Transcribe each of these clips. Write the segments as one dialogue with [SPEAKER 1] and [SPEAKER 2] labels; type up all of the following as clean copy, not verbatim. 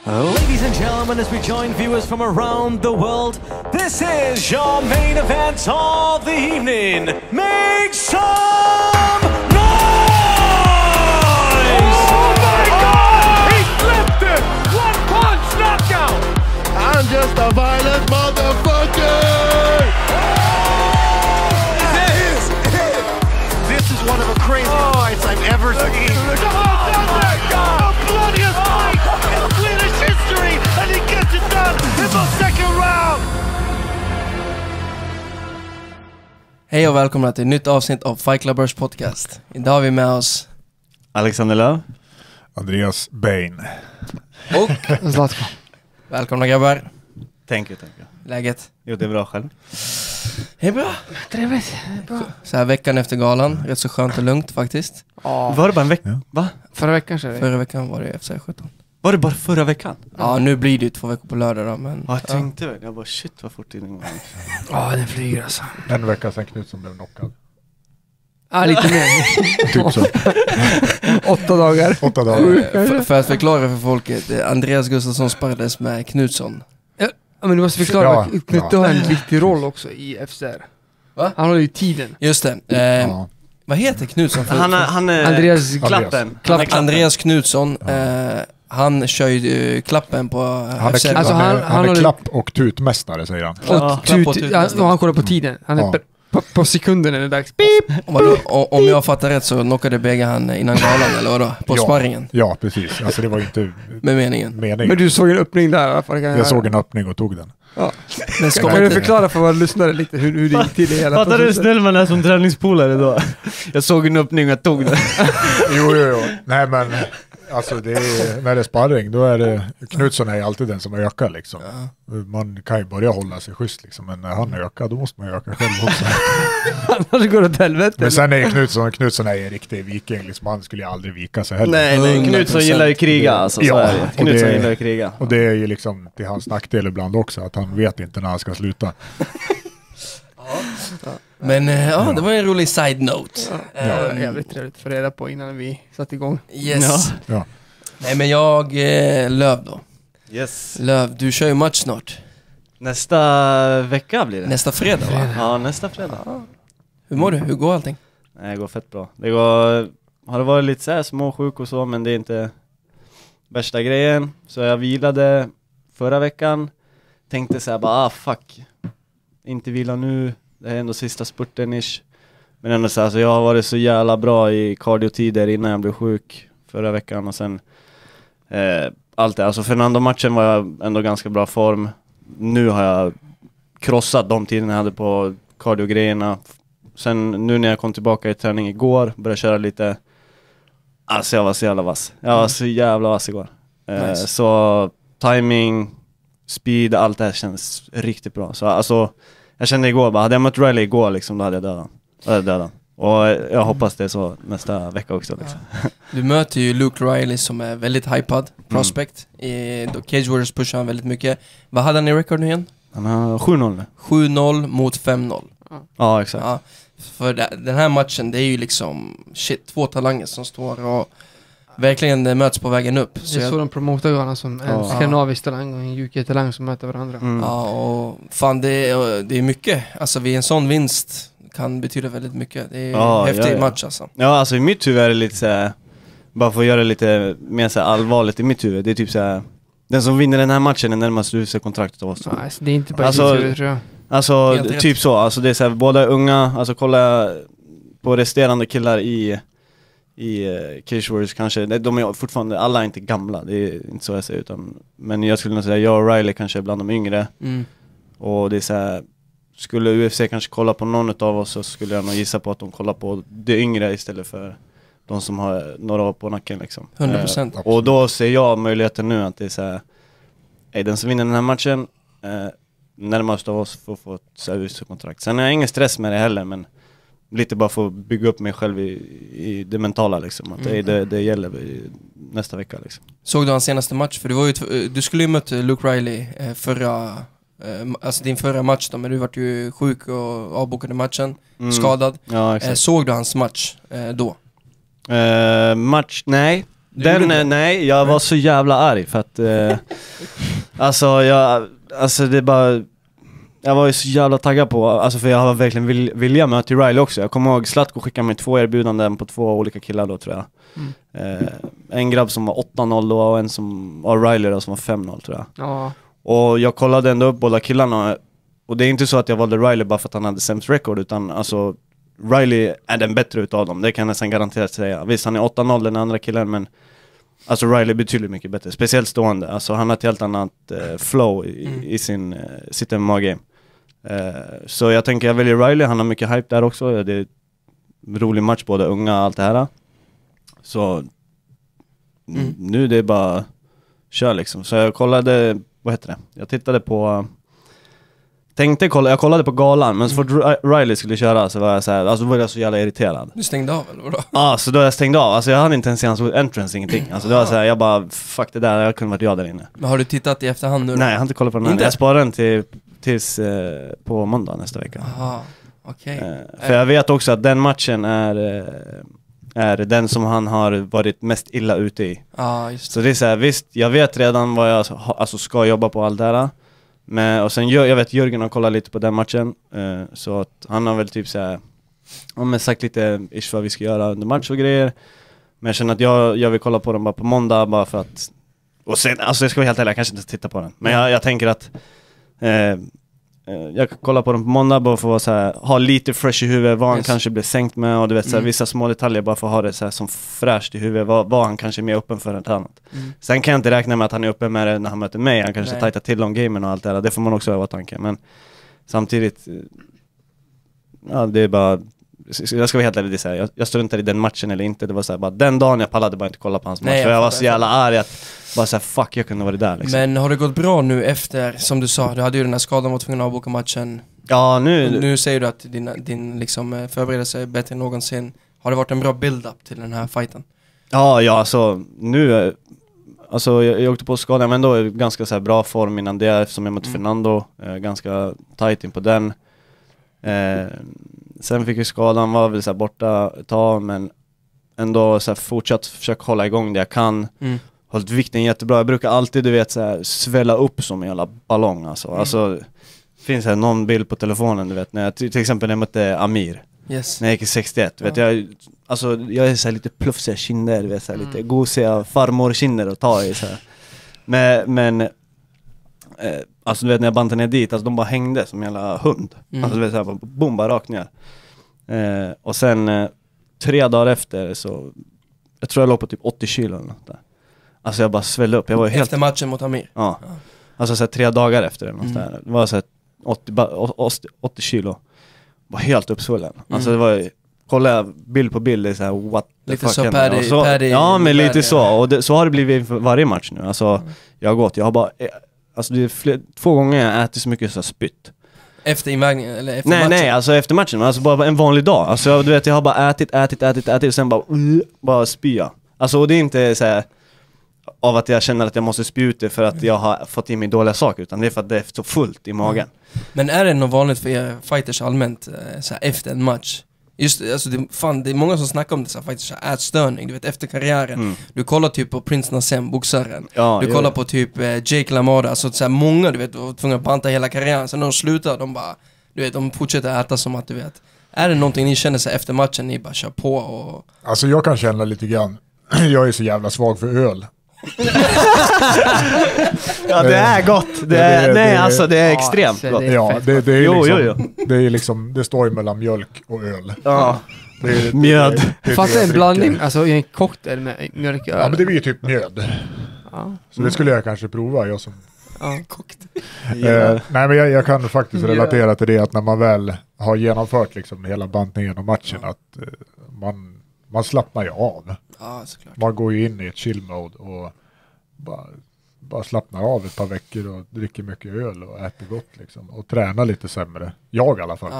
[SPEAKER 1] Ladies and gentlemen, as we join viewers from around the world, this is your main event of the evening. Make some noise!
[SPEAKER 2] Oh my God! He flipped it! One punch knockout!
[SPEAKER 3] I'm just a violent motherfucker!
[SPEAKER 2] This is one of the craziest fights I've ever seen. The bloodiest fight in Swedish history, and he gets it done in the second round.
[SPEAKER 4] Hej och välkomna till ett nytt avsnitt av Fight Clubbers podcast. Idag har vi med oss
[SPEAKER 5] Alexander Löv,
[SPEAKER 3] Andreas Bain.
[SPEAKER 4] och
[SPEAKER 6] Zlatko.
[SPEAKER 4] välkomna grabbar.
[SPEAKER 5] Thank you.
[SPEAKER 4] Läget?
[SPEAKER 5] Jo, det är bra själv.
[SPEAKER 4] Det är bra.
[SPEAKER 6] Trevligt.
[SPEAKER 4] Så här veckan efter galan, rätt så skönt och lugnt faktiskt.
[SPEAKER 5] Var det bara en vecka?
[SPEAKER 3] Ja.
[SPEAKER 5] Va?
[SPEAKER 6] Förra veckan så
[SPEAKER 4] Förra veckan var det FC 17.
[SPEAKER 5] Var det bara förra veckan?
[SPEAKER 4] Ja, nu blir det ju 2 veckor på lördag då, men
[SPEAKER 5] Ja, jag tänkte väl. Jag bara shit vad fort det går.
[SPEAKER 6] Ja, den flyger alltså.
[SPEAKER 3] En vecka sedan Knutsson blev knockad.
[SPEAKER 6] Ja, lite mer.
[SPEAKER 3] Typ så.
[SPEAKER 6] 8 dagar.
[SPEAKER 3] 8 dagar.
[SPEAKER 4] för att förklara för folket, Andreas Gustafsson sparrades med Knutsson.
[SPEAKER 6] Ja, men du måste förklara
[SPEAKER 3] Ja,
[SPEAKER 6] att Knutte har en viktig roll också i FCR.
[SPEAKER 4] Va?
[SPEAKER 6] Han har ju tiden.
[SPEAKER 4] Just det.
[SPEAKER 3] Ja.
[SPEAKER 4] Vad heter Knutsson?
[SPEAKER 5] Han är
[SPEAKER 6] Andreas
[SPEAKER 5] Klappen.
[SPEAKER 4] Andreas Knutsson, han kör ju klappen på
[SPEAKER 3] Han
[SPEAKER 4] FC.
[SPEAKER 3] är,
[SPEAKER 6] Alltså,
[SPEAKER 3] han
[SPEAKER 6] han
[SPEAKER 3] är
[SPEAKER 6] har-
[SPEAKER 3] klapp- och tutmästare, säger han.
[SPEAKER 5] Ja,
[SPEAKER 6] Och
[SPEAKER 4] klapp på
[SPEAKER 6] ja, han kollar på tiden. Han är
[SPEAKER 3] Ja.
[SPEAKER 6] på sekunden är det dags. Beep!
[SPEAKER 4] Om jag fattar rätt så knockade Bega han innan galan, eller vadå? På sparringen,
[SPEAKER 3] Ja, precis. Alltså det var ju inte
[SPEAKER 4] med meningen.
[SPEAKER 3] meningen.
[SPEAKER 6] Men du såg en öppning där i alla fall.
[SPEAKER 3] Jag såg en öppning och tog den.
[SPEAKER 6] Ja.
[SPEAKER 4] Men ska
[SPEAKER 6] Kan
[SPEAKER 4] man
[SPEAKER 6] du
[SPEAKER 4] inte...
[SPEAKER 6] förklara för våra lyssnare lite hur det gick till i hela
[SPEAKER 5] Fattar du hur
[SPEAKER 6] processen?
[SPEAKER 5] snäll man är som träningspolare då? Jag såg en öppning och jag tog den.
[SPEAKER 3] Jo. Nej, men alltså det är, när det är sparring, då är det Knutsson är alltid den som ökar liksom. Man kan ju börja hålla sig schysst liksom, men när han ökar, då måste man öka själv också.
[SPEAKER 6] Annars går det åt helvete.
[SPEAKER 3] Men sen är Knutsson är en riktig viking liksom, han skulle ju aldrig vika sig heller.
[SPEAKER 5] Nej, Knutsson
[SPEAKER 4] 100%.
[SPEAKER 5] gillar ju kriga alltså, så
[SPEAKER 3] Ja,
[SPEAKER 5] är det.
[SPEAKER 3] och
[SPEAKER 5] Knutsson
[SPEAKER 3] det-
[SPEAKER 5] gillar ju kriga.
[SPEAKER 3] Och det är ju liksom till hans nackdel ibland också, att han vet inte när han ska sluta.
[SPEAKER 4] Men ja, det var en rolig side note.
[SPEAKER 6] Jävligt trevligt för reda på innan vi satte igång.
[SPEAKER 4] Yes.
[SPEAKER 3] Ja.
[SPEAKER 4] Nej, men jag, Löv då.
[SPEAKER 5] Yes.
[SPEAKER 4] Löv, du kör ju match snart.
[SPEAKER 5] Nästa vecka blir det.
[SPEAKER 4] Nästa fredag, va?
[SPEAKER 5] Ja, nästa fredag.
[SPEAKER 4] Hur mår du? Hur går allting?
[SPEAKER 5] Nej, det går fett bra. Det går, har det varit lite så här småsjuk och så, men det är inte värsta grejen. Så jag vilade förra veckan. Tänkte så här bara, fuck. Inte vila nu. Det är ändå sista spurten ish. Men ändå så här, så jag har varit så jävla bra i kardiotider innan jag blev sjuk förra veckan. Och sen allt det. Alltså Fernando-matchen var jag ändå ganska bra form. Nu har jag krossat de tiderna jag hade på cardio-grejerna. Sen nu när jag kom tillbaka i träning igår, började köra lite. Alltså jag var så jävla vass. Jag var så jävla vass igår.
[SPEAKER 4] Nice.
[SPEAKER 5] Så timing, speed, allt det här känns riktigt bra. Så alltså, jag kände igår bara, hade jag mött Riley igår liksom, då hade jag dödat. Och jag hoppas det är så nästa vecka också liksom.
[SPEAKER 4] Du möter ju Luke Riley som är väldigt hypad prospect. Då Cage Warriors pushar han väldigt mycket. Vad hade han i record nu igen?
[SPEAKER 5] Han har 7-0 nu.
[SPEAKER 4] 7-0 mot 5-0.
[SPEAKER 5] Ja, exakt.
[SPEAKER 4] Ja, för den här matchen, det är ju liksom shit, 2 talanger som står och verkligen möts på vägen upp.
[SPEAKER 6] Så jag såg de promotar varandra som en
[SPEAKER 5] Ja.
[SPEAKER 6] skandinavisk talang och en UK-talang som möter varandra.
[SPEAKER 4] Ja, och fan det är mycket. Alltså vid en sån vinst kan betyda väldigt mycket. Det är
[SPEAKER 5] Ja,
[SPEAKER 4] häftig
[SPEAKER 5] ja.
[SPEAKER 4] match alltså.
[SPEAKER 5] Ja, alltså i mitt huvud är det lite så här, bara för att göra det lite mer så här allvarligt i mitt huvud. Det är typ så här, den som vinner den här matchen är närmast UFC-kontraktet av oss.
[SPEAKER 6] Ja, alltså, det är inte bara
[SPEAKER 5] Alltså-
[SPEAKER 6] det, tror jag.
[SPEAKER 5] Alltså
[SPEAKER 4] Helt rätt.
[SPEAKER 5] typ så, alltså det är så här, båda unga, alltså kolla på resterande killar i Cage Warriors kanske, de är fortfarande, alla är inte gamla, det är inte så jag säger, utan, men jag skulle nog säga, jag och Riley kanske är bland de yngre, och det är så här, skulle UFC kanske kolla på någon av oss, så skulle jag nog gissa på att de kollar på det yngre istället för de som har några år på nacken liksom.
[SPEAKER 4] 100%.
[SPEAKER 5] Och då ser jag möjligheten nu att det är så här, den som vinner den här matchen närmast av oss får få ett UFC-kontrakt. Sen har jag ingen stress med det heller, men lite bara för att bygga upp mig själv i det mentala liksom. Att det gäller nästa vecka liksom.
[SPEAKER 4] Såg du hans senaste match? För du skulle ju möta Luke Riley alltså din förra match då, men du vart ju sjuk och avbokade matchen, skadad.
[SPEAKER 5] Ja, exakt.
[SPEAKER 4] Såg du hans match då?
[SPEAKER 5] Match, nej. Nej, jag var så jävla arg för att det bara, jag var ju så jävla taggad på, alltså för jag har verkligen vilja möta Riley också. Jag kommer ihåg Zlatko skickade mig 2 erbjudanden på 2 olika killar då, tror jag. En grabb som var 8-0 då och en som var Riley då, som var 5-0, tror jag.
[SPEAKER 6] Ja.
[SPEAKER 5] Och jag kollade ändå upp båda killarna, och det är inte så att jag valde Riley bara för att han hade sämst record, utan alltså Riley är den bättre utav dem, det kan jag nästan garanterat säga. Visst, han är 8-0 den andra killen, men alltså Riley är betydligt mycket bättre, speciellt stående. Alltså han har ett helt annat flow i sitt MMA-game. Så jag tänker jag väljer Riley, han har mycket hype där också. Det är en rolig match, både unga och allt det här. Så nu det är bara kör liksom. Så jag kollade, vad heter det? Jag tittade på, jag kollade på galan, men så fort Riley skulle köra så var jag så här, alltså var jag så jävla irriterad.
[SPEAKER 4] Du stängde av eller vadå?
[SPEAKER 5] Ja, så då jag stängde av. Alltså jag hade inte ens se hans entrance, ingenting. Alltså det var så här, jag bara, fuck det där, jag kunde varit jag där inne.
[SPEAKER 4] Men har du tittat i efterhand nu?
[SPEAKER 5] Nej, jag har inte kollat på den här. Jag sparar den tills på måndag nästa vecka.
[SPEAKER 4] Aha, okej.
[SPEAKER 5] För jag vet också att den matchen är den som han har varit mest illa ute i.
[SPEAKER 4] Ja, just det.
[SPEAKER 5] Så det är så här, visst, jag vet redan vad jag alltså ska jobba på allt det här. Men, och sen jag vet Jörgen har kollat lite på den matchen, så att han har väl typ så här, sagt lite vad vi ska göra under match och grejer. Men jag känner att jag vill kolla på den bara på måndag, bara för att, och sen, alltså jag ska vara helt ärlig, jag kanske inte titta på den. Men jag tänker att jag kan kolla på den på måndag bara för att så här, ha lite fresh i huvudet, vad han kanske blir sänkt med, och du vet så här, vissa små detaljer, bara för att ha det så här, som fräscht i huvudet, vad han kanske är mer öppen för ett annat. Sen kan jag inte räkna med att han är öppen med det när han möter mig. Han kanske tajtar till om gamen och allt det där. Det får man också öva tanken. Men samtidigt, ja, det är bara, jag ska vara helt ärlig, det säga. Jag struntar i den matchen eller inte. Det var så här, bara den dagen jag pallade bara inte kolla på hans match. För jag var så jävla arg att bara så här, fuck, jag kunde vara där liksom.
[SPEAKER 4] Men har det gått bra nu efter, som du sa, du hade ju den här skadan, var tvungen att avboka matchen.
[SPEAKER 5] Ja, nu
[SPEAKER 4] säger du att din liksom förberedelse är bättre än någonsin. Har det varit en bra build-up till den här fighten?
[SPEAKER 5] Ja, alltså nu, alltså jag åkte på skadan, men då är ganska så här bra form innan det, eftersom jag mötte Fernando, ganska tight in på den. Sen fick jag skadan, var väl så här borta ett tag, men ändå så här fortsatt försöka hålla igång det jag kan. Hållit vikten jättebra. Jag brukar alltid, du vet, så här, svälla upp som en jävla ballong alltså. Alltså finns det någon bild på telefonen, du vet, när jag till exempel när jag mötte Amir.
[SPEAKER 4] Yes.
[SPEAKER 5] När jag gick i 61, vet jag är så här lite plufsiga kinder, vet, så här, lite gosiga farmorkinder att ta i så här. Men alltså du vet, när jag bantade ner dit, alltså de bara hängde som en jävla hund. Alltså du vet, så här, bomba rakt ner. Och sen 3 dagar efter så, jag tror jag låg på typ 80 kilo eller något där. Alltså jag bara svällde upp. Jag var helt...
[SPEAKER 4] Efter matchen mot Amir?
[SPEAKER 5] Ja. Alltså så här, 3 dagar efter eller något där. Det var så här 80 kilo. Var helt uppsvullen. Alltså det var, kolla jag bild på bild, det är så här, what the
[SPEAKER 4] lite
[SPEAKER 5] fuck
[SPEAKER 4] så
[SPEAKER 5] Paddy, ja, men lite så. Och så har det blivit för varje match nu. Alltså jag har bara, alltså det är 2 gånger jag ätit så mycket så spytt.
[SPEAKER 4] Efter invägningen eller efter matchen?
[SPEAKER 5] Nej, alltså efter matchen, alltså bara en vanlig dag. Alltså du vet, jag har bara ätit och sen bara spya. Alltså och det är inte så här av att jag känner att jag måste spy ut det för att jag har fått i mig dåliga saker, utan det är för att det är så fullt i magen.
[SPEAKER 4] Men är det något vanligt för er fighters allmänt så här, efter en match? Just alltså det är många som snackar om det så här, fighters ätstörning, du vet, efter karriären. Du kollar typ på Prince Nassim, boxaren. Du kollar på typ Jake LaMotta, alltså så här, många, du vet, var tvungna att banta hela karriären. Sen när de slutar, de bara, du vet, de fortsätter äta som att, du vet. Är det någonting ni känner sig efter matchen, ni bara kör på och... Alltså
[SPEAKER 3] jag kan känna lite grann, jag är så jävla svag för öl.
[SPEAKER 5] Ja, det är gott. Det är extremt gott.
[SPEAKER 3] Ja, det är liksom, det är liksom, det står ju mellan mjölk och öl.
[SPEAKER 5] Ja. Mjöd.
[SPEAKER 6] Fast en blandning, alltså en cocktail med mjölk och öl.
[SPEAKER 3] Ja, men det blir ju typ mjöd. Ja. Så det skulle jag kanske prova, jag som...
[SPEAKER 4] cocktail.
[SPEAKER 3] Nej, men jag kan faktiskt relatera till det, att när man väl har genomfört liksom hela bantningen och matchen, att man slappnar ju av.
[SPEAKER 4] Ja, såklart.
[SPEAKER 3] Man går ju in i ett chill mode och bara slappnar av ett par veckor och dricker mycket öl och äter gott liksom, och tränar lite sämre. Jag i alla fall.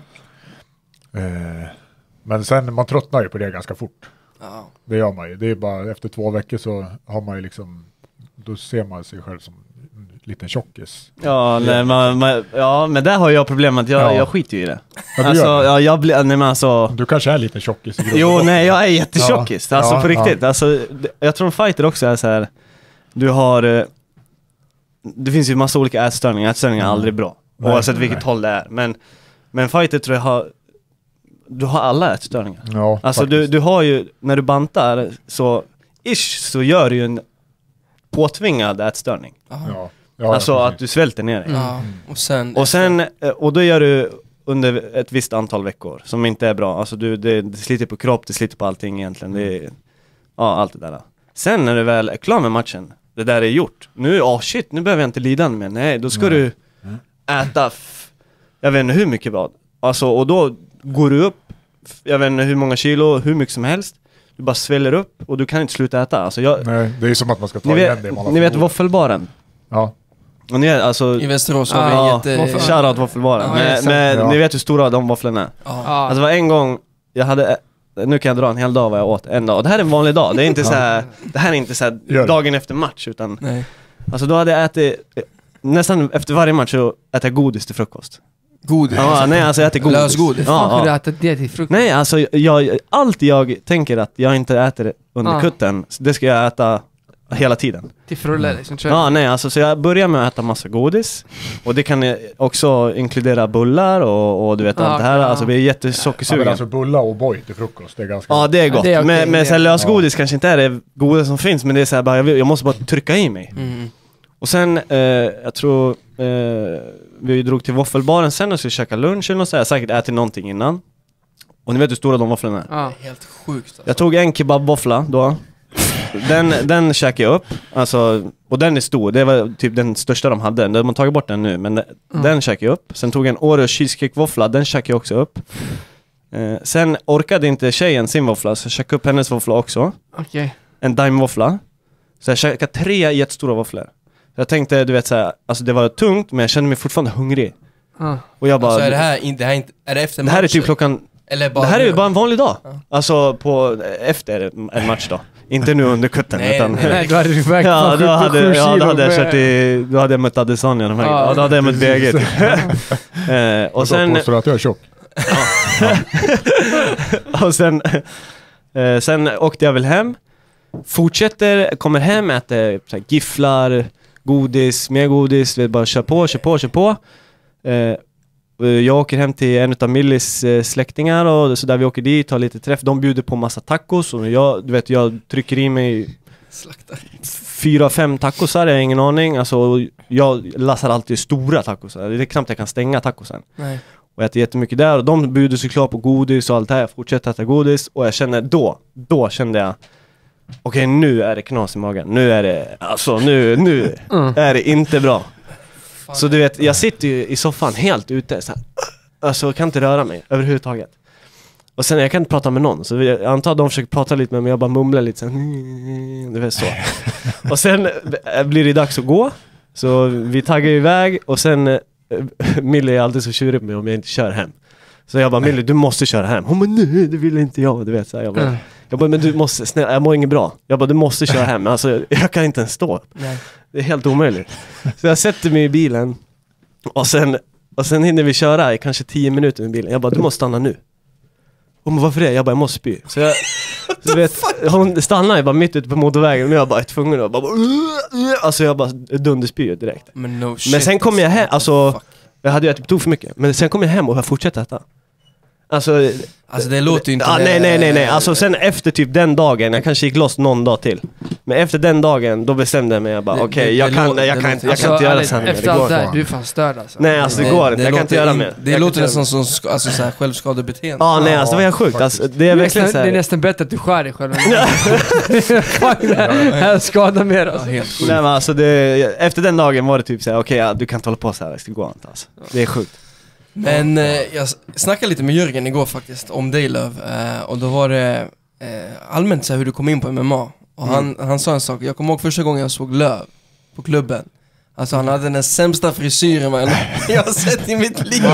[SPEAKER 3] Men sen, man tröttnar ju på det ganska fort. Det gör man ju. Det är bara efter 2 veckor så har man ju liksom, då ser man sig själv som liten tjockis.
[SPEAKER 5] Ja, nej, men där har jag problemet. Jag skiter ju i det.
[SPEAKER 3] Ja,
[SPEAKER 5] Alltså, jag blir, nej men alltså...
[SPEAKER 3] Du kanske är lite tjockis.
[SPEAKER 5] Jo, nej, jag är jättetjockis. Alltså på riktigt.
[SPEAKER 3] Ja.
[SPEAKER 5] Alltså, jag tror en fighter också är så här. Du har... Det finns ju massa olika ätstörningar. Ätstörningar är aldrig bra. Oavsett vilket håll det är. Men fighter tror jag du har alla ätstörningar.
[SPEAKER 3] Ja,
[SPEAKER 5] alltså du har ju, när du bantar så gör du ju en påtvingad ätstörning.
[SPEAKER 3] Ja,
[SPEAKER 5] alltså att du svälter ner dig. Och då gör du under ett visst antal veckor som inte är bra. Alltså det sliter på kropp, det sliter på allting egentligen. Det är, allt det där. Sen när du väl är klar med matchen, det där är gjort. Nu behöver jag inte lida mer. Nej, då ska du äta jag vet inte hur mycket vad. Alltså, och då går du upp, jag vet inte hur många kilo, hur mycket som helst. Du bara sväller upp och du kan inte sluta äta. Alltså
[SPEAKER 3] nej, det är som att man ska ta igen det.
[SPEAKER 5] Ni vet våffelbaren?
[SPEAKER 3] Ja.
[SPEAKER 5] Och ni är, alltså,
[SPEAKER 4] i Västerås har vi
[SPEAKER 5] shoutout våffelbaren. Men ni vet hur stora de våfflorna är. Alltså det var en gång jag hade... Nu kan jag dra en hel dag vad jag åt en dag. Och det här är en vanlig dag. Det är inte så här, det här är inte så här dagen efter match utan alltså då hade jag ätit nästan efter varje match så äter jag godis till frukost.
[SPEAKER 4] Godis?
[SPEAKER 5] Ja, nej, alltså jag äter godis.
[SPEAKER 4] Lösgodis?
[SPEAKER 6] Har du ätit det till frukost?
[SPEAKER 5] Nej, alltså allt jag tänker att jag inte äter under kutten, det ska jag äta hela tiden.
[SPEAKER 6] Till frulle liksom.
[SPEAKER 5] Ja, nej, alltså så jag börjar med att äta massa godis. Och det kan också inkludera bullar och du vet allt det här. Alltså vi är jättesockersugen.
[SPEAKER 3] Ja, alltså bullar och boy till frukost, det är ganska...
[SPEAKER 5] Ja, det är gott.
[SPEAKER 6] Ja, det är okej,
[SPEAKER 5] men så här, lösgodis kanske inte är det goda som finns, men det är så här, bara, jag måste bara trycka i mig. Och sen, jag tror vi drog till våffelbaren sen och skulle käka lunch eller något så här. Jag säkert ätit någonting innan. Och ni vet hur stora de våfflorna är.
[SPEAKER 6] Ja.
[SPEAKER 4] Helt sjukt alltså.
[SPEAKER 5] Jag tog en kebabvåffla då. Den käkade jag upp. Alltså, och den är stor. Det var typ den största de hade. De har tagit bort den nu. Men den käkade jag upp. Sen tog jag en Oreo cheesecake-våffla. Den käkade jag också upp. Sen orkade inte tjejen sin våffla. Så jag käkade upp hennes våffla också.
[SPEAKER 6] Okay.
[SPEAKER 5] En Daim-våffla. Så jag käkade 3 jättestora våfflor. Jag tänkte, du vet så här, alltså det var tungt. Men jag kände mig fortfarande hungrig. Och jag bara...
[SPEAKER 4] Alltså är det här är det efter matchen?
[SPEAKER 5] Det här är typ klockan...
[SPEAKER 4] Eller bara
[SPEAKER 5] det här är ju bara en vanlig dag. Alltså efter en match då. Inte nu under kutten.
[SPEAKER 6] Nej,
[SPEAKER 5] då hade du vägt då hade jag mött Adesanya. Då hade jag mött BG. Och sen...
[SPEAKER 3] påstår att jag är tjock.
[SPEAKER 5] Och sen åkte jag väl hem. Kommer hem, äter så här, gifflar, godis, mer godis. Bara kör på. Jag åker hem till en av Millis släktingar och så där vi åker dit, har lite träff. De bjuder på massa tacos och jag trycker i mig 4-5 tacosar, jag har ingen aning. Alltså, jag lassar alltid stora tacosar. Det är knappt jag kan stänga tacosen.
[SPEAKER 4] Nej.
[SPEAKER 5] Och jag äter jättemycket där och de bjuder såklart på godis och allt det här. Jag fortsätter äta godis och jag känner då kände jag okej, nu är det knas i magen. Nu är det, alltså nu är det inte bra. Så du vet, jag sitter ju i soffan helt ute så här, alltså kan inte röra mig överhuvudtaget. Och sen jag kan inte prata med någon. Så jag antar att de försöker prata lite med mig. Jag bara mumlar lite så här, det är så. Och sen blir det dags att gå. Så vi taggar iväg. Och sen Millie är alltid så tjurig på mig om jag inte kör hem. Så jag bara, Millie, du måste köra hem. Hon bara, nej, det vill inte jag. Du vet, så här, jag bara, men du måste, snälla, jag mår inget bra. Jag bara, du måste köra hem. Alltså, jag kan inte ens stå upp. Nej. Det är helt omöjligt. Så jag sätter mig i bilen. Och sen hinner vi köra i kanske 10 minuter med bilen. Jag bara, du måste stanna nu. Hon bara, varför det? Jag bara, jag måste spy. Så jag, du vet, hon stannar ju bara mitt ute på motorvägen. Och nu är jag bara tvungen att alltså jag bara dunderspyr direkt. Men sen kom jag hem, alltså jag tog för mycket. Men sen kom jag hem och jag fortsatte äta. Alltså
[SPEAKER 4] det låter ju inte...
[SPEAKER 5] Nej. Alltså sen efter typ den dagen, jag kanske gick loss någon dag till. Men efter den dagen, då bestämde jag mig bara, okej, jag kan inte göra så här.
[SPEAKER 6] Efter allt det här, du är fan störd alltså.
[SPEAKER 5] Nej, alltså det går inte, jag kan inte göra mer.
[SPEAKER 4] Det låter nästan som alltså, så här självskadebeteende.
[SPEAKER 5] Ja, nej, alltså det var sjukt. Alltså, det är verkligen så här.
[SPEAKER 6] Det är nästan bättre att du skär dig själv. Jag skadar mer alltså.
[SPEAKER 5] Nej, men alltså efter den dagen var det typ så här, okej, du kan inte hålla på så här, det ska gå inte alltså. Det är sjukt.
[SPEAKER 4] Men jag snackade lite med Jörgen igår faktiskt om dig, Löv, och då var det allmänt så här hur du kom in på MMA. Och han sa en sak, jag kommer ihåg första gången jag såg Löv på klubben. Alltså han hade den sämsta frisyren jag har sett i mitt liv.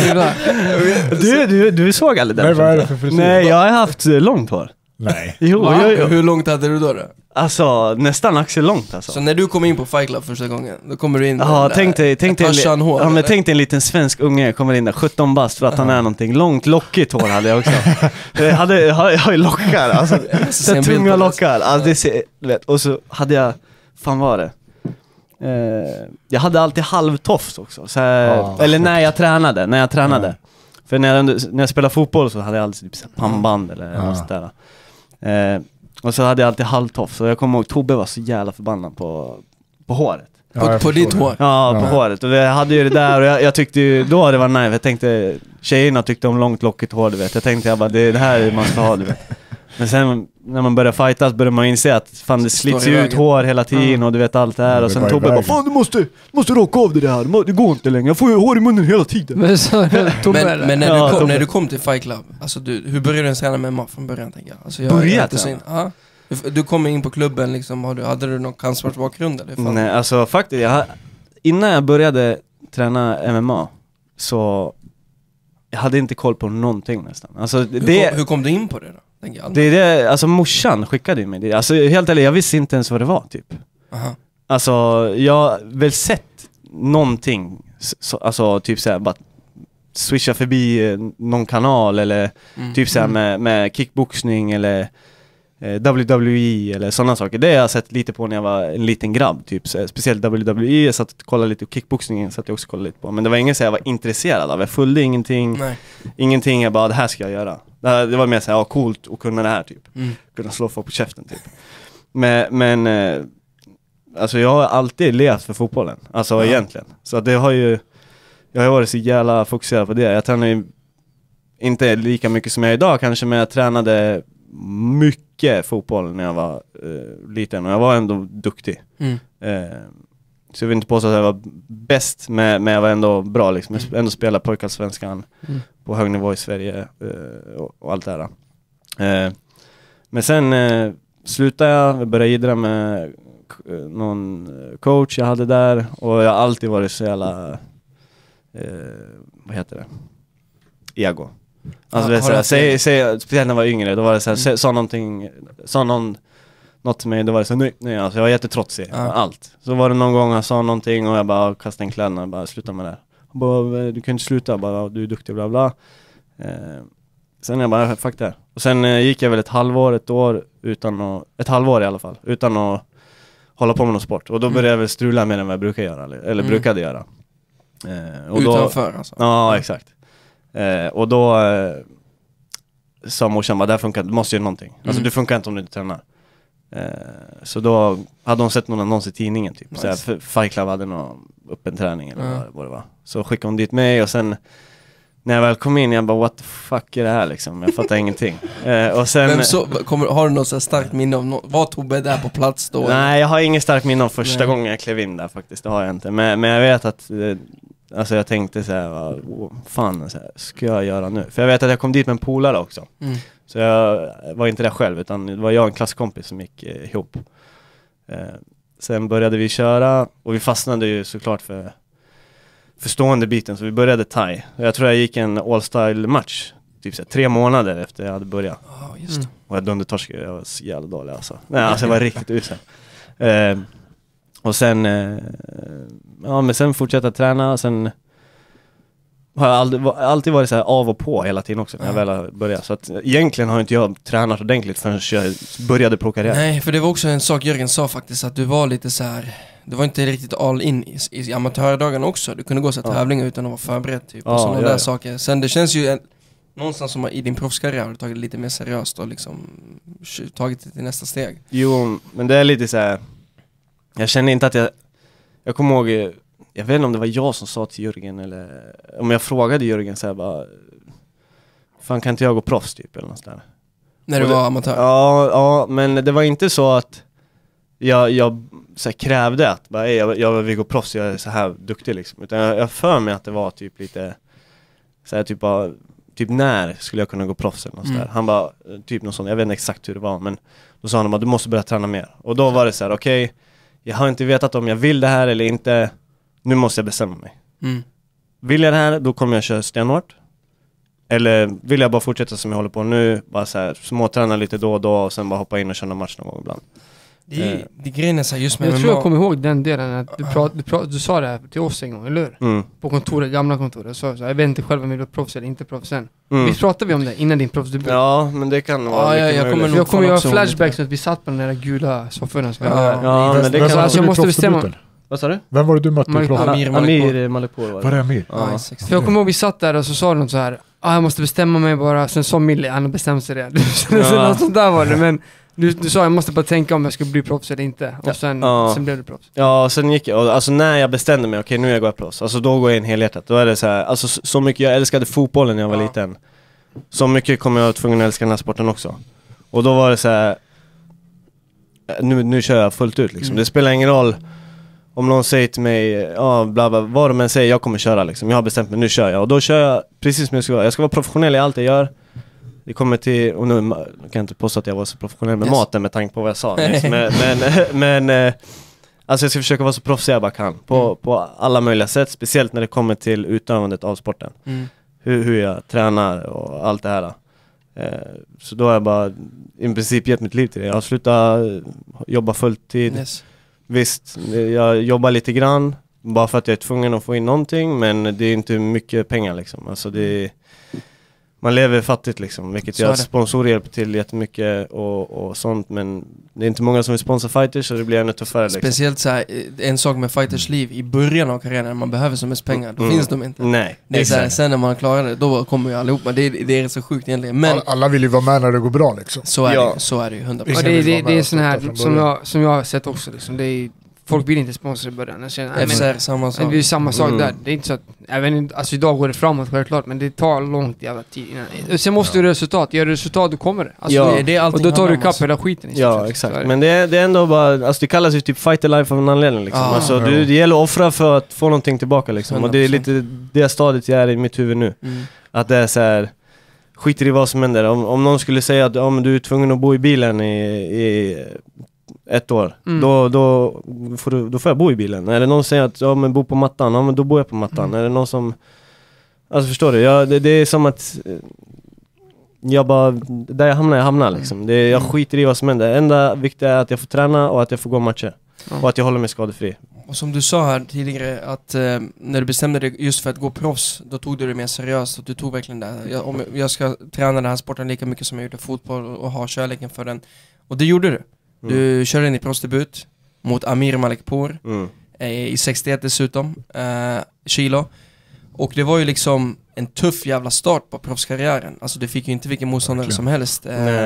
[SPEAKER 5] Du såg aldrig den.
[SPEAKER 3] Nej, vad är det för frisyr?
[SPEAKER 5] Nej, jag har haft långt hår.
[SPEAKER 3] Nej.
[SPEAKER 5] Jo.
[SPEAKER 4] Hur långt hade du då?
[SPEAKER 5] alltså nästan axellångt alltså.
[SPEAKER 4] Så när du kommer in på Fight Club första gången, då kommer du in
[SPEAKER 5] Ja, tänk dig en liten svensk unge kommer in där, 17 bast för att han är någonting. Långt, lockigt hår hade jag också. Jag har ju lockar, alltså så tunga lockar. Alltså, och så hade jag, fan var det? Jag hade alltid halvtofs också. Så här, eller när jag tränade. För när jag spelade fotboll så hade jag alltid typ pannband eller något sånt där. Och så hade jag alltid halvtofs. Så jag kommer ihåg, Tobbe var så jävla förbannad på håret.
[SPEAKER 4] På ditt hår?
[SPEAKER 5] Ja, på håret. Och jag hade ju det där och jag tyckte ju, då det var nice. Jag tänkte, tjejerna tyckte om långt lockigt hår, du vet. Jag tänkte bara, det är det här man ska ha, du vet. Men sen när man börjar fightas börjar man inse att fan det slits ut hår hela tiden och du vet allt det här. Och sen Tobbe bara, fan du måste raka av det här. Det går inte längre, jag får ju hår i munnen hela tiden.
[SPEAKER 4] Men när du kom till Fight Club, alltså hur började du träna med MMA från början, tänker jag? Alltså, du kom in på klubben liksom, hade du någon kampsportsbakgrund eller?
[SPEAKER 5] Nej, alltså faktiskt innan jag började träna MMA så jag hade inte koll på någonting nästan. Alltså,
[SPEAKER 4] hur kom du in på det då?
[SPEAKER 5] Alltså morsan skickade mig det. Alltså helt ärligt, jag visste inte ens vad det var typ.
[SPEAKER 4] Aha.
[SPEAKER 5] Alltså jag har väl sett någonting alltså typ såhär bara swisha förbi någon kanal eller typ såhär med kickboxning eller WWE eller sådana saker. Det har jag sett lite på när jag var en liten grabb typ, speciellt WWE. Jag satt och kollade lite, och kickboxningen satt jag också kollade lite på. Men det var inget så jag var intresserad av. Jag följde ingenting.
[SPEAKER 4] Nej.
[SPEAKER 5] Ingenting, jag bara, det här ska jag göra. Det var mer så här, coolt att kunna det här typ. Kunna slå folk på käften typ. Men alltså jag har alltid levt för fotbollen. Alltså egentligen. Så det har ju, jag har varit så jävla fokuserad på det. Jag tränar ju inte lika mycket som jag är idag kanske, men jag tränade mycket fotboll när jag var liten och jag var ändå duktig. Så jag vill inte påstå att jag var bäst, men jag var ändå bra liksom. Jag ändå spelade pojkallsvenskan på hög nivå i Sverige och allt det där. Men sen slutade jag började idra med någon coach jag hade där och jag har alltid varit så jävla vad heter det? Ego. Alltså det är säg speciellt när jag var yngre, då var det så här, sa något till mig, då var det så nej alltså jag var jättetrotsig allt. Så var det någon gång han sa någonting och jag bara kastade in kläderna och bara sluta med det. Han bara, du kan inte sluta, bara du är duktig bla bla. Sen jag bara fuck det. Och sen gick jag väl ett halvår i alla fall utan att hålla på med någon sport. Och då började jag väl strula mer än vad jag brukar göra eller brukade göra. Och
[SPEAKER 4] utanför
[SPEAKER 5] då,
[SPEAKER 4] alltså.
[SPEAKER 5] Ja, exakt. Och då sa morsan bara, det här funkar, du måste göra någonting. Alltså det funkar inte om du inte tränar. Så då hade hon sett någon annons i tidningen typ. Nice. Så Fight Club hade någon öppen träning eller vad det var. Så skickade hon dit mig och sen när jag väl kom in jag bara, what the fuck är det här liksom? Jag fattar ingenting. Och sen
[SPEAKER 4] har du något så starkt minne om vad Tobbe där på plats då?
[SPEAKER 5] Nej, jag har ingen starkt minne om första gången jag klev in där faktiskt. Det har jag inte. Men jag vet att alltså jag tänkte så här, fan så här, ska jag göra nu? För jag vet att jag kom dit med en polare också. Så jag var inte där själv utan det var jag och en klasskompis som gick ihop. Sen började vi köra och vi fastnade ju såklart för stående biten så vi började thai. Jag tror jag gick en all-style match typ så här, 3 månader efter jag hade börjat.
[SPEAKER 4] Just det.
[SPEAKER 5] Och jag dundertorskade, jag var så jävla dålig alltså. Nej, alltså jag var riktigt usel. Och sen men sen fortsätta träna. Sen har jag alltid varit så här av och på hela tiden också när jag väl började. Så att egentligen har inte jag tränat ordentligt förrän jag började på karriär.
[SPEAKER 4] Nej, för det var också en sak Jörgen sa faktiskt, att du var lite så här, du var inte riktigt all in i amatördagen också. Du kunde gå så tävlingar utan att vara förberedd typ, och sådana där saker. Sen det känns ju någonstans som i din proffskarriär har du tagit det lite mer seriöst och liksom tagit det till nästa steg.
[SPEAKER 5] Jo, men det är lite så här. Jag känner inte att jag kommer ihåg, jag vet inte om det var jag som sa till Jörgen eller om jag frågade Jörgen så här bara, fan kan inte jag gå proffs typ eller något där.
[SPEAKER 4] När du var amatör?
[SPEAKER 5] Ja, men det var inte så att jag så här krävde att bara, jag vill gå proffs, jag är så här duktig liksom. Utan jag för mig att det var typ lite så här typ när skulle jag kunna gå proffs eller något där. Han bara, typ något sånt, jag vet inte exakt hur det var, men då sa han bara, du måste börja träna mer. Och då var det så här, okej, jag har inte vetat om jag vill det här eller inte. Nu måste jag bestämma mig. Vill jag det här, då kommer jag köra stenhårt. Eller vill jag bara fortsätta som jag håller på nu, bara så här småträna lite då och då och sen bara hoppa in och köra match någon gång ibland.
[SPEAKER 4] Det grejen är så här, just med
[SPEAKER 6] Jag
[SPEAKER 4] MMA.
[SPEAKER 6] tror jag kommer ihåg den delen att du sa det här till oss en gång, eller hur? På kontoret, gamla kontoret. Så jag vet inte själv om jag blev proffs eller inte proffs sen. Vi pratade vi om det innan din proffsdebut.
[SPEAKER 5] Ja, men det kan vara
[SPEAKER 6] Jag kommer göra flashbacks att vi satt på den där gula soffan.
[SPEAKER 5] Ja, men det kan
[SPEAKER 6] alltså jag måste bestämma.
[SPEAKER 5] Vad sa du?
[SPEAKER 3] Vem var det du mötte i proffs?
[SPEAKER 5] Amir Malekpour var det.
[SPEAKER 3] Var det Amir?
[SPEAKER 5] Ja.
[SPEAKER 6] För jag kommer ihåg vi satt där och så sa de så här: jag måste bestämma mig bara. Sen sa Millie, han bestämde sig det. Något sånt där var det, men du sa jag måste bara tänka om jag ska bli proffs eller inte. Och sen blev det proffs.
[SPEAKER 5] Ja, sen gick jag, alltså när jag bestämde mig, okej, nu är jag proffs. Alltså då går jag in helhjärtat. Då är det så här, alltså så mycket, jag älskade fotbollen när jag var liten. Så mycket kommer jag tvungen att älska den här sporten också. Och då var det så här, nu kör jag fullt ut liksom. Det spelar ingen roll om någon säger till mig, bla bla, vad de än säger, jag kommer köra liksom. Jag har bestämt mig, nu kör jag. Och då kör jag precis som jag ska vara. Jag ska vara professionell i allt jag gör. Det kommer till, och nu kan jag inte påstå att jag var så professionell med maten med tanke på vad jag sa. men alltså jag ska försöka vara så proffsig jag bara kan. På alla möjliga sätt, speciellt när det kommer till utövandet av sporten. Hur jag tränar och allt det här. Så då har jag bara i princip gett mitt liv till det. Jag har slutat jobba fulltid.
[SPEAKER 4] Yes.
[SPEAKER 5] Visst, jag jobbar lite grann bara för att jag är tvungen att få in någonting, men det är inte mycket pengar liksom. Alltså man lever fattigt liksom, vilket jag sponsorer hjälper till jättemycket och sånt, men det är inte många som vill sponsra fighters, så det blir ännu tuffare liksom.
[SPEAKER 4] Speciellt så här, en sak med fighters liv i början av karriären när man behöver så mest pengar, då finns de inte.
[SPEAKER 5] Nej,
[SPEAKER 4] det är så här, sen när man klarar det, då kommer ju allihopa. Det är så sjukt egentligen. Men
[SPEAKER 3] alla vill ju vara med när det går bra liksom.
[SPEAKER 4] så är det ju 100%.
[SPEAKER 6] Och det är sån här som jag har sett också liksom. Det är, folk vill inte sponsra i början.
[SPEAKER 4] FCR, samma sak.
[SPEAKER 6] Det är samma sak där. Det är inte så att, även, alltså idag går det framåt självklart, men det tar långt jävla tid innan. Sen måste du göra resultat, du kommer. Alltså, det är och då tar du kapp hela skiten.
[SPEAKER 5] Ja, exakt. Men det är ändå bara, alltså det kallas ju typ fight life av en anledning liksom. Alltså det gäller att offra för att få någonting tillbaka liksom. 100%. Och det är lite det stadiet jag är i mitt huvud nu. Att det är så här, skiter i vad som händer. Om någon skulle säga att men du är tvungen att bo i bilen i 1 år, då får jag bo i bilen. Eller någon säger att men bo på mattan, men då bor jag på mattan. Är det någon som, alltså förstår du, det är som att jag bara, där jag hamnar liksom. Jag skiter i vad som händer. Enda viktiga är att jag får träna och att jag får gå matcher. Och att jag håller mig skadefri.
[SPEAKER 4] Och som du sa här tidigare, att när du bestämde dig just för att gå proffs, då tog du det mer seriöst och du tog verkligen det. Om jag ska träna den här sporten lika mycket som jag gjorde fotboll och ha kärleken för den. Och det gjorde du. Du körde in i proffsdebut mot Amir Malekpour i 61 dessutom kilo. Och det var ju liksom en tuff jävla start på proffskarriären. Alltså du fick ju inte vilken motståndare som helst.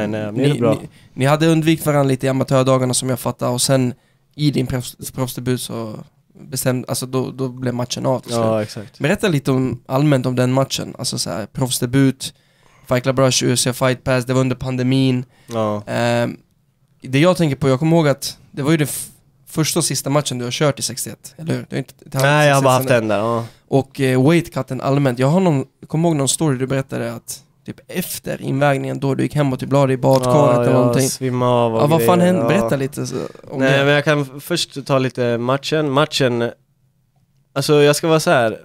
[SPEAKER 4] Ni hade undvikit varandra lite i amatördagarna som jag fattar. Och sen i din proffsdebut så då blev matchen av.
[SPEAKER 5] Ja, exakt.
[SPEAKER 4] Berätta lite allmänt om den matchen. Alltså så här, proffsdebut, Fight Club Rush, UFC Fight Pass, det var under pandemin. Det jag tänker på, jag kommer ihåg att det var ju den första och sista matchen du har kört i 61, eller hur?
[SPEAKER 5] Nej, jag har bara haft den där.
[SPEAKER 4] Och weightcutten allmänt, jag kommer ihåg någon story du berättade att typ efter invägningen då du gick hem och typ la dig i badkaret eller någonting.
[SPEAKER 5] Svimma av och
[SPEAKER 4] vad fan hände? Berätta lite om det.
[SPEAKER 5] Nej, men jag kan först ta lite matchen, alltså jag ska vara så här,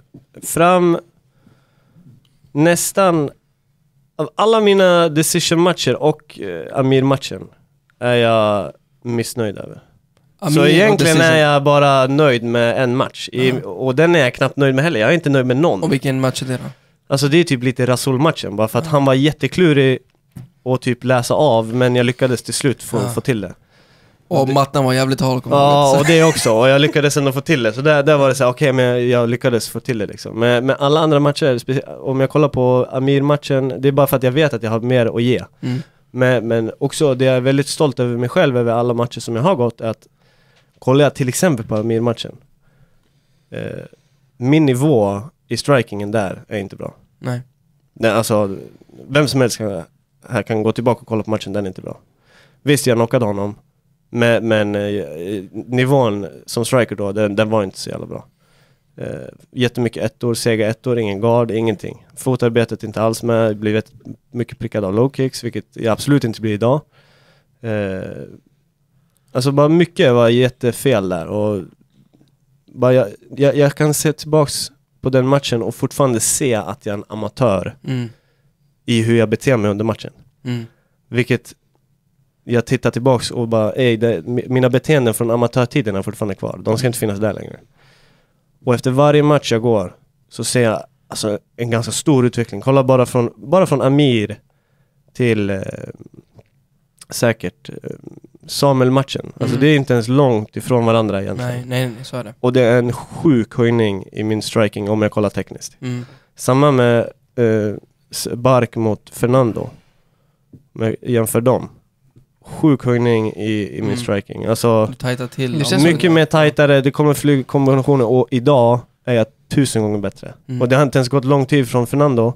[SPEAKER 5] nästan av alla mina decision-matcher och Amir-matchen är jag missnöjd över. Så egentligen är jag bara nöjd med en match. Och den är jag knappt nöjd med heller. Jag är inte nöjd med någon.
[SPEAKER 4] Och vilken match är det då?
[SPEAKER 5] Alltså det är typ lite Rasul-matchen. Bara för att han var jätteklurig att typ läsa av. Men jag lyckades till slut få till det.
[SPEAKER 4] Och mattan var jävligt hal.
[SPEAKER 5] Ja, och det också. Och jag lyckades ändå få till det. Så där var det så här, okej, men jag lyckades få till det liksom. Men alla andra matcher, om jag kollar på Amir-matchen, det är bara för att jag vet att jag har mer att ge. Men också det jag är väldigt stolt över mig själv över alla matcher som jag har gått, är att kollar jag till exempel på Amir-matchen, min nivå i strikingen där är inte bra.
[SPEAKER 4] Nej,
[SPEAKER 5] alltså vem som helst kan gå tillbaka och kolla på matchen, den är inte bra. Visst, jag knockade honom, men nivån som striker då, den var inte så jävla bra. Jättemycket ettor, sega ettor, ingen guard, ingenting. Fotarbetet inte alls med, blivit mycket prickad av low kicks, vilket jag absolut inte blir idag. Alltså bara mycket var jättefel där, och bara jag kan se tillbaks på den matchen och fortfarande se att jag är en amatör i hur jag beter mig under matchen. Vilket jag tittar tillbaks och bara, mina beteenden från amatörtiden är fortfarande kvar. De ska inte finnas där längre. Och efter varje match jag går så ser jag alltså en ganska stor utveckling. Kolla bara från Amir till säkert Samuel-matchen. Alltså det är inte ens långt ifrån varandra egentligen.
[SPEAKER 4] Nej, så är det.
[SPEAKER 5] Och det är en sjuk höjning i min striking om jag kollar tekniskt. Samma med Bark mot Fernando. Jämför dem. Sjuk höjning i min striking. Alltså,
[SPEAKER 4] du tajtar till.
[SPEAKER 5] Mycket mer tajtare. Det kommer flygkombinationer och idag är jag 1000 gånger bättre. Och det har inte ens gått lång tid från Fernando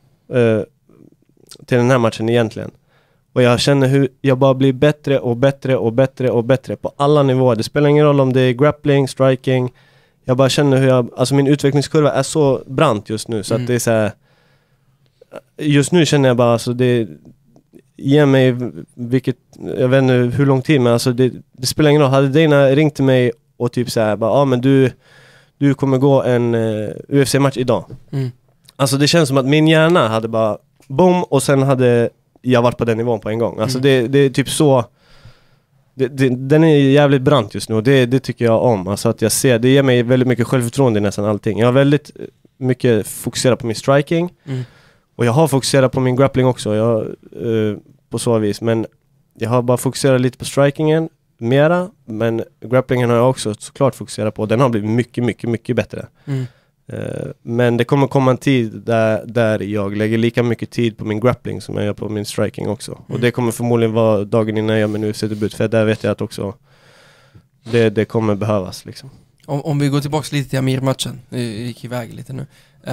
[SPEAKER 5] till den här matchen egentligen. Och jag känner hur jag bara blir bättre och bättre och bättre och bättre på alla nivåer. Det spelar ingen roll om det är grappling, striking. Jag bara känner hur alltså min utvecklingskurva är så brant just nu. Så att det är så här, just nu känner jag bara alltså det ger mig vilket, jag vet inte hur lång tid, men alltså det spelar ingen roll. Hade Dana ringt till mig och typ så här, bara, men du kommer gå en UFC-match idag. Alltså det känns som att min hjärna hade bara boom, och sen hade jag varit på den nivån på en gång. Alltså det är typ så, den är jävligt brant just nu och det tycker jag om. Alltså att jag ser, det ger mig väldigt mycket självförtroende i nästan allting. Jag har väldigt mycket fokuserat på min striking. Och jag har fokuserat på min grappling också, på så vis. Men jag har bara fokuserat lite på strikingen mera. Men grapplingen har jag också såklart fokuserat på. Den har blivit mycket, mycket, mycket bättre. Men det kommer komma en tid där jag lägger lika mycket tid på min grappling som jag gör på min striking också. Och det kommer förmodligen vara dagen innan jag gör min UFC-debut. För där vet jag att också det kommer behövas liksom.
[SPEAKER 4] Om vi går tillbaka lite till Amir-matchen. Jag gick iväg lite nu.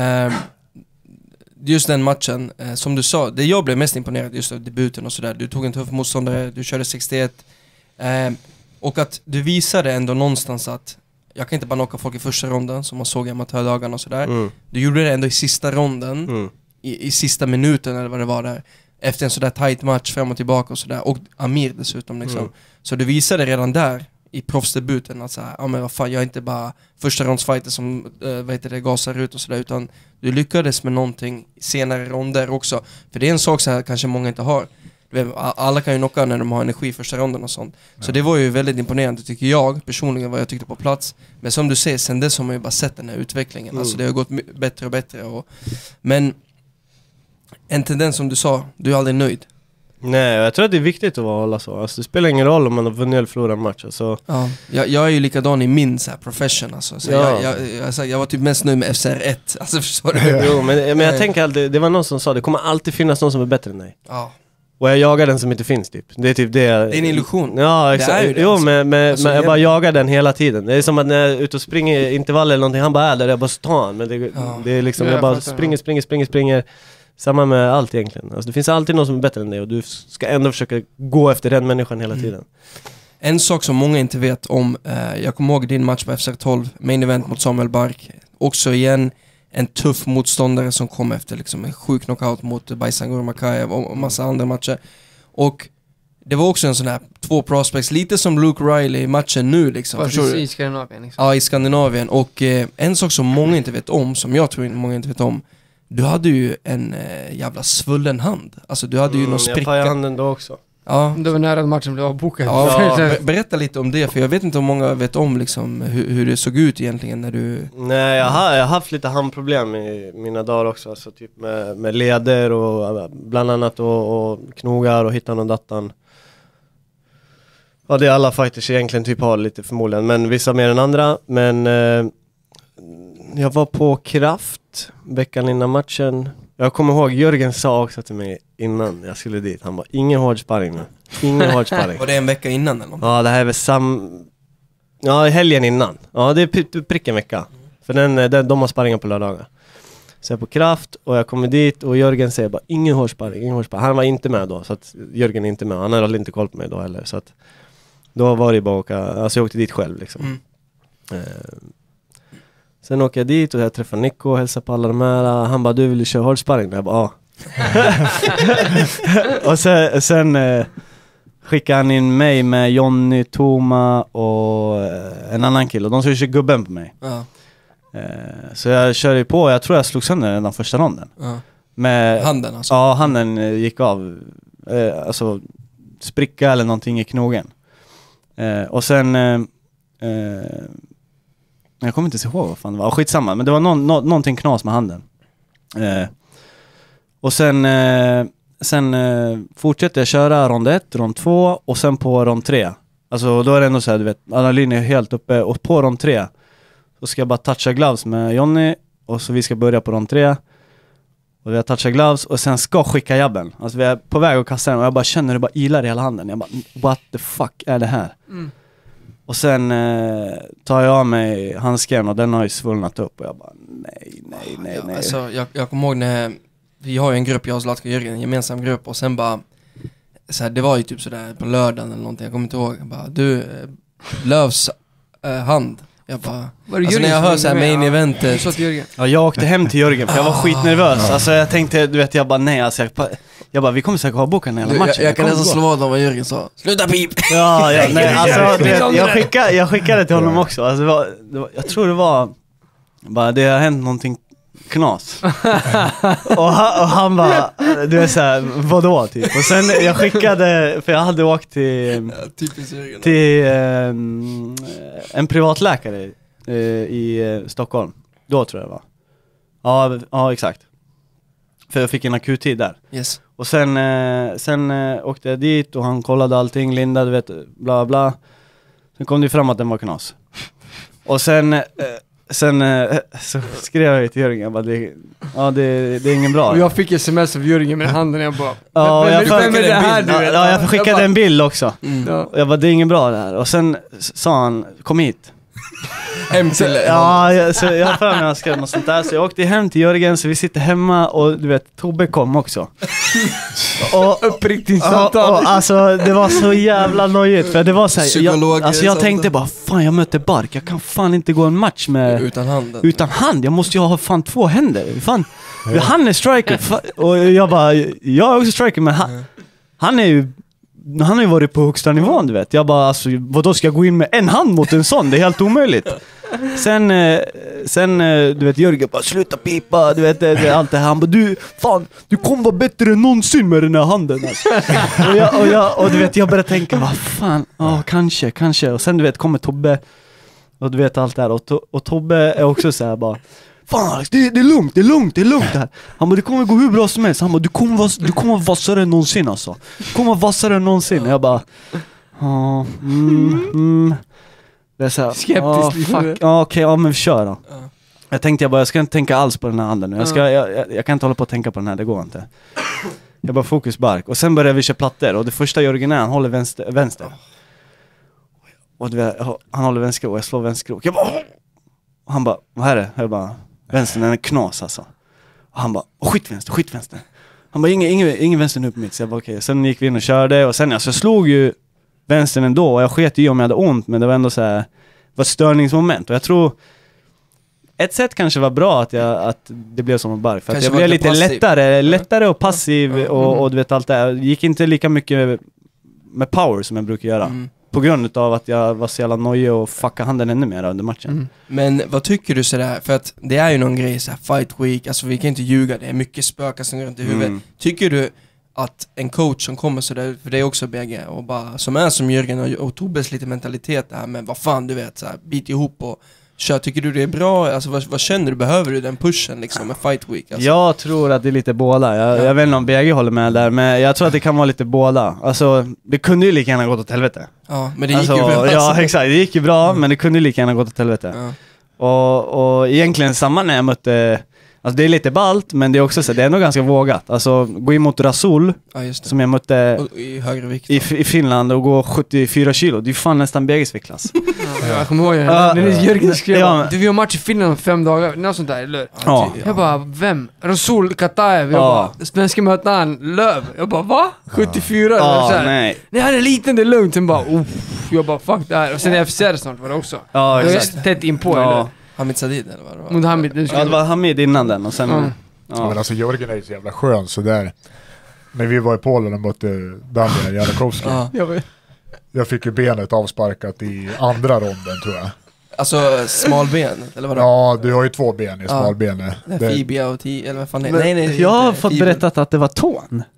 [SPEAKER 4] Just den matchen, som du sa, det jag blev mest imponerad just av debuten och sådär. Du tog en tuff motståndare, du körde 61. Och att du visade ändå någonstans att jag kan inte bara knocka folk i första ronden som man såg i amatördagarna och sådär. Du gjorde det ändå i sista ronden, i sista minuten eller vad det var där. Efter en sådär tight match fram och tillbaka och sådär. Och Amir dessutom liksom. Så du visade redan där i proffsdebuten att såhär, men vad fan, jag är inte bara första rondsfighter som gasar ut och sådär, utan du lyckades med någonting senare ronder också. För det är en sak så här kanske många inte har. Alla kan ju knocka när de har energi i första ronden och sånt. Så det var ju väldigt imponerande tycker jag, personligen vad jag tyckte på plats. Men som du säger, sen dess har man ju bara sett den här utvecklingen. Alltså det har gått bättre och bättre. Men en tendens som du sa, du är aldrig nöjd.
[SPEAKER 5] Nej, jag tror att det är viktigt att hålla så. Alltså, det spelar ingen roll om man har vunnit eller förlorat en match. Alltså.
[SPEAKER 4] Ja, jag är ju likadan i min så här, profession. Alltså. Så jag var typ mest nöjd med FCR1. Alltså, förstår du?
[SPEAKER 5] Jo, men jag tänker alltid, det var någon som sa, det kommer alltid finnas någon som är bättre än dig.
[SPEAKER 4] Ja.
[SPEAKER 5] Och jag jagar den som inte finns typ. Det är typ det. Det
[SPEAKER 4] är en illusion.
[SPEAKER 5] Ja, exakt.
[SPEAKER 4] Det är ju det,
[SPEAKER 5] jo,
[SPEAKER 4] alltså.
[SPEAKER 5] men
[SPEAKER 4] alltså,
[SPEAKER 5] jag bara jagar den hela tiden. Det är som att när jag är ute och springer i intervall eller någonting, han bara är där, jag bara tar han. Men det är liksom, jag bara springer. Samma med allt egentligen. Alltså, det finns alltid någon som är bättre än dig och du ska ändå försöka gå efter den människan hela tiden.
[SPEAKER 4] En sak som många inte vet om, jag kommer ihåg din match på FCR12, main event mot Samuel Bark. Också igen en tuff motståndare som kom efter liksom en sjuk knockout mot Baisangur Makaev och massa andra matcher. Och det var också en sån här 2 prospects, lite som Luke Riley i matchen nu liksom.
[SPEAKER 6] Fast i Skandinavien liksom.
[SPEAKER 4] Ja, i Skandinavien. Och en sak som många inte vet om, som jag tror många inte vet om, du hade ju en jävla svullen hand. Alltså du hade ju någon spricka.
[SPEAKER 5] Jag pajade handen då också.
[SPEAKER 4] Ja.
[SPEAKER 6] Det var nära att matchen blev avbokad.
[SPEAKER 4] Ja, berätta lite om det, för jag vet inte om många vet om liksom, hur det såg ut egentligen när du...
[SPEAKER 5] Nej, jag har haft lite handproblem i mina dagar också. Alltså typ med leder och bland annat och knogar och hittan och dattan. Ja, det är alla fighters egentligen typ har lite förmodligen, men vissa mer än andra. Men jag var på Kraft veckan innan matchen. Jag kommer ihåg, Jörgen sa också till mig innan jag skulle dit. Han bara, ingen hård sparring nu. Ingen hård sparring.
[SPEAKER 4] Var det en vecka innan eller något?
[SPEAKER 5] Ja, det här är väl ja, helgen innan. Ja, det är prick en vecka. För de har sparringar på lördagar. Så jag är på Kraft och jag kommer dit och Jörgen säger bara, ingen hård sparring. Han var inte med då, så att Jörgen är inte med. Han hade inte koll på mig då heller. Så att då var det bara att åka, alltså jag åkte dit själv liksom. Sen åker jag dit och jag träffar Nico och hälsar på alla de här. Han bara, du vill köra hårdsparring? Jag bara, ja. Och sen skickade han in mig med Jonny, Toma och en annan kille. De skulle köra gubben på mig. Så jag körde på, jag tror jag slog sönder den första ronden. Med
[SPEAKER 4] handen alltså?
[SPEAKER 5] Ja, handen gick av. Alltså spricka eller någonting i knogen. Och sen jag kommer inte ihåg vad fan det var. Skitsamma, men det var någonting knas med handen. Och sen fortsätter jag köra rond 1, rond 2 och sen på rond 3. Alltså då är det ändå så här, du vet, adrenalin är helt uppe, och på rond 3 så ska jag bara toucha gloves med Johnny, och så vi ska börja på rond 3. Och vi har touchat gloves och sen ska skicka jabben. Alltså vi är på väg att kasta den och jag bara känner det bara ilar i hela handen. Jag bara, what the fuck är det här? Och sen tar jag av mig handsken och den har ju svullnat upp. Och jag bara, nej.
[SPEAKER 4] Alltså, jag kommer ihåg när vi har ju en grupp, jag och Zlatko och Jörgen, en gemensam grupp. Och sen bara, så här, det var ju typ sådär på lördagen eller någonting. Jag kommer inte ihåg. Jag bara, du, Lövs hand. Jag bara, alltså när jag hör såhär main eventet.
[SPEAKER 5] Ja, jag åkte hem till Jörgen för jag var skitnervös. Alltså jag tänkte, du vet, jag bara nej, alltså jag bara, vi kommer säkert ha boken hela matchen.
[SPEAKER 4] Jag kan nästan slå av vad Jörgen sa. Sluta pip!
[SPEAKER 5] Ja, nej, alltså jag skickade till honom också. Alltså, jag tror det var bara, det har hänt någonting knas. och han bara, du är såhär, vadå typ? Och sen jag skickade, för jag hade åkt till en privatläkare i Stockholm. Då tror jag det var. Ja, exakt. För jag fick en akuttid där.
[SPEAKER 4] Yes.
[SPEAKER 5] Och sen åkte jag dit och han kollade allting, Linda, du vet, bla bla. Sen kom det fram att den var knas. Och sen så skrev jag till Jörgen, jag bara, det är ingen bra.
[SPEAKER 6] Och jag fick sms av Jörgen med handen, jag bara,
[SPEAKER 5] jag skickade en bild också. Och jag bara, det är ingen bra det här. Och sen sa han, kom hit.
[SPEAKER 4] Hem till
[SPEAKER 5] så jag har för mig att skrev något sånt där. Så jag åkte hem till Jörgen, så vi sitter hemma. Och du vet, Tobbe kom också. Och uppriktigt samtal. Alltså det var så jävla nojigt. För det var så här, jag tänkte bara, fan jag möter Bark. Jag kan fan inte gå en match med utan hand. Jag måste ju ha fan 2 händer. Fan, han är striker. Och jag bara, jag är också striker. Men han har ju varit på högsta nivån, du vet. Jag bara, alltså, vadå ska jag gå in med en hand mot en sån? Det är helt omöjligt. Sen du vet, Jörgen bara, sluta pipa, du vet, allt det här. Han bara, du kommer vara bättre än någonsin med den här handen. Alltså. och du vet, jag började tänka, vad fan, kanske. Och sen, du vet, kommer Tobbe, och du vet allt det här. Och Tobbe är också så här bara, fan, det är lugnt här. Han bara, det kommer gå hur bra som helst. Han bara, du kommer vara vassare än någonsin alltså. Du kommer vara vassare än någonsin. Jag bara, det är så här,
[SPEAKER 6] skeptiskt.
[SPEAKER 5] Okej, men vi kör då. Jag tänkte, jag ska inte tänka alls på den här handen nu. Jag kan inte hålla på att tänka på den här, det går inte. Jag bara, fokus Bark. Och sen började vi köra plattor. Och det första Jörgen är, han håller vänster. Och du vet, han håller vänster och jag slår vänster. Jag bara, och han bara, vad är det? Jag bara, vänster, den är knas alltså. Och han bara, skit vänster. Han bara, ingen vänster nu på mitt. Så jag bara, okej. Sen gick vi in och körde. Och sen, alltså, jag slog ju vänstern ändå. Och jag sket ju om jag hade ont. Men det var ändå så här, det var ett störningsmoment. Och jag tror, ett sätt kanske var bra att det blev som en Bark. För att jag blev lite lättare och passiv. Och du vet allt det här. Gick inte lika mycket med power som jag brukar göra. På grund av att jag var så jävla nojig och fucka handen ännu mer under matchen.
[SPEAKER 4] Men vad tycker du sådär? För att det är ju någon grej såhär, fight week, alltså vi kan inte ljuga, det är mycket spökar som går runt i huvudet. Tycker du att en coach som kommer sådär, för det är också BG, och bara, som är som Jörgen och Tobbes lite mentalitet där, men vad fan du vet, såhär, bit ihop och kör, tycker du det är bra? Alltså vad känner du, behöver du den pushen liksom med fight week? Alltså? Jag
[SPEAKER 5] tror att det är lite båda. Jag vet inte om BG håller med där, men jag tror att det kan vara lite båda. Alltså, det kunde ju lika gärna gått åt helvete.
[SPEAKER 4] Ja, men det gick ju bra. Alltså.
[SPEAKER 5] Ja, exakt, det gick ju bra, men det kunde ju lika gärna gått åt helvete. Och egentligen samma när jag mötte, alltså det är lite ballt, men det är också så, det är nog ganska vågat. Alltså gå in mot Rasul, som jag mötte
[SPEAKER 4] i högre vikt
[SPEAKER 5] i Finland och gå 74 kilo. Det är fan nästan BGs viktklass.
[SPEAKER 6] Jag kommer ihåg när Jörgen skrev, du vill ha match i Finland om 5 dagar, något sånt där, eller? Jag bara, vem? Rasul Kataev. Jag bara, svenska möter han Löv. Jag bara, va? 74?
[SPEAKER 5] Nej,
[SPEAKER 6] han är liten, det är lugnt. Sen bara, jag bara, fuck det här. Och sen FCR snart var det också.
[SPEAKER 5] Ja, exakt.
[SPEAKER 6] Tätt inpå, eller?
[SPEAKER 4] Hamid Sadid eller vad det var?
[SPEAKER 6] Mot Hamid,
[SPEAKER 5] det var Hamid innan den och sen...
[SPEAKER 3] Ja, men alltså Jörgen är ju så jävla skön så där. När vi var i Polen och mötte Daniel Janikowski. Jag fick ju benet avsparkat i andra ronden, tror jag.
[SPEAKER 4] Alltså smalben, eller vadå?
[SPEAKER 3] Ja, du har ju 2 ben i smalbenet.
[SPEAKER 4] Fibia och eller vad fan är det? Nej,
[SPEAKER 5] jag har fått berättat att det var tån.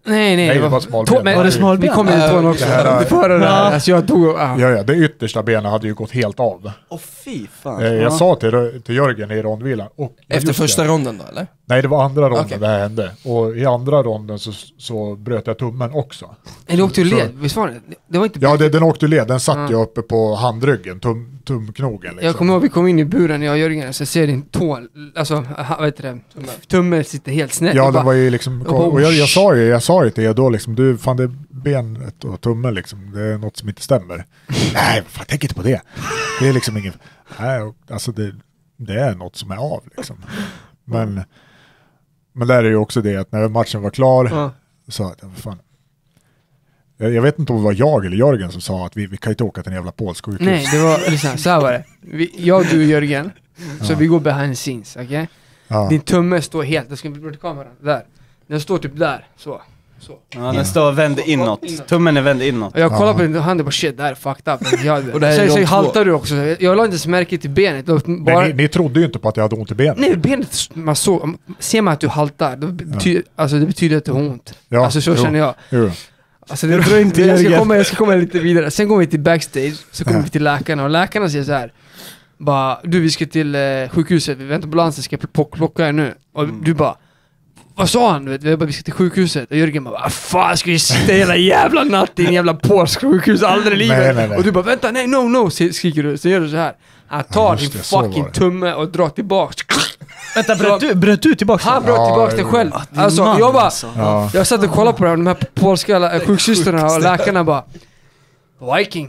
[SPEAKER 6] Nej,
[SPEAKER 3] det var smalben.
[SPEAKER 6] Var det smalben? Vi kom i tån också. Alltså jag tog...
[SPEAKER 3] Ja, det yttersta benet hade ju gått helt av.
[SPEAKER 5] Fy fan.
[SPEAKER 3] Jag sa till Jörgen i rondvilan.
[SPEAKER 4] Efter första ronden då, eller?
[SPEAKER 3] Nej, det var andra ronden det här hände. Och i andra ronden så bröt jag tummen också.
[SPEAKER 6] Eller åkte du led? Visst var det? Det var inte...
[SPEAKER 3] Ja, den åkte led. Den satt jag uppe på handryggen, tumknogen. Liksom.
[SPEAKER 6] Jag kommer ihåg, vi kom in i buren, jag och Jörgen, så jag ser din tå, alltså, vad heter det? Tummen sitter helt snett.
[SPEAKER 3] Ja, den var ju liksom... Och jag sa ju till er då liksom, du, fan det benet och tummen liksom, det är något som inte stämmer. Nej, fan, tänk inte på det. Det är liksom ingen... Nej, alltså det är något som är av liksom. Men där är ju också det att när matchen var klar så att fan, jag vet inte om det var jag eller Jörgen som sa att vi kan inte åka till en jävla polsk sjukhus.
[SPEAKER 6] Nej, det var liksom, så här var det. Jag, du och Jörgen, så vi går behind the scenes, okej? Okay? Din tumme står helt, jag ska bli till kameran, där. Den står typ där, så.
[SPEAKER 5] Ja, den står vänd inåt. Tummen är vänd inåt.
[SPEAKER 6] Och jag kollar på din hand och bara shit, det här är fucked up.
[SPEAKER 4] Och det här
[SPEAKER 6] så haltar du också. Jag la inte så märke till benet.
[SPEAKER 3] Bara... Ni trodde ju inte på att jag hade ont i benet.
[SPEAKER 6] Nej, benet, ser man att du haltar, det betyder att du har ont.
[SPEAKER 3] Ja,
[SPEAKER 6] alltså så känner jag.
[SPEAKER 3] Jo.
[SPEAKER 6] Alltså jag ska komma lite vidare. Sen går vi till backstage, så kommer vi till läkarna. Och läkarna säger så här: bara, du, vi ska till sjukhuset, vi väntar på ambulansen, ska plocka er nu. Och du bara, vad sa han? Vi ska till sjukhuset. Och Jörgen bara, fan ska vi sitta hela jävla natt i en jävla polsk sjukhus aldrig i livet? Nej. Och du bara, vänta, nej, no, skriker du. Så gör du så här. Han tar din fucking tumme och drar tillbaks.
[SPEAKER 5] Vänta, bröt du tillbaka?
[SPEAKER 6] Han bröt tillbaka det själv. Alltså, jag satt och kollade på de här polska sjuksystrarna och läkarna bara, Viking.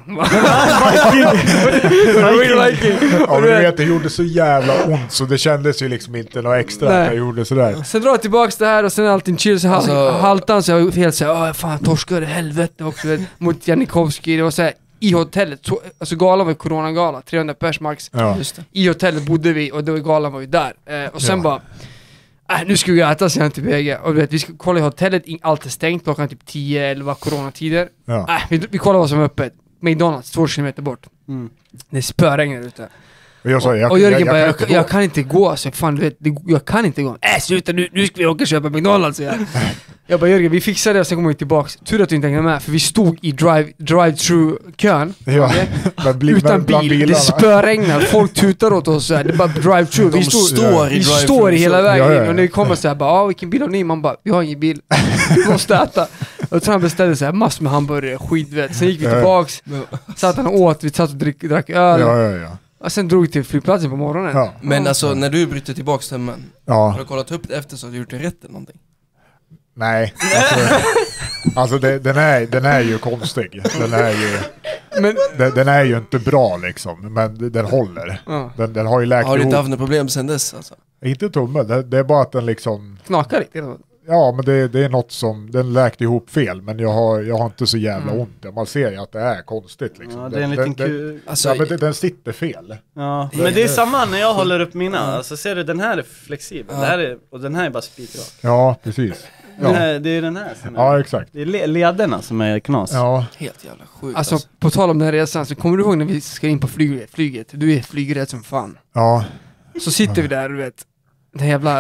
[SPEAKER 3] Ja, du vet, det gjorde så jävla ont så det kändes ju liksom inte något extra att jag gjorde sådär.
[SPEAKER 6] Sen drar jag tillbaks det här och sen allting chill så haltan så jag helt såhär, fan torskar i helvete också vet, mot Janikowski. Det var såhär i hotellet, alltså galan var coronagala, 300 pers max. I hotellet bodde vi och då galan var ju där. Och sen bara nu ska vi äta sen till BG. Och du vet, vi ska kolla i hotellet, allt är stängt, klockan typ 10 eller vad coronatider. Vi kollar vad som är öppet. McDonalds, 2 kilometer bort. Det spöregnar ute.
[SPEAKER 3] Och
[SPEAKER 6] Jörgen bara, jag kan inte gå. Alltså, fan, du vet, jag kan inte gå. Sluta, nu ska vi åka och köpa McDonalds. Jag bara, Jörgen, vi fixar det och sen kommer vi tillbaks. Tur att du inte hängde med, för vi stod i drive-thru-kön. Utan bil. Det spöregnar. Folk tutar åt oss. Det är bara drive-thru. Vi står i hela vägen. Och när vi kommer så här, bara, vilken bil har ni? Man bara, vi har ingen bil. Vi måste äta. Och så han beställde så här massor med hamburgare, skitvet. Sen gick vi tillbaks. Satt han och åt. Vi satt och drack öl. Och sen drog vi till flygplatsen på morgonen.
[SPEAKER 4] Men alltså, när du bryter tillbaka stämmen, har du kollat upp det efter så har du gjort det rätt eller någonting?
[SPEAKER 3] Nej, alltså den är ju konstig. Den är ju inte bra liksom, men den håller. Den har ju läkt ihop.
[SPEAKER 4] Har du inte haft några problem sen dess alltså?
[SPEAKER 3] Inte tummen, det är bara att den liksom
[SPEAKER 6] knakar riktigt.
[SPEAKER 3] Ja, men det är något som den läkte ihop fel, men jag har inte så jävla ont. Man ser ju att det är konstigt liksom.
[SPEAKER 5] Ja, det är en liten kul.
[SPEAKER 3] Alltså, men den sitter fel.
[SPEAKER 5] Ja, men det är samma när jag håller upp mina. Alltså ser du, den här är flexibel. Och den här är bara spikrak.
[SPEAKER 3] Ja, precis.
[SPEAKER 5] Det är den här som
[SPEAKER 3] är, exakt.
[SPEAKER 5] Det är lederna som är knas.
[SPEAKER 3] Ja.
[SPEAKER 4] Helt jävla sjukt.
[SPEAKER 6] Alltså på tal om den här resan, så kommer du ihåg när vi ska in på flyget? Du är flygrädd som fan.
[SPEAKER 3] Ja.
[SPEAKER 6] Så sitter vi där, du vet. Den jävla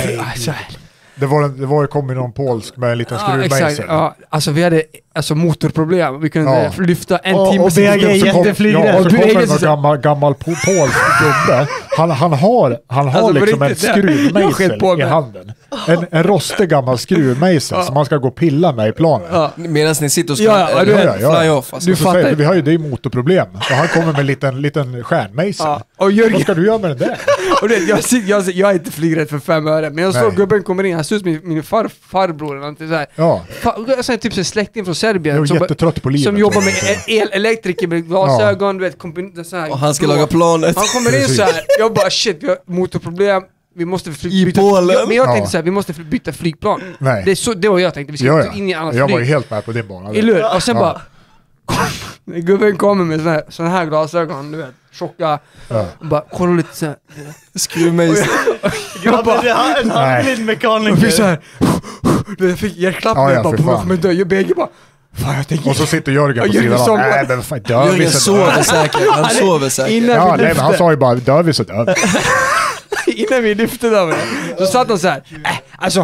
[SPEAKER 3] Det var ju någon polsk med en liten skruvmejsel.
[SPEAKER 6] Ja, alltså vi hade motorproblem. Vi kunde lyfta en timme.
[SPEAKER 5] Och BG är jätteflygrädd.
[SPEAKER 3] Och så kommer en gammal polsk gubbe. Han har alltså, liksom en skruvmejsel i handen. En rostig gammal skruvmejsel som man ska gå och pilla med i planen.
[SPEAKER 4] Medan ni sitter och ska fly off. Alltså.
[SPEAKER 3] Du fattar. Vi har ju det motorproblem. Och han kommer med en liten stjärnmejsel. Och vad ska du göra med den där?
[SPEAKER 6] Och jag är inte flygrädd för 5 öre. Men jag såg gubben kommer in. Han ser ut som min farbror eller någonting så här. Ja. Typ en släkting från Serbien som jobbar med elektriker med glasögon, du vet, så här.
[SPEAKER 4] Och han ska laga planet.
[SPEAKER 6] Han kommer in så här. Jag bara shit, vi har motorproblem. Vi måste byta. Men jag tänkte så här, vi måste byta flygplan.
[SPEAKER 3] Nej.
[SPEAKER 6] Det var jag tänkte, vi ska in i annat flyg.
[SPEAKER 3] Jag var ju helt med på din bana.
[SPEAKER 6] Och sen bara gubben kommer med såna här glasögon, du vet, tjocka. Och bara kolla lite så här.
[SPEAKER 4] Skruvmejsel.
[SPEAKER 5] Jag bara en handledmekaniker.
[SPEAKER 6] Och så här. Jag fick hjärtklappning bara på mig dö. Jag bägge bara fan, jag tänker.
[SPEAKER 3] Och så sitter Jörgen på sidan av. Nej, men fan, dör vi så
[SPEAKER 4] sover säkert. Han sover säkert.
[SPEAKER 3] Ja, nej, men han sa ju bara, dör vi så dör vi.
[SPEAKER 6] Innan vi lyfte där med det, så satt han så här. Alltså,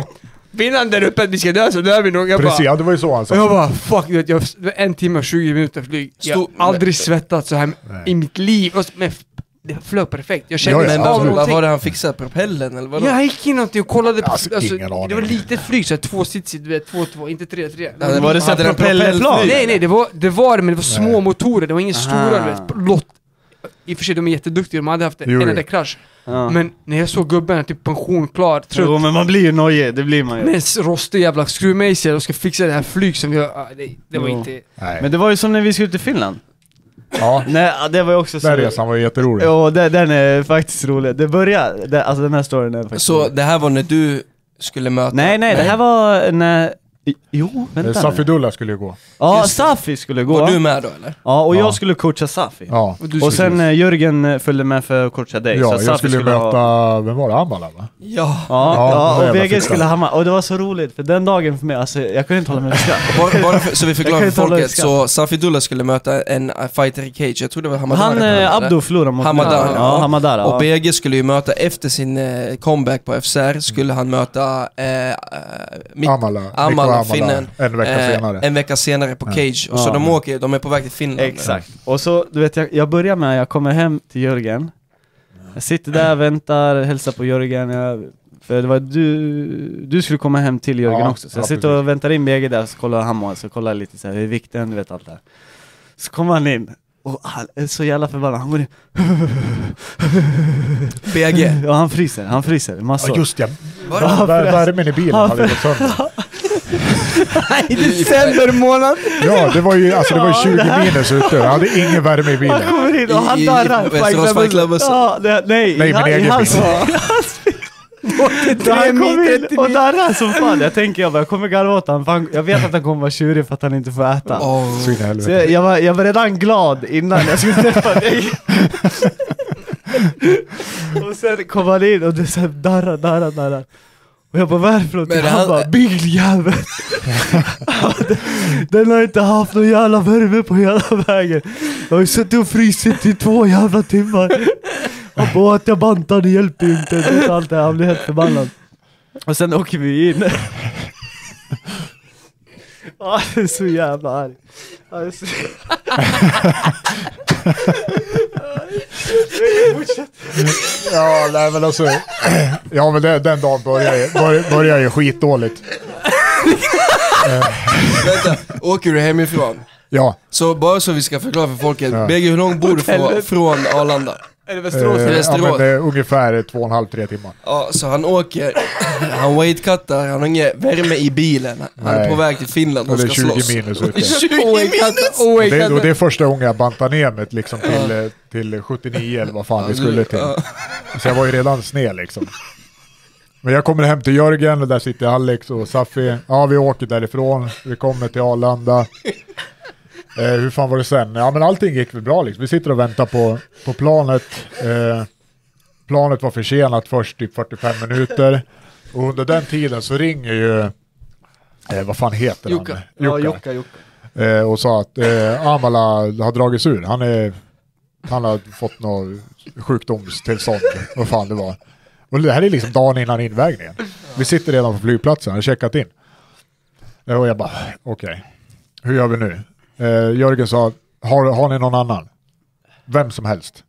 [SPEAKER 6] Vinnan där uppe att vi ska dö så dör vi nog.
[SPEAKER 3] Precis, ja, det var ju så han sa.
[SPEAKER 6] Jag bara, fuck, du vet, det var 1 timme och 20 minuter flyg. Jag har aldrig svettat så här i mitt liv. Men det flög perfekt. Jag kände
[SPEAKER 4] Men
[SPEAKER 6] av
[SPEAKER 4] vad var det han fixade? Propellen eller vad?
[SPEAKER 6] Jag gick in och kollade på,
[SPEAKER 3] ingen aning.
[SPEAKER 6] det var lite flyg, så 2 sitsigt, du vet, 2-2, inte 3-3.
[SPEAKER 4] Var det så att det propellerplan?
[SPEAKER 6] Nej, det var men det var små motorer, det var ingen stora, du vet, lott. I och för sig, de är jätteduktiga, de hade haft en enda krasch. Men när jag såg gubben, typ pension, klar, trött.
[SPEAKER 5] Jo, men man blir ju nojig, det blir man ju.
[SPEAKER 6] Men rostig jävla skruvmejsel och ska fixa det här flyg som det var inte...
[SPEAKER 3] Nej.
[SPEAKER 5] Men det var ju som när vi skulle till Finland.
[SPEAKER 3] Ja,
[SPEAKER 5] Nej, det var ju också så...
[SPEAKER 3] den resan var jätterolig.
[SPEAKER 5] Jo, den är faktiskt rolig. Det började, alltså den här storyn är faktiskt
[SPEAKER 4] Så
[SPEAKER 5] rolig.
[SPEAKER 4] det här var när du skulle möta...
[SPEAKER 5] Nej, det här var när... Jo, vänta.
[SPEAKER 3] Safidullah skulle ju gå.
[SPEAKER 5] Ja,
[SPEAKER 4] Just det.
[SPEAKER 5] Safi skulle gå.
[SPEAKER 4] Var du med då eller?
[SPEAKER 5] Ja, och
[SPEAKER 3] Ja.
[SPEAKER 5] jag skulle coacha Safi.
[SPEAKER 3] Ja,
[SPEAKER 5] Och sen Jörgen följde med för att coacha dig.
[SPEAKER 3] ja
[SPEAKER 5] så
[SPEAKER 3] jag
[SPEAKER 5] Safi
[SPEAKER 3] skulle möta,
[SPEAKER 5] ha...
[SPEAKER 3] vem var det? Amala, va?
[SPEAKER 4] Ja.
[SPEAKER 5] Ja,
[SPEAKER 3] det
[SPEAKER 5] och
[SPEAKER 3] jävla
[SPEAKER 5] VG
[SPEAKER 3] fixar.
[SPEAKER 5] skulle hamna. Och det var så roligt, för den dagen för mig, alltså jag kunde inte hålla mig med skratt.
[SPEAKER 4] Bara så vi förklarar
[SPEAKER 5] Jag
[SPEAKER 4] för
[SPEAKER 5] kan inte hålla
[SPEAKER 4] folket,
[SPEAKER 5] skratt.
[SPEAKER 4] så Safidullah skulle möta en fighter i cage, jag tror det var Hamadan.
[SPEAKER 5] Han, Abdo förlorade mot
[SPEAKER 4] Hamadan,
[SPEAKER 5] ja. Hamadan, ja.
[SPEAKER 4] Och BG skulle ju möta, efter sin comeback på FCR, skulle han möta
[SPEAKER 3] Amala,
[SPEAKER 4] finnen.
[SPEAKER 3] en vecka senare.
[SPEAKER 4] En vecka senare på Cage. Och så
[SPEAKER 5] Ja.
[SPEAKER 4] de är på väg till Finland.
[SPEAKER 5] Exakt. Och så, du vet, jag börjar med, jag kommer hem till Jörgen. Jag sitter där, väntar, hälsar på Jörgen. För det var du skulle komma hem till Jörgen också. Så jag sitter och väntar in BG där, så kollar han och så kollar lite så här, hur är vikten, du vet allt det här. Så kommer han in. Och han är så jävla förbannad. Han går in.
[SPEAKER 4] BG.
[SPEAKER 5] Ja, han fryser. Massor.
[SPEAKER 3] Ja, just det.
[SPEAKER 4] Var
[SPEAKER 3] Värmen i bilen hade gått sönder.
[SPEAKER 6] I december månad!
[SPEAKER 3] Ja, det var ju 20 minus ute. Jag hade ingen värme i bilen.
[SPEAKER 5] Han kommer in och han
[SPEAKER 4] I
[SPEAKER 5] darrar.
[SPEAKER 4] Västerås Fight Club.
[SPEAKER 5] Ja, nej,
[SPEAKER 3] Nej, men egen bil.
[SPEAKER 5] Han kommer in och darrar som fan. Jag tänker jag kommer garva åt han, för jag vet att han kommer vara tjurig för att han inte får äta.
[SPEAKER 3] Så in i
[SPEAKER 5] Så
[SPEAKER 3] helvete.
[SPEAKER 5] jag var redan glad innan jag skulle träffa dig. Och sen kom han in och det så här darrar. Och jag bara, varför?
[SPEAKER 4] Men
[SPEAKER 5] Han bara, biljävel. Den har inte haft någon jävla värme på hela vägen. Jag har ju suttit och frysit i 2 jävla timmar. Han bara, att jag bantade hjälper ju inte. Det är allt det här. Han blir helt förbannad. Och sen åker vi in. Ja, det är så jävla arg. Ja, det är så...
[SPEAKER 3] Ja, nej men alltså. Ja, men den dagen börjar ju skitdåligt.
[SPEAKER 4] Vänta, åker du hemifrån?
[SPEAKER 3] Ja.
[SPEAKER 4] Så bara så vi ska förklara för folket,
[SPEAKER 3] Ja.
[SPEAKER 4] BG, hur långt bor du från Arlanda?
[SPEAKER 6] Är det Västerås?
[SPEAKER 3] Ja, men det är ungefär 2,5-3 timmar.
[SPEAKER 4] Ja, så han åker, han weightcuttar, han har ingen värme i bilen. Han är
[SPEAKER 3] Nej.
[SPEAKER 4] på väg till Finland och
[SPEAKER 3] Och det är
[SPEAKER 4] ska
[SPEAKER 3] 20
[SPEAKER 4] slåss.
[SPEAKER 3] minus ute.
[SPEAKER 4] 20 minus!
[SPEAKER 3] Och det är första gången jag bantar ner mig liksom till 79 eller vad fan vi skulle till. Så jag var ju redan sned liksom. Men jag kommer hem till Jörgen och där sitter Alex och Safi. Ja, vi åker därifrån. Vi kommer till Arlanda. Hur fan var det sen? Ja, men allting gick väl bra liksom. Vi sitter och väntar på planet. Planet var försenat först typ 45 minuter. Och under den tiden så ringer ju vad fan heter
[SPEAKER 4] Jukka.
[SPEAKER 3] han?
[SPEAKER 5] Ja, Jukka.
[SPEAKER 3] Och sa att Amala har dragits ur. Han har fått något sjukdomstillstånd. Vad fan det var. Och det här är liksom dagen innan invägningen. Vi sitter redan på flygplatsen och checkat in. Och jag bara, okej. Hur gör vi nu? Jörgen sa, har ni någon annan? Vem som helst.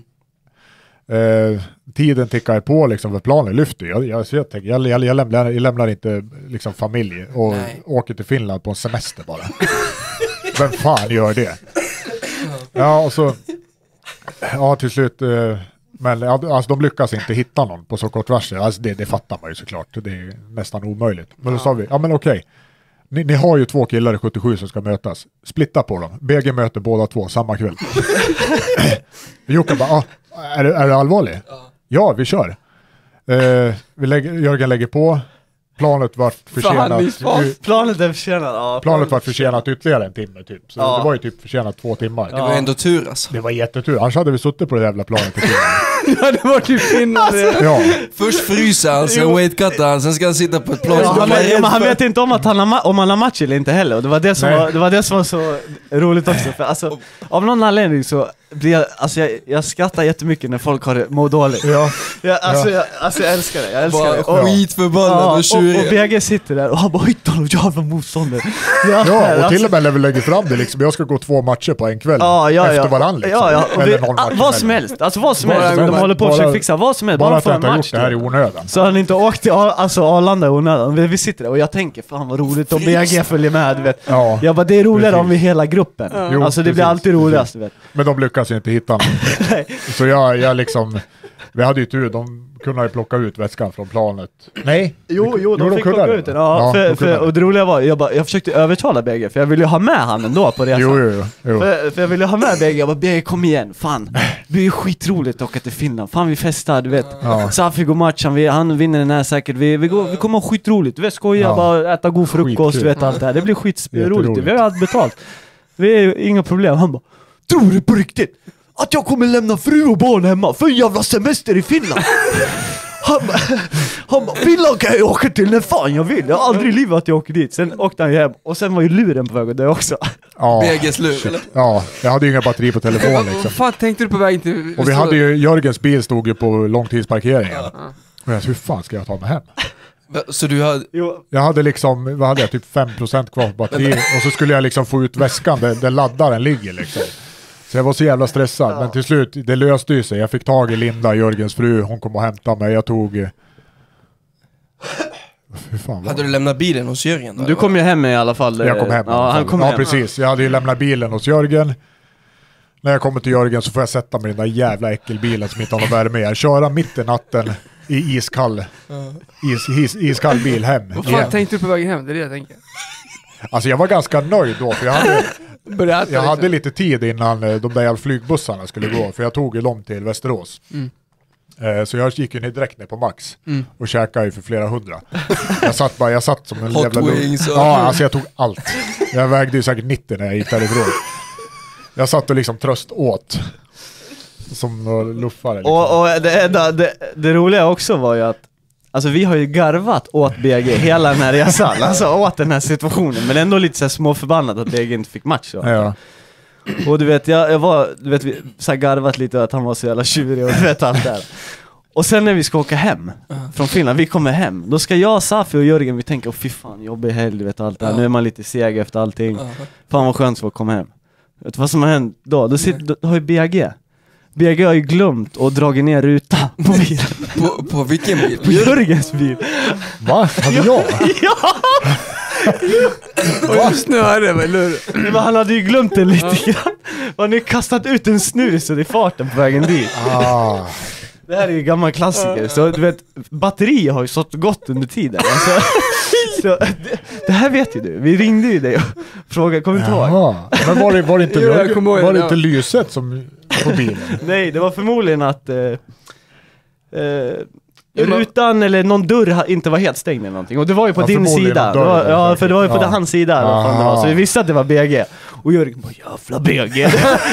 [SPEAKER 3] Tiden tickar på liksom, för planen lyfter. Jag lämnar inte liksom, familj och åker till Finland på en semester bara. Vem fan gör det? Ja, och så till slut men alltså, de lyckas inte hitta någon på så kort varsel. Alltså, det fattar man ju såklart. Det är nästan omöjligt. Men då sa vi, ja men okej. Ni har ju 2 killar i 77 som ska mötas. Splitta på dem. BG möter båda 2 samma kväll. Jocke bara, är du allvarlig? Ja, vi kör. Jörgen lägger på. Planet var försenat.
[SPEAKER 5] Planet är försenat. Ja,
[SPEAKER 3] Planet var försenat ytterligare en timme typ. Så
[SPEAKER 5] Ja.
[SPEAKER 3] det var ju typ försenat 2 timmar.
[SPEAKER 4] Det var ändå tur alltså.
[SPEAKER 3] Det var jättetur. Annars hade vi suttit på det jävla planet i timmen.
[SPEAKER 6] Du hade varit i Finland.
[SPEAKER 3] Ja.
[SPEAKER 4] Först fryser han, sen weightcuttar han, sen ska han sitta på ett plan.
[SPEAKER 5] Han vet inte om att om han har match eller inte heller. Och det var det som var så roligt också. För alltså, av någon anledning så blir jag skrattar jättemycket när folk mår dåligt.
[SPEAKER 3] Ja.
[SPEAKER 5] Jag älskar det. Jag älskar det.
[SPEAKER 4] Bara skitförbannad och tjurig.
[SPEAKER 5] Och BG sitter där och han bara hittar någon jävla motståndare.
[SPEAKER 3] Ja, och till och med när vi lägger fram det liksom, jag ska gå 2 matcher på en kväll efter varann liksom. Eller någon match
[SPEAKER 5] vad som helst, alltså vad som helst. De håller på att försöka fixa vad som helst.
[SPEAKER 3] Bara för
[SPEAKER 5] en
[SPEAKER 3] att jag har
[SPEAKER 5] match
[SPEAKER 3] gjort det här i onödan.
[SPEAKER 5] så han inte åkt till Arlanda i onödan. Vi sitter där och jag tänker, fan vad roligt om BG följer med, du vet.
[SPEAKER 3] Ja,
[SPEAKER 5] Jag bara, det är roligare om vi hela gruppen.
[SPEAKER 3] Jo,
[SPEAKER 5] alltså det blir
[SPEAKER 3] precis,
[SPEAKER 5] alltid roligast, du vet.
[SPEAKER 3] Men de lyckas ju inte hitta någon. Så jag liksom, vi hade ju tur, de kunde ju plocka ut väskan från planet. Nej.
[SPEAKER 5] Jo, de fick plocka ut den. Ja, och det roliga var, jag försökte övertala BG, för jag ville ju ha med han ändå på resan.
[SPEAKER 3] Jo.
[SPEAKER 5] För jag ville ha med BG, jag bara, BG kom igen, fan. Det blir ju skitroligt att åka till Finland. Fan, vi festar, du vet.
[SPEAKER 3] Ja.
[SPEAKER 5] Safi går matchen, han vinner den här säkert. Vi kommer ha skitroligt, du vet, skoja, bara äta god frukost, du vet, allt det här. Det blir skitroligt, vi har allt betalt. Vi är inga problem. Han bara, tror du på riktigt att jag kommer lämna fru och barn hemma för en jävla semester i Finland? Han bara, Finland kan jag åka till när fan jag vill. Jag har aldrig i livet att jag åker dit. Sen åkte han hem och sen var ju luren på väg och det också.
[SPEAKER 3] Ja.
[SPEAKER 4] BGs lur, eller?
[SPEAKER 3] Ja, jag hade ju inga batteri på telefonen
[SPEAKER 6] Vad
[SPEAKER 3] liksom.
[SPEAKER 6] fan tänkte du på väg till...
[SPEAKER 3] Och vi hade ju, Jörgens bil stod ju på långtidsparkeringen. Och jag sa, hur fan ska jag ta mig hem?
[SPEAKER 4] Så du har...
[SPEAKER 3] Jag hade liksom, vad hade jag, typ 5% kvar på batteri. Och så skulle jag liksom få ut väskan där laddaren ligger liksom. Så jag var så jävla stressad, men till slut, det löste ju sig. Jag fick tag i Linda, Jörgens fru, hon kom och hämtade mig. Jag tog... Hur fan var
[SPEAKER 4] Hade du lämnat bilen hos Jörgen då?
[SPEAKER 5] Du kom ju hem i alla fall.
[SPEAKER 3] Jag kom hem.
[SPEAKER 5] Ja, han kom hem.
[SPEAKER 3] Precis. Jag hade ju lämnat bilen hos Jörgen. När jag kommer till Jörgen så får jag sätta mig i den där jävla äckelbilen som inte har någon värme. Jag köra mitt i natten i iskall bil hem.
[SPEAKER 6] Vad fan tänkte du på vägen hem? Det är det jag tänker.
[SPEAKER 3] Alltså jag var ganska nöjd då, för jag hade lite tid innan de där flygbussarna skulle gå, för jag tog ju långt till Västerås. Så jag gick ju ner direkt ner på Max och käkade ju för flera 100. Jag satt som en
[SPEAKER 4] Hot
[SPEAKER 3] jävla
[SPEAKER 4] wings och...
[SPEAKER 3] Ja, alltså jag tog allt. Jag vägde ju säkert 90 när jag gick därifrån. Jag satt och liksom tröst åt som luffare liksom.
[SPEAKER 5] Och det roliga också var ju att alltså vi har ju garvat åt BG hela den här resan, alltså åt den här situationen, men ändå lite så här småförbannad att BG inte fick match så.
[SPEAKER 3] Ja.
[SPEAKER 5] Och du vet, jag var, du vet, vi så här garvat lite att han var så jävla tjurig och du vet allt där. Och sen när vi ska åka hem från Finland, vi kommer hem, då ska jag, Safi och Jörgen, vi tänker, fy fan, jobbig helg, du vet allt där. Nu är man lite seg efter allting. Fan vad skönt för att komma hem. Vet du vad som har hänt då? Då har ju BG har ju glömt och dragit ner ruta på bilen.
[SPEAKER 4] På vilken bil?
[SPEAKER 5] På Jörgens bil.
[SPEAKER 3] Va? Hade jag?
[SPEAKER 5] Ja!
[SPEAKER 6] Och snöre,
[SPEAKER 5] Men han hade ju glömt det lite grann. Han har ju kastat ut en snus i farten på vägen dit. Det här är ju gammal klassiker. Så du vet, batteri har ju stått gott under tiden. Alltså, så, det här vet ju du. Vi ringde ju dig och frågade, kommer du inte ihåg?
[SPEAKER 3] Men var det inte lyset som på bilen?
[SPEAKER 5] Nej, det var förmodligen att rutan eller någon dörr inte var helt stängd eller någonting. Och det var ju på din sida. För det var ju på hans sida. Så vi visste att det var BG. Och Jörgen bara, jävla BG.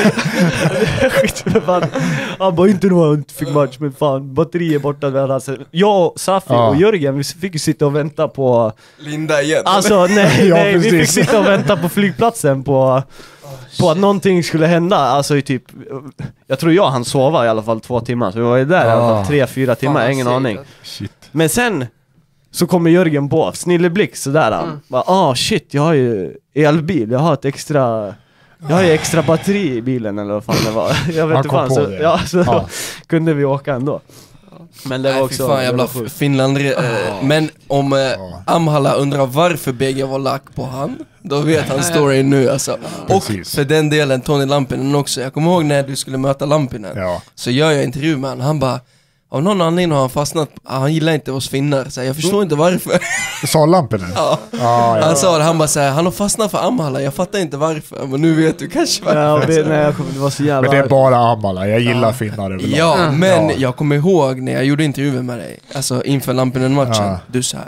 [SPEAKER 5] Han bara, inte nog inte fick match, men fan, batteri är borta. Jag, Safi och Jörgen, vi fick ju sitta och vänta på
[SPEAKER 4] Linda igen.
[SPEAKER 5] Alltså nej, vi fick sitta och vänta på flygplatsen på att någonting skulle hända. Alltså i typ, jag tror han sova i alla fall 2 timmar. Så vi var ju där i alla fall 3-4 timmar, ingen aning.
[SPEAKER 3] Shit.
[SPEAKER 5] Men sen så kommer Jörgen på snilleblick sådär. Han bara, shit, jag har ju elbil. Jag har ju extra batteri i bilen eller vad fan det var. Jag vet inte fan. Så kunde vi åka ändå. Men det var också
[SPEAKER 4] fan, jävla Finland. Men om Amhala undrar varför BG var lack på han, då vet han storyn nu alltså. Och för den delen Tony Lampinen också. Jag kommer ihåg när du skulle möta Lampinen. Så gör jag intervju med han bara, av någon anledning har han fastnat. Han gillar inte oss finnar, så jag förstår inte varför.
[SPEAKER 3] Sa Lampinen?
[SPEAKER 4] Han sa det, han bara såhär, han har fastnat för Amhala. Jag fattar inte varför, men nu vet du kanske varför.
[SPEAKER 5] Det var så jävla...
[SPEAKER 3] Men det är bara Amhala, jag gillar finnar överlag.
[SPEAKER 4] Ja, men jag kommer ihåg när jag gjorde intervjuer med dig, alltså inför Lampinen-matchen, du sa här,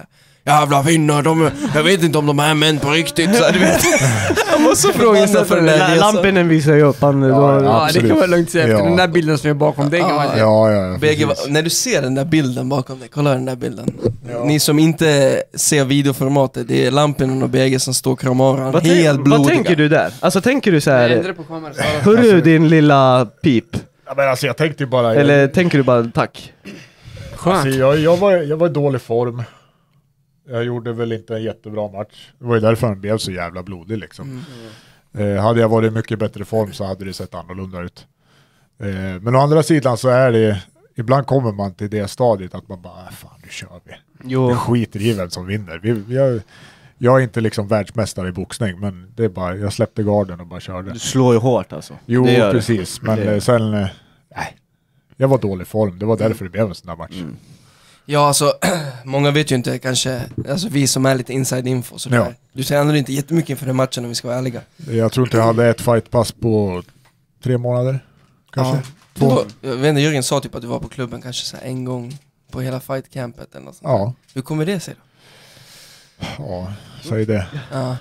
[SPEAKER 4] jävla finnar, jag vet inte om de är män på riktigt, så du vet. Jag måste fråga istället för den där
[SPEAKER 5] Lampinen visar ju upp han då.
[SPEAKER 6] Ja, det kan vara lugnt se efter den där bilden som är bakom dig.
[SPEAKER 4] När du ser den där bilden bakom dig, kolla den där bilden. Ni som inte ser videoformatet, det är Lampinen och BG som står och kramar helt blodiga.
[SPEAKER 5] Vad tänker du där? Alltså tänker du så
[SPEAKER 6] Jag
[SPEAKER 5] här?
[SPEAKER 6] ändrar på kameran.
[SPEAKER 5] Hörru din lilla pip.
[SPEAKER 3] Ja, men alltså jag tänkte ju bara...
[SPEAKER 5] Eller tänker du bara tack?
[SPEAKER 3] Alltså, jag var i dålig form. Jag gjorde väl inte en jättebra match. Det var ju därför han blev så jävla blodig liksom. Hade jag varit i mycket bättre form så hade det sett annorlunda ut. Men å andra sidan så är det... Ibland kommer man till det stadiet att man bara, fan nu kör vi.
[SPEAKER 5] Jo.
[SPEAKER 3] Det skiter i vem som vinner. Jag är inte liksom världsmästare i boxning, men det är bara, jag släppte garden och bara körde.
[SPEAKER 5] Du slår ju hårt alltså.
[SPEAKER 3] Jo, precis. Men sen, nej. Jag var dålig form. Det var därför det blev en sån här match.
[SPEAKER 4] Ja, alltså, många vet ju inte kanske, alltså vi som är lite inside info sådär.
[SPEAKER 3] Ja.
[SPEAKER 4] Du tränade inte jättemycket inför den matchen om vi ska vara ärliga.
[SPEAKER 3] Jag tror inte jag hade ett fightpass på 3 månader. Kanske. 2.
[SPEAKER 4] Jag vet inte, Jörgen sa typ att du var på klubben kanske så här en gång på hela fightcampet eller något sånt.
[SPEAKER 3] Ja.
[SPEAKER 4] Hur kommer det sig då?
[SPEAKER 3] Ja, säg det.
[SPEAKER 4] Ja.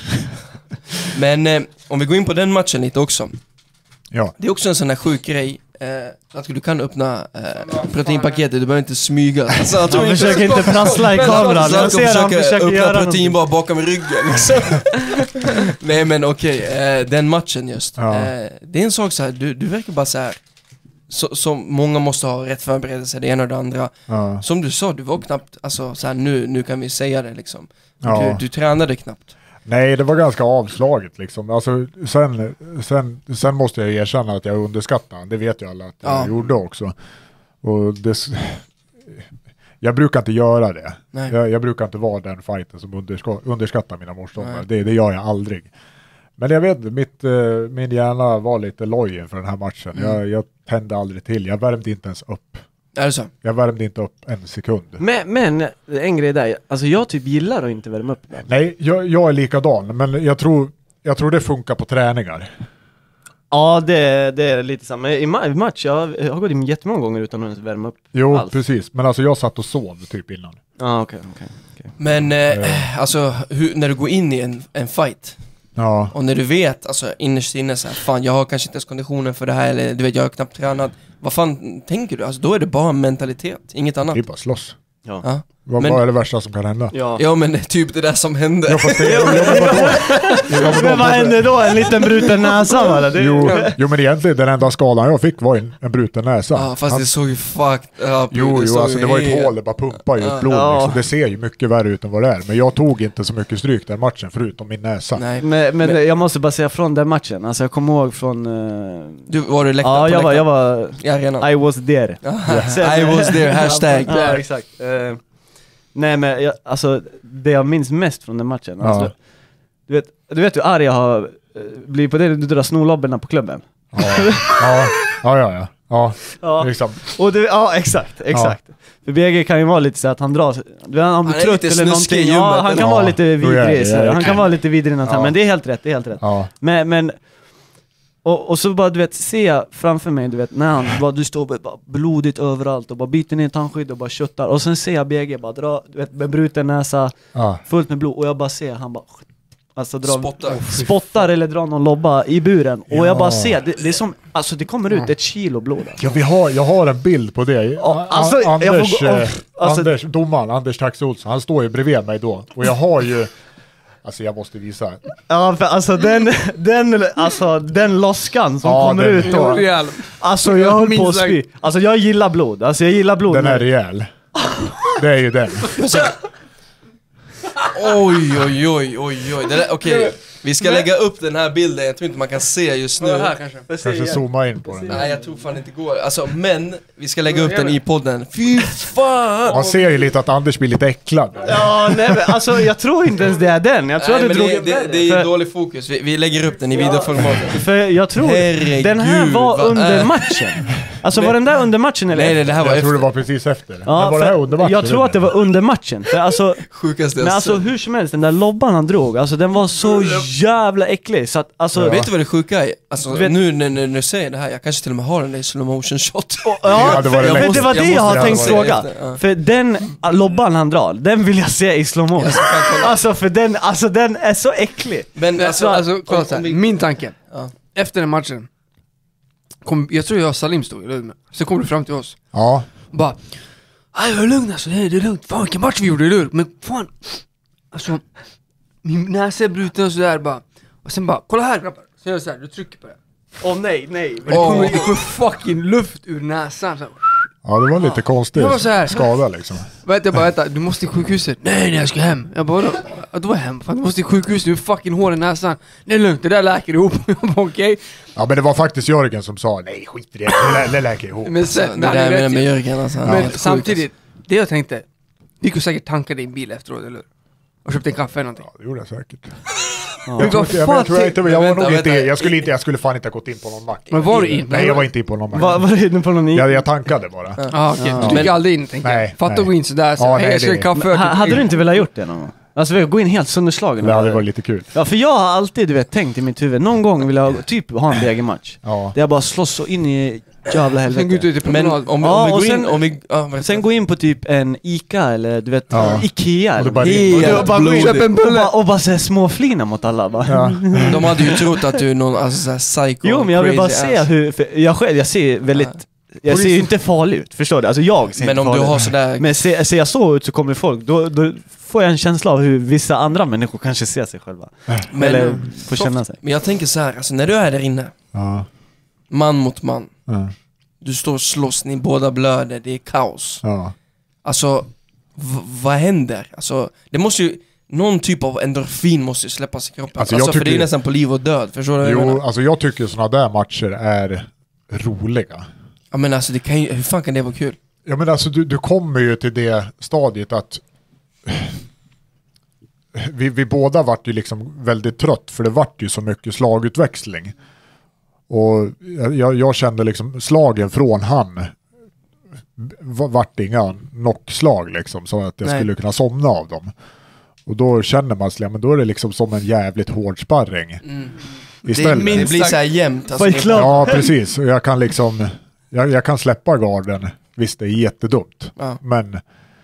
[SPEAKER 4] Men om vi går in på den matchen lite också.
[SPEAKER 3] Ja.
[SPEAKER 4] Det är också en sån här sjuk grej. Att du kan öppna proteinpaketet, du behöver inte smyga. Alltså,
[SPEAKER 5] Han försöker inte prassla i kameran. Jag ser han försöker
[SPEAKER 4] öppna
[SPEAKER 5] göra
[SPEAKER 4] protein bara bakom ryggen liksom. Nej men okej, den matchen just.
[SPEAKER 3] Ja.
[SPEAKER 4] Det är en sak så här, du verkar bara så här. Som många måste ha rätt förberedelse, det ena och det andra.
[SPEAKER 3] Ja.
[SPEAKER 4] Som du sa, du var knappt, alltså så här, nu kan vi säga det liksom.
[SPEAKER 3] Ja.
[SPEAKER 4] Du tränade knappt.
[SPEAKER 3] Nej, det var ganska avslaget liksom. Alltså, sen måste jag erkänna att jag underskattade. Det vet ju alla att jag gjorde också. Och jag brukar inte göra det. Jag brukar inte vara den fighten som underskattar mina motståndare. Det gör jag aldrig. Men jag vet, min hjärna var lite loj inför den här matchen. Jag tände aldrig till. Jag värmde inte ens upp.
[SPEAKER 4] Är det så?
[SPEAKER 3] Jag värmde inte upp en sekund.
[SPEAKER 5] Men en grej där, alltså jag typ gillar att inte värma upp där.
[SPEAKER 3] Nej, jag är likadan. Men jag tror det funkar på träningar.
[SPEAKER 5] Ja, det är lite samma. I match, jag har gått in jättemånga gånger utan att värma upp.
[SPEAKER 3] Jo,
[SPEAKER 5] alls.
[SPEAKER 3] precis. Men alltså jag satt och sov typ innan.
[SPEAKER 5] Ja, okej.
[SPEAKER 4] Men alltså, när du går in i en fight.
[SPEAKER 3] Ja.
[SPEAKER 4] Och när du vet, alltså innerst inne så här, fan jag har kanske inte ens konditionen för det här, eller du vet jag har knappt tränat. Vad fan tänker du? Alltså då är det bara mentalitet, inget annat.
[SPEAKER 3] Det är bara slåss.
[SPEAKER 5] Ja.
[SPEAKER 3] Vad är det värsta som kan hända?
[SPEAKER 4] Ja men det är typ det där som hände.
[SPEAKER 5] Men vad hände då? En liten bruten näsa eller?
[SPEAKER 3] Jo men egentligen den enda skadan jag fick var en bruten näsa.
[SPEAKER 4] Ja fast det såg ju fucked up.
[SPEAKER 3] Jo alltså det var ett hål, det bara pumpade ut blod liksom. Det ser ju mycket värre ut än vad det är. Men jag tog inte så mycket stryk den matchen förutom min näsa.
[SPEAKER 4] Nej.
[SPEAKER 5] Men jag måste bara säga från den matchen. Alltså jag kommer ihåg från...
[SPEAKER 4] Du var du läktaren?
[SPEAKER 5] Ja, jag var
[SPEAKER 4] i arenan.
[SPEAKER 5] I was there.
[SPEAKER 4] I was there, hashtag.
[SPEAKER 5] Ja, exakt. Nej men alltså det jag minns mest från den matchen. Alltså, du vet hur arg jag har blivit på det, du drar snorlobberna på klubben.
[SPEAKER 3] Ja. Liksom.
[SPEAKER 5] Och exakt. För BG kan ju vara lite så att han drar, han blir trött eller någonting. Ja, han kan vara lite vidrig. Han kan vara lite vidrig men det är helt rätt,
[SPEAKER 3] Ja.
[SPEAKER 5] Men och så bara du vet, se jag framför mig, du vet, när han bara, du står bara blodigt överallt och bara byter ner tandskydd och bara köttar. Och sen ser jag BG bara dra, du vet, med bruten näsa, fullt med blod. Och jag bara ser, han bara, alltså spottar eller drar någon lobba i buren. Och jag bara ser, det är som, alltså det kommer ut 1 kilo blod. Alltså.
[SPEAKER 3] Ja, jag har en bild på det.
[SPEAKER 5] Anders,
[SPEAKER 3] domaren, Anders Tax Olsson, han står ju bredvid mig då. Och jag har ju... Alltså jag måste visa.
[SPEAKER 5] Ja, för alltså den loskan som kommer ut då. Alltså jag höll på att spy. Alltså jag gillar blod.
[SPEAKER 3] Den är rejäl. Det är ju den.
[SPEAKER 4] Oj. Okej. Vi ska lägga upp den här bilden. Jag tror inte man kan se just nu.
[SPEAKER 3] Kanske zooma in på den.
[SPEAKER 4] Nej, jag tror fan inte går. Alltså, men vi ska lägga upp den i podden. Fy fan!
[SPEAKER 3] Man ser ju lite att Anders blir lite äcklad.
[SPEAKER 5] Ja, nej men alltså jag tror inte ens det är den. Jag tror att
[SPEAKER 4] det är dålig fokus. Vi lägger upp den i videoformat.
[SPEAKER 5] För jag tror den här var under matchen. Alltså var den där under matchen eller?
[SPEAKER 4] Nej, det här var
[SPEAKER 3] Jag tror det
[SPEAKER 4] efter.
[SPEAKER 3] var precis efter.
[SPEAKER 5] Ja,
[SPEAKER 3] Men var det här under matchen?
[SPEAKER 5] jag tror att det var under matchen. För alltså,
[SPEAKER 4] Sjukaste
[SPEAKER 5] men alltså hur som helst, den där lobban han drog, alltså den var så jävla äcklig. Så att, alltså,
[SPEAKER 4] Vet du vad det sjuka är? Alltså
[SPEAKER 5] Vet-
[SPEAKER 4] nu när du säger det här, jag kanske till och med har den där i slow motion shot.
[SPEAKER 3] Ja, det var det
[SPEAKER 5] men
[SPEAKER 3] längst.
[SPEAKER 5] det var det jag har
[SPEAKER 4] jag
[SPEAKER 5] tänkt
[SPEAKER 4] måste
[SPEAKER 5] fråga.
[SPEAKER 4] efter, ja.
[SPEAKER 5] För den lobban han drar, den vill jag se i slow motion. Alltså för den är så äcklig.
[SPEAKER 4] Men
[SPEAKER 6] Alltså kolla så här, min tanke.
[SPEAKER 4] Ja.
[SPEAKER 6] Efter den matchen, jag tror jag och Salim stod i rummet. Så kom du fram till oss.
[SPEAKER 3] Ja,
[SPEAKER 6] Bara, aj var lugn alltså, det är lugnt. Fan vilken match vi gjorde, det är lugnt. Men fan, alltså, min näsa är bruten och sådär bara. Och sen bara, kolla här grabbar. Så gör jag såhär, du trycker på det.
[SPEAKER 5] Nej.
[SPEAKER 6] Men det kommer fucking luft ur näsan. Så här.
[SPEAKER 3] ja, det var lite konstigt.
[SPEAKER 6] Det var så här.
[SPEAKER 3] Skada liksom.
[SPEAKER 6] Vänta, du måste till sjukhuset. Nej, jag ska hem. Jag bara, då var jag hem. Fan, du måste till sjukhuset, du är fucking hål i näsan. Det är lugnt, det där läker ihop. Jag bara, okej.
[SPEAKER 3] Ja, men det var faktiskt Jörgen som sa nej, skit i det. Det läker ihop.
[SPEAKER 6] Men sen,
[SPEAKER 4] det där med Jörgen alltså, han är
[SPEAKER 6] men
[SPEAKER 4] helt sjuk,
[SPEAKER 6] samtidigt, det jag tänkte, vi kunde säkert tanka din bil efteråt, eller hur? Och köpte en kaffe eller någonting.
[SPEAKER 3] Ja, det gjorde jag säkert.
[SPEAKER 6] Men
[SPEAKER 3] Jag, tror
[SPEAKER 6] vad
[SPEAKER 3] inte,
[SPEAKER 6] fan
[SPEAKER 3] jag, tror inte, jag var nog
[SPEAKER 4] vänta,
[SPEAKER 3] inte,
[SPEAKER 4] vänta.
[SPEAKER 3] jag skulle fan inte ha gått in på någon mack.
[SPEAKER 6] Men var du in?
[SPEAKER 3] Nej, jag var inte in på någon mack.
[SPEAKER 5] Var det inne på någon
[SPEAKER 3] Jag tankade bara.
[SPEAKER 6] Ja, okej. Du gick aldrig in, tänker jag.
[SPEAKER 3] Nej,
[SPEAKER 6] Fatta
[SPEAKER 3] nej.
[SPEAKER 6] att gå in sådär, så
[SPEAKER 3] Ja,
[SPEAKER 6] hej,
[SPEAKER 3] nej,
[SPEAKER 6] jag ska
[SPEAKER 3] det-
[SPEAKER 6] en kaffe.
[SPEAKER 5] Hade du inte velat gjort det någon gång? Alltså vi gå in helt sönderslagen.
[SPEAKER 3] Det hade varit lite kul.
[SPEAKER 5] Ja, för jag har alltid, du vet, tänkt i mitt huvud, någon gång vill jag typ ha en BG-match.
[SPEAKER 3] Ja.
[SPEAKER 5] Där jag bara slåss så in i jävla
[SPEAKER 6] Sen gå ut
[SPEAKER 5] helvete.
[SPEAKER 6] till
[SPEAKER 4] Men
[SPEAKER 6] promenad.
[SPEAKER 4] om
[SPEAKER 5] Ja,
[SPEAKER 4] vi
[SPEAKER 5] och
[SPEAKER 4] går
[SPEAKER 5] sen-
[SPEAKER 4] in, om vi... vad
[SPEAKER 5] Sen gå in på typ en Ica eller du vet,
[SPEAKER 3] Ja.
[SPEAKER 5] Ikea.
[SPEAKER 3] Och
[SPEAKER 5] Eller
[SPEAKER 3] du bara-
[SPEAKER 5] helt
[SPEAKER 3] och
[SPEAKER 5] bara gå in
[SPEAKER 6] Köp en bulle.
[SPEAKER 5] och bara säga småflina mot alla bara.
[SPEAKER 3] Ja.
[SPEAKER 4] De hade ju trott att du är någon alltså, så här psycho.
[SPEAKER 5] Jo men jag vill bara
[SPEAKER 4] crazy
[SPEAKER 5] se
[SPEAKER 4] ass.
[SPEAKER 5] hur, för jag ser väldigt, jag ser ju inte farlig ut, förstår du? Alltså jag ser
[SPEAKER 4] Men
[SPEAKER 5] inte
[SPEAKER 4] om du
[SPEAKER 5] farlig
[SPEAKER 4] har
[SPEAKER 5] ut.
[SPEAKER 4] sådär...
[SPEAKER 5] Men ser jag så ut så kommer folk, då får jag en känsla av hur vissa andra människor kanske ser sig själva. Eller får känna sig.
[SPEAKER 4] Men jag tänker så här, alltså när du är där inne,
[SPEAKER 3] Ja.
[SPEAKER 4] man mot man,
[SPEAKER 3] Ja.
[SPEAKER 4] du står och slåss, ni båda blöder, det är kaos.
[SPEAKER 3] Ja.
[SPEAKER 4] Alltså, vad händer? Alltså, det måste ju... Någon typ av endorfin måste ju släppas i kroppen.
[SPEAKER 3] Alltså,
[SPEAKER 4] Alltså,
[SPEAKER 3] jag
[SPEAKER 4] för det är
[SPEAKER 3] tycker-
[SPEAKER 4] nästan på liv och död, förstår du vad jag
[SPEAKER 3] Jo,
[SPEAKER 4] menar?
[SPEAKER 3] alltså jag tycker sådana där matcher är roliga.
[SPEAKER 4] Ja men alltså, det kan ju, hur fan kan det vara kul?
[SPEAKER 3] Ja, men alltså du kommer ju till det stadiet att vi båda vart ju liksom väldigt trött, för det vart ju så mycket slagutväxling. Och jag kände liksom slagen från han vart inga knockslag liksom, så att jag
[SPEAKER 4] Nej.
[SPEAKER 3] skulle kunna somna av dem. Och då känner man sig, ja, men då är det liksom som en jävligt hård sparring. Istället.
[SPEAKER 4] Det blir så här jämnt. Alltså,
[SPEAKER 5] Fight
[SPEAKER 4] det-
[SPEAKER 5] Club.
[SPEAKER 3] Ja, precis. Och jag kan liksom, jag kan släppa garden. Visst, det är jättedumt.
[SPEAKER 4] Ja.
[SPEAKER 3] Men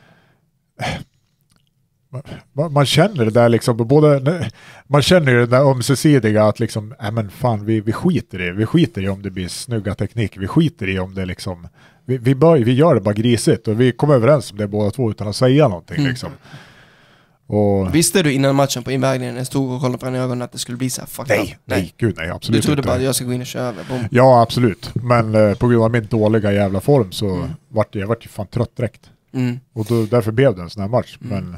[SPEAKER 3] man känner det där liksom, man känner ju det där ömsesidiga att liksom, men fan, vi skiter i om det blir snygga teknik, vi skiter i om det liksom, vi gör det bara grisigt och vi kommer överens om det båda två utan att säga någonting liksom. Och
[SPEAKER 4] Visste du innan matchen på invägningen, jag stod och kollade på den i ögonen att det skulle bli så här fucked up?
[SPEAKER 3] nej, gud nej, absolut
[SPEAKER 4] Du trodde
[SPEAKER 3] inte.
[SPEAKER 4] bara att jag ska gå in och köra över, boom.
[SPEAKER 3] Ja, absolut. Men på grund av min dåliga jävla form så vart jag ju fan trött direkt.
[SPEAKER 4] Mm.
[SPEAKER 3] Och därför blev det en sån här match. Men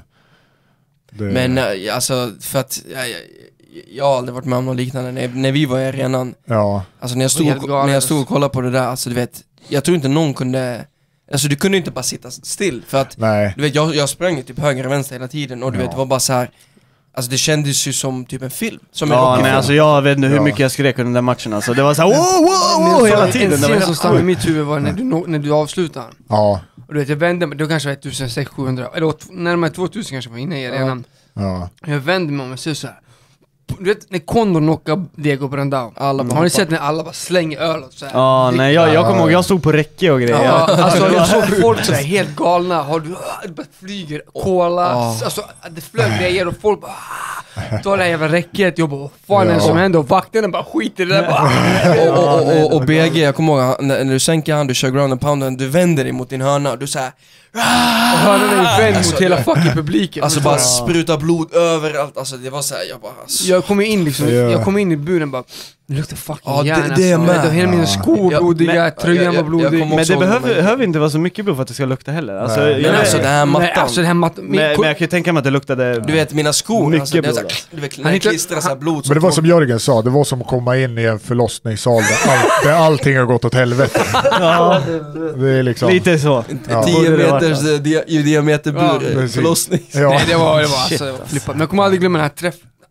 [SPEAKER 4] Men alltså, för att jag har aldrig varit med om något liknande. När vi var i arenan,
[SPEAKER 3] ja,
[SPEAKER 4] alltså när jag stod och kollade på det där, alltså du vet, jag tror inte någon kunde, alltså du kunde inte bara sitta still. För att,
[SPEAKER 3] nej.
[SPEAKER 4] du vet, jag sprang ju typ höger och vänster hela tiden och du vet, det var bara så här. Alltså det kändes ju som typ en film. Som en
[SPEAKER 5] Ja,
[SPEAKER 4] rockfilm.
[SPEAKER 5] nej, alltså jag vet inte hur
[SPEAKER 3] Ja.
[SPEAKER 5] mycket jag skrek under den matchen alltså. Det var så här, wow, hela tiden.
[SPEAKER 6] En
[SPEAKER 5] Det var
[SPEAKER 6] scen som
[SPEAKER 5] helt
[SPEAKER 6] stannade i
[SPEAKER 5] sjukt.
[SPEAKER 6] mitt huvud var när du avslutade.
[SPEAKER 3] Ja,
[SPEAKER 6] Och du vet, jag vände mig, det var kanske var 1600-700, eller närmare 2000 kanske var inne i arenan.
[SPEAKER 3] ja.
[SPEAKER 6] Jag vände mig om och ser så här. Du vet, när Condor knockar Diego Brandao.
[SPEAKER 4] Alla bara
[SPEAKER 6] Har ni
[SPEAKER 4] hoppar.
[SPEAKER 6] sett när alla bara slänger öl och så här?
[SPEAKER 5] Ja, nej, jag kommer ihåg, jag stod på räcke och grejer.
[SPEAKER 6] Ja, alltså
[SPEAKER 5] det
[SPEAKER 6] jag
[SPEAKER 5] var-
[SPEAKER 6] såg folk sådär helt galna, det bara flyger, cola, alltså det flög grejer och folk bara tar det här jävla räcket, jag bara vad fan är det som händer? Och vakterna bara skiter i det där bara.
[SPEAKER 4] och BG, jag kommer ihåg, när du sänker han, du kör ground and pound, du vänder dig mot din hörna och du såhär,
[SPEAKER 6] Och hörde är vänd mot
[SPEAKER 4] Alltså,
[SPEAKER 6] hela fucking publiken.
[SPEAKER 4] alltså bara spruta blod överallt, alltså det var såhär, jag bara alltså.
[SPEAKER 6] Jag kom in liksom,
[SPEAKER 3] Ja.
[SPEAKER 6] jag kom in i buren bara, det luktar fucking
[SPEAKER 4] Ja, det-
[SPEAKER 6] järn
[SPEAKER 4] det är
[SPEAKER 6] alltså.
[SPEAKER 4] med.
[SPEAKER 6] Hela mina skor
[SPEAKER 4] Ja.
[SPEAKER 6] blodiga,
[SPEAKER 5] Men-
[SPEAKER 6] tröjan var
[SPEAKER 4] jag
[SPEAKER 6] blodig.
[SPEAKER 4] kommer
[SPEAKER 5] Men
[SPEAKER 4] också
[SPEAKER 5] det
[SPEAKER 4] ihåg
[SPEAKER 5] behöver inte vara så mycket blod för att det ska lukta heller. Alltså,
[SPEAKER 3] Nej.
[SPEAKER 5] jag
[SPEAKER 4] Men
[SPEAKER 5] vet-
[SPEAKER 4] alltså den här mattan,
[SPEAKER 6] Nej, alltså den här mattan,
[SPEAKER 5] men jag kan ju tänka mig att det luktade...
[SPEAKER 4] du vet mina skor,
[SPEAKER 5] Mycket
[SPEAKER 4] alltså, det var
[SPEAKER 5] blod,
[SPEAKER 4] såhär, du vet,
[SPEAKER 6] Han
[SPEAKER 4] när jag
[SPEAKER 6] hittade-
[SPEAKER 4] klistrar såhär blod.
[SPEAKER 3] Men det var som Jörgen sa, det var som att komma in i en förlossningssal där allting har gått åt helvete.
[SPEAKER 5] Ja,
[SPEAKER 3] Det är liksom...
[SPEAKER 5] lite så.
[SPEAKER 3] Ja.
[SPEAKER 4] 10
[SPEAKER 5] Borde det varit
[SPEAKER 4] meters i diameter
[SPEAKER 6] Ja,
[SPEAKER 4] bur,
[SPEAKER 3] precis.
[SPEAKER 4] förlossning.
[SPEAKER 3] Ja.
[SPEAKER 6] Nej, det var alltså flippat. Men jag kommer aldrig glömma den här träffen.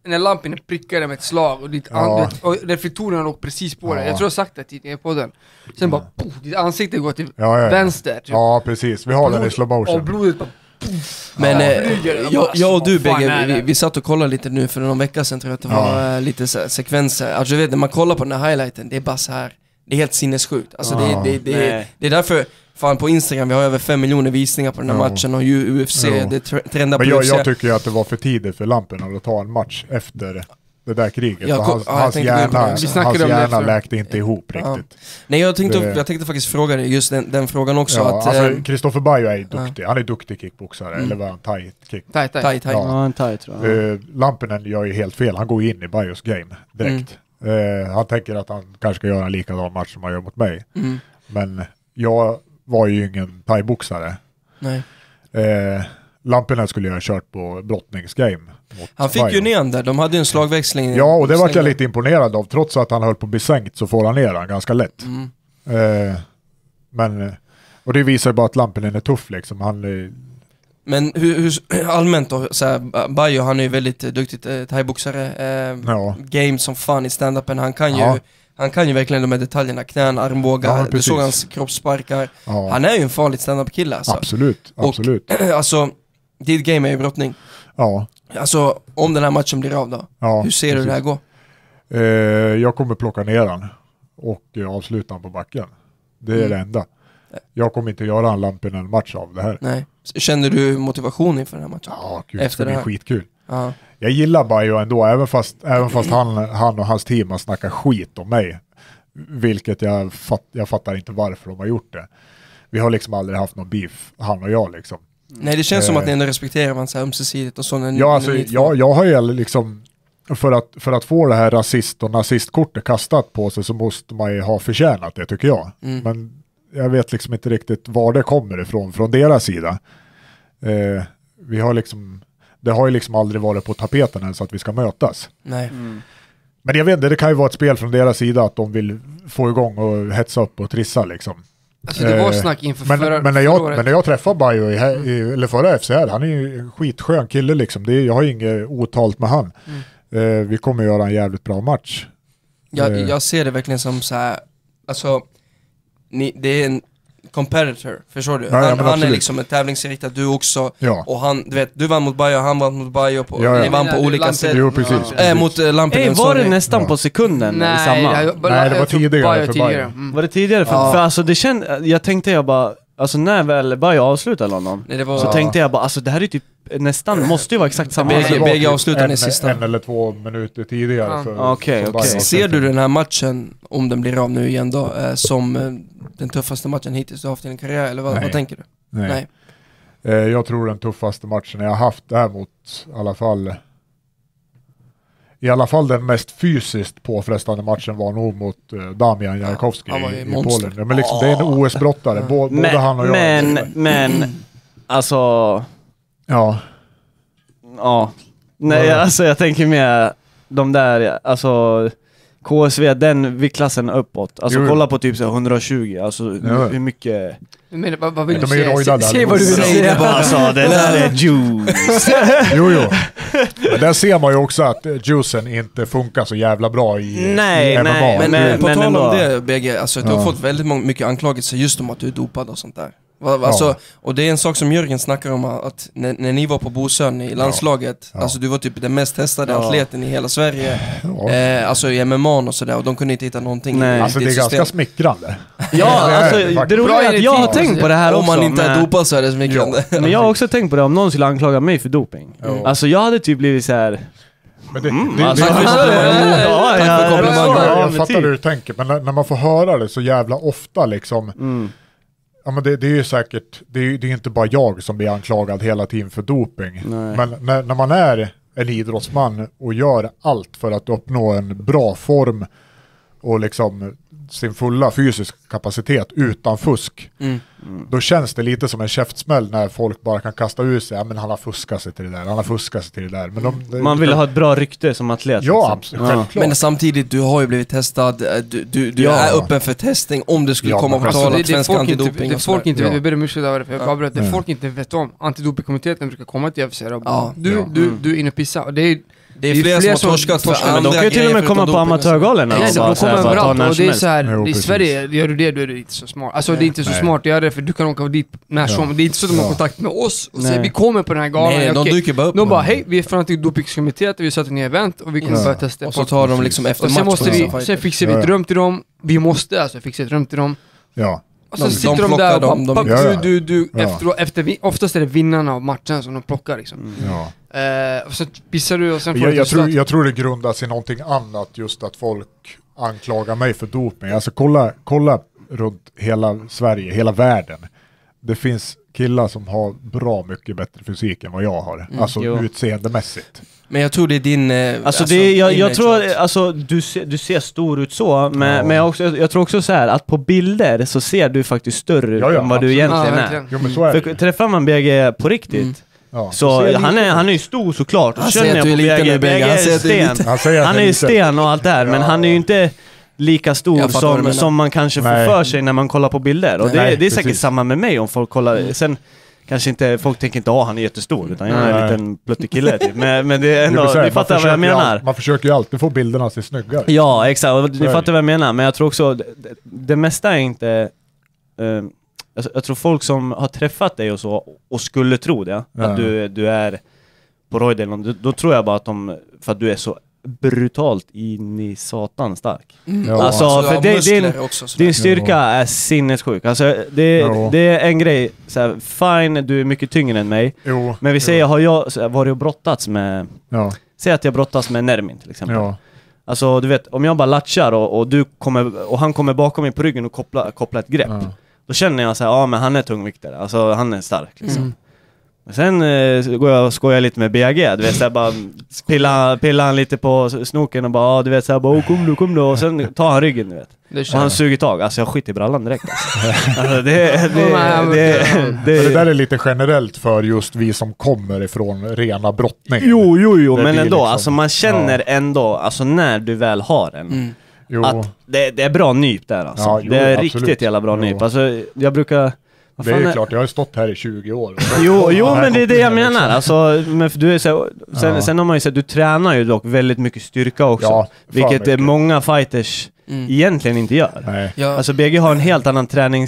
[SPEAKER 6] när lampen prickade med ett slag och och reflektorerna låg precis på det. Jag tror jag sagt det tidigare på den. Sen bara, ditt ansikte går till vänster. Typ.
[SPEAKER 3] Ja, precis. Vi har den i slow motion.
[SPEAKER 6] Och blodet bara...
[SPEAKER 4] Men jag och du bägge, vi satt och kollade lite nu för någon vecka sedan, tror jag att det var lite så här sekvenser. Alltså du vet, när man kollar på den här highlighten, det är bara så här, det är helt sinnessjukt. Alltså det är därför, fan på Instagram, vi har över 5 miljoner visningar på den här matchen och UFC, det trendar på UFC.
[SPEAKER 3] Jag tycker att det var för tidigt för Lampen att ta en match efter det där kriget. Hans hjärna läkte inte ihop riktigt.
[SPEAKER 4] Nej, jag tänkte faktiskt fråga dig just den frågan också.
[SPEAKER 3] Alltså, Christopher Bayo är duktig. Han är duktig kickboxare. Eller var han thai?
[SPEAKER 5] Ja, en thai tror jag.
[SPEAKER 3] Lampinen gör ju helt fel. Han går in i Bayos game direkt. Han tänker att han kanske ska göra en likadan match som han gör mot mig. Men jag var ju ingen thai-boxare.
[SPEAKER 4] Nej.
[SPEAKER 3] Lampinen skulle jag ha kört på brottningsgame.
[SPEAKER 4] Han fick ju ner där, de hade ju en slagväxling.
[SPEAKER 3] Ja, och det var jag lite imponerad av. Trots att han höll på att bli sänkt så får han ner han ganska lätt. Och det visar ju bara att Lampinen är tuff liksom.
[SPEAKER 4] Men hur allmänt då, såhär, Bayo, han är ju väldigt duktig thai-boxare. Game som fan i stand-upen. Han kan ju verkligen de här detaljerna, knän, armbågar, du såg hans kroppssparkar. Han är ju en farlig stand-up-kille alltså.
[SPEAKER 3] Absolut.
[SPEAKER 4] Och, alltså, ditt game är ju brottning.
[SPEAKER 3] Ja.
[SPEAKER 4] Alltså, om den här matchen blir av då, hur ser du det här gå?
[SPEAKER 3] Jag kommer plocka ner han och avsluta han på backen. Det är det enda. Jag kommer inte göra en Lampinen match av det här.
[SPEAKER 4] Nej. Känner du motivation inför den här matchen?
[SPEAKER 3] Ja, gud, det ska bli skitkul.
[SPEAKER 4] Ja.
[SPEAKER 3] Jag gillar Bayo ändå, även fast han och hans team har snackat skit om mig. Vilket jag fattar inte varför de har gjort det. Vi har liksom aldrig haft någon beef, han och jag liksom.
[SPEAKER 4] Nej, det känns som att ni ändå respekterar varandra så här ömsesidigt och så.
[SPEAKER 3] Jag har ju liksom, för att få det här rasist- och nazistkortet kastat på sig så måste man ju ha förtjänat det, tycker jag. Men jag vet liksom inte riktigt var det kommer ifrån, från deras sida. Vi har liksom, det har ju liksom aldrig varit på tapeten än så att vi ska mötas.
[SPEAKER 4] Nej.
[SPEAKER 3] Men jag vet inte, det kan ju vara ett spel från deras sida att de vill få igång och hetsa upp och trissa liksom.
[SPEAKER 6] Alltså det var snack inför
[SPEAKER 3] men när jag träffade Bayo eller förra FCR, han är ju en skitskön kille liksom. Jag har inget otalt med han. Vi kommer göra en jävligt bra match.
[SPEAKER 4] Jag ser det verkligen som så här, alltså det är en competitor, förstår du? Han är liksom en tävlingsinriktad, du också. Och han, du vet, du vann mot Bayo, han vann mot Bayo, ni vann på olika sätt.
[SPEAKER 3] Jo, precis.
[SPEAKER 4] Mot Lampinen.
[SPEAKER 5] Var det nästan på sekunden i samma?
[SPEAKER 3] Nej, det var tidigare för Bayo.
[SPEAKER 5] Var det tidigare? För alltså det jag tänkte bara, alltså när väl Bayo avslutade honom, så tänkte jag bara, alltså det här är typ nästan, måste ju vara exakt samma.
[SPEAKER 4] BG avslutade i sista.
[SPEAKER 3] 1 eller 2 minuter tidigare.
[SPEAKER 5] Okej.
[SPEAKER 4] Ser du den här matchen, om den blir av nu igen då, som den tuffaste matchen hittills du har haft i din karriär, eller vad tänker du? Nej.
[SPEAKER 3] Jag tror den tuffaste matchen jag har haft är mot i alla fall den mest fysiskt påfrestande matchen var nog mot Damian Jarkowski i Polen. Men liksom, det är en OS-brottare, både han och jag.
[SPEAKER 5] Men alltså...
[SPEAKER 3] Ja.
[SPEAKER 5] Nej, alltså jag tänker med de där, alltså KSV, den viktklassen uppåt. Alltså kolla på typ så 120, alltså hur mycket...
[SPEAKER 6] Men vad vill du
[SPEAKER 3] säga?
[SPEAKER 6] Se vad du vill säga.
[SPEAKER 5] Alltså det där är juice.
[SPEAKER 3] Jo. Men där ser man ju också att juicen inte funkar så jävla bra i MMA.
[SPEAKER 4] Men på tal om det, BG, alltså du har fått väldigt mycket anklagelser just om att du är dopad och sånt där. Alltså, och det är en sak som Jörgen snackar om, att när ni var på Bosön i landslaget, alltså du var typ den mest testade atleten i hela Sverige, alltså i MMA och sådär, och de kunde inte hitta någonting.
[SPEAKER 3] Alltså det är ganska smickrande.
[SPEAKER 5] Alltså det roliga är att jag har tänkt på det här också.
[SPEAKER 4] Om man inte är dopad så är det smickrande.
[SPEAKER 5] Men jag har också tänkt på det, om någon skulle anklaga mig för doping. Alltså jag hade typ blivit så här.
[SPEAKER 3] Jag fattar hur du tänker, men när man får höra det så jävla ofta liksom. Ja, men det är ju säkert, det är inte bara jag som blir anklagad hela tiden för doping. Nej. Men när man är en idrottsman och gör allt för att uppnå en bra form och liksom sin fulla fysisk kapacitet utan fusk, då känns det lite som en käftsmäll när folk bara kan kasta ut sig, men han har fuskat sig till det där, han har fuskat sig till det där. Men
[SPEAKER 5] man vill ha ett bra rykte som atlet.
[SPEAKER 3] Ja, absolut, självklart.
[SPEAKER 4] Men samtidigt, du har ju blivit testad, du är öppen för testing om det skulle komma på tal att svenska antidoping.
[SPEAKER 6] Det folk inte vet, vi ber om ursäkt över det, för jag avbröt. Det folk inte vet om, antidopingkommittén brukar komma till UFC och bara, du är inne och pissa. Och
[SPEAKER 4] det är flera som har torskat för andra.
[SPEAKER 5] Men de kan ju till och med komma på amatörgalerna.
[SPEAKER 6] Ja, de kommer överallt och det är så här, i Sverige gör du det, då är det inte så smart. Alltså det är inte så smart att göra det, för du kan åka dit när som. Det är inte så att de har kontakt med oss och säger vi kommer på den här galan.
[SPEAKER 4] Nej, de dyker bara upp.
[SPEAKER 6] De bara, hej, vi är från antidopingkommittén, vi satt i en event och vi kommer börja testa.
[SPEAKER 4] Och så tar de liksom efter match.
[SPEAKER 6] Sen fixar vi ett rum till dem. Vi måste alltså fixa ett rum till dem.
[SPEAKER 3] Ja.
[SPEAKER 6] Och så sitter de där och efter oftast är det vinnarna av matchen som de plockar liksom. Och så pissar du och sen får
[SPEAKER 3] jag tror det grundas i någonting annat, just att folk anklagar mig för doping. Alltså kolla runt hela Sverige, hela världen. Det finns killar som har bra mycket bättre fysik än vad jag har. Alltså utseendemässigt.
[SPEAKER 4] Men jag tror det är din...
[SPEAKER 5] jag tror, alltså du ser stor ut så, men jag tror också så här att på bilder så ser du faktiskt större än vad du egentligen är.
[SPEAKER 3] Jo, men så är det.
[SPEAKER 5] För träffar man BG på riktigt, så han är ju stor såklart.
[SPEAKER 4] Han säger att du är liten BG,
[SPEAKER 5] han är ju sten och allt det här, men han är ju inte lika stor som man kanske får för sig när man kollar på bilder. Och det är säkert samma med mig om folk kollar. Sen kanske inte, folk tänker inte, han är jättestor, utan jag är en liten pluttig kille typ. Men det är ändå, ni fattar vad jag menar.
[SPEAKER 3] Man försöker ju alltid få bilderna till snyggare.
[SPEAKER 5] Ja, exakt, och ni fattar vad jag menar. Men jag tror också, det mesta är inte... jag tror folk som har träffat dig och så, och skulle tro det, att du är på rojdel, då tror jag bara att för att du är så brutalt in i satan stark. Alltså för din styrka är sinnessjuk. Alltså det är en grej så här, fine, du är mycket tyngre än mig. Men vi säger, har jag varit och brottats med säg att jag brottas med Nermin till exempel. Alltså du vet, om jag bara latchar och han kommer bakom mig på ryggen och kopplar ett grepp. Då känner jag så här, men han är tungviktare. Alltså han är stark liksom. Men sen går jag och skojar lite med BAG, du vet såhär bara pillar han lite på snoken och bara, du vet såhär bara, kom du, och sen tar han ryggen, du vet. Och han suger tag, alltså jag skiter i brallan direkt alltså. Det
[SPEAKER 3] där är lite generellt för just vi som kommer ifrån rena brottning.
[SPEAKER 5] Jo, men ändå, liksom, alltså man känner ändå, alltså när du väl har den att det är bra nyp där alltså. Det är absolut. Riktigt jävla bra nyp. Alltså jag brukar...
[SPEAKER 3] Det är ju klart, jag har stått här i 20 år.
[SPEAKER 5] Jo, men det är det jag menar. Alltså, men du är så, sen har man ju sett, du tränar ju dock väldigt mycket styrka också. Vilket många fighters egentligen inte gör. Alltså BG har en helt annan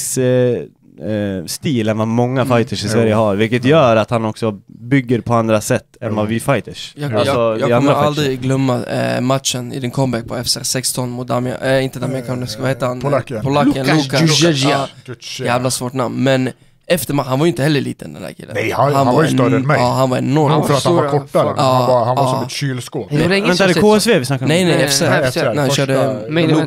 [SPEAKER 5] träningsstil än vad många fighters i Sverige har. Vilket gör att han också bygger på andra sätt än vad vi fighters.
[SPEAKER 4] Jag kommer aldrig glömma matchen i din comeback på FC 16 mot Damian, inte Damian, vad heter han? Polacken, Lukas. Jävla svårt namn, men efter han var ju inte heller liten, den där killen.
[SPEAKER 3] Nej, han var ju större än mig.
[SPEAKER 4] Ja, han var enorm.
[SPEAKER 3] För att han var kortare. Han var som ett kylskåp.
[SPEAKER 5] Vänta, är det KSV vi snackar om?
[SPEAKER 4] Nej, FC. Nej, han körde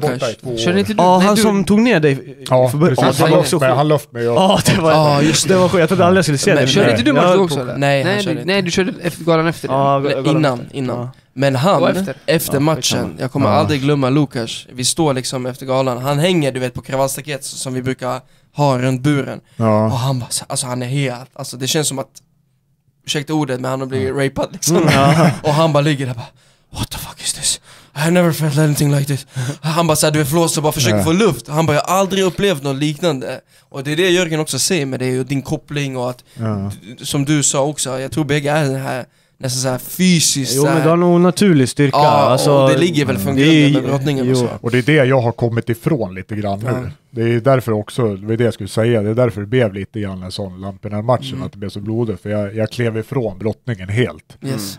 [SPEAKER 5] han som tog ner dig.
[SPEAKER 3] Ja, precis. Han löft mig.
[SPEAKER 5] Ja, just det. var sjukt. Jag trodde aldrig jag skulle se det.
[SPEAKER 6] Körde inte du match också eller?
[SPEAKER 4] Nej,
[SPEAKER 6] du körde galan efter
[SPEAKER 4] det. Innan. Men han, efter matchen, jag kommer aldrig glömma Lukas. Vi står liksom efter galan. Han hänger, du vet, på kravallstaket som vi brukar ha runt buren. Och han bara, alltså han är helt, alltså det känns som att, ursäkta ordet, men han har blivit rapad liksom. Och han bara ligger där bara, what the fuck is this? I have never felt anything like this. Han bara såhär, du är flås och bara försöker få luft. Han bara, jag har aldrig upplevt något liknande. Och det är det Jörgen också säger med det, och din koppling och att, som du sa också, jag tror bägge är den här nästan såhär fysiskt.
[SPEAKER 5] Jo, men du har nog naturlig styrka.
[SPEAKER 4] Ja,
[SPEAKER 5] alltså,
[SPEAKER 4] och det ligger väl från grunden med brottningen och så.
[SPEAKER 3] Och det är det jag har kommit ifrån lite grann nu. Det är därför också, det är det jag skulle säga, det är därför det blev lite grann en sån lamp i den här matchen, att det blev så blodigt. För jag klev ifrån brottningen helt.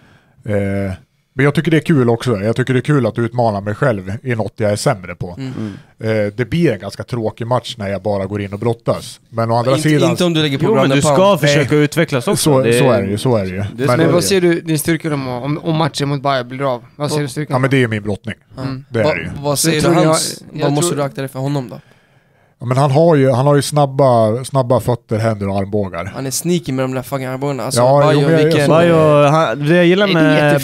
[SPEAKER 3] Men jag tycker det är kul också. Jag tycker det är kul att utmana mig själv i något jag är sämre på. Det blir en ganska tråkig match när jag bara går in och brottas. Men å andra sidan...
[SPEAKER 4] Inte om du lägger på
[SPEAKER 5] men du ska försöka utvecklas också.
[SPEAKER 3] Så är det ju.
[SPEAKER 6] Men vad ser du din styrka om matchen mot Bayer blir av? Vad ser du styrkan?
[SPEAKER 3] Ja, men det är min brottning. Det är det ju.
[SPEAKER 4] Vad ser du hans... Vad måste du akta dig för honom då?
[SPEAKER 3] Ja, men han har ju snabba fötter, händer och armbågar.
[SPEAKER 4] Han är sneaky med de där fucking armbågarna. Alltså,
[SPEAKER 5] det jag gillar med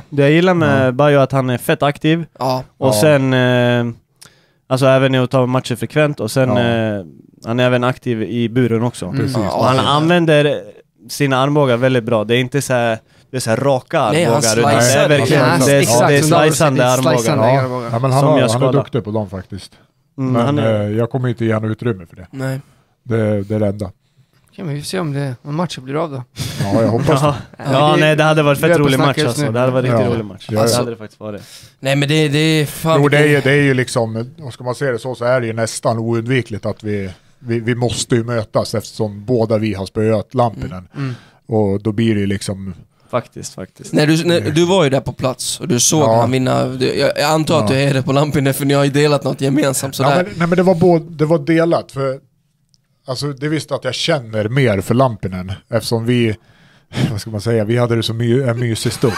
[SPEAKER 5] Bayo, att han är fett aktiv. Och sen alltså även när jag tar matcher frekvent, och sen Han är även aktiv i buren också.
[SPEAKER 3] Precis.
[SPEAKER 5] Och han använder sina armbågar väldigt bra. Det är inte så här, det är så här raka armbågar.
[SPEAKER 4] Nej, han
[SPEAKER 5] det är verkligen det är sliceande armbågar.
[SPEAKER 3] Ja, men han är duktig på dem faktiskt. Men jag kommer inte ge han utrymme för det.
[SPEAKER 4] Nej.
[SPEAKER 3] Det är det enda.
[SPEAKER 6] Ja, men vi får se om matchen blir av då.
[SPEAKER 3] Ja, jag hoppas det.
[SPEAKER 5] Ja, nej, det hade varit fett rolig match alltså. Det hade varit riktigt
[SPEAKER 3] Ja.
[SPEAKER 5] rolig match.
[SPEAKER 3] Ja,
[SPEAKER 5] Det
[SPEAKER 3] ja.
[SPEAKER 5] hade det faktiskt varit.
[SPEAKER 4] Nej, men det är fan...
[SPEAKER 3] Jo, det är ju liksom, vad ska man säga det så är det ju nästan oundvikligt att vi måste ju mötas eftersom båda vi har spöat Lampinen. Och då blir det ju liksom...
[SPEAKER 5] Faktiskt.
[SPEAKER 4] När du var ju där på plats och du såg han vinna. Jag antar att du är det på Lampinen för ni har ju delat något gemensamt sådär.
[SPEAKER 3] Ja, men det var delat för alltså det visste att jag känner mer för Lampinen eftersom vi, vad ska man säga, vi hade det så en mysig stund.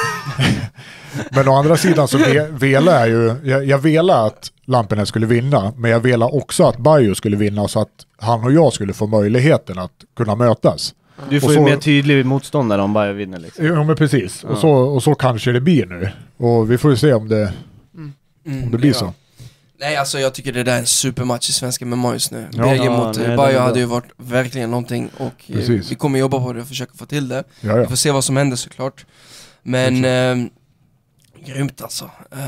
[SPEAKER 3] Men å andra sidan så velar jag velar att Lampinen skulle vinna, men jag velar också att Bajo skulle vinna så att han och jag skulle få möjligheten att kunna mötas.
[SPEAKER 5] Du får ju mer tydlig motståndare om Bajo vinner liksom.
[SPEAKER 3] Ja, men precis. Och så kanske det blir nu. Och vi får ju se om det blir så.
[SPEAKER 4] Nej, alltså jag tycker det där är en supermatch i svenska MMA just nu.
[SPEAKER 3] Ja.
[SPEAKER 4] BG mot Bajo hade ju varit verkligen någonting och vi kommer jobba på det och försöka få till det.
[SPEAKER 3] Ja.
[SPEAKER 4] Vi får se vad som händer såklart. Men grymt alltså.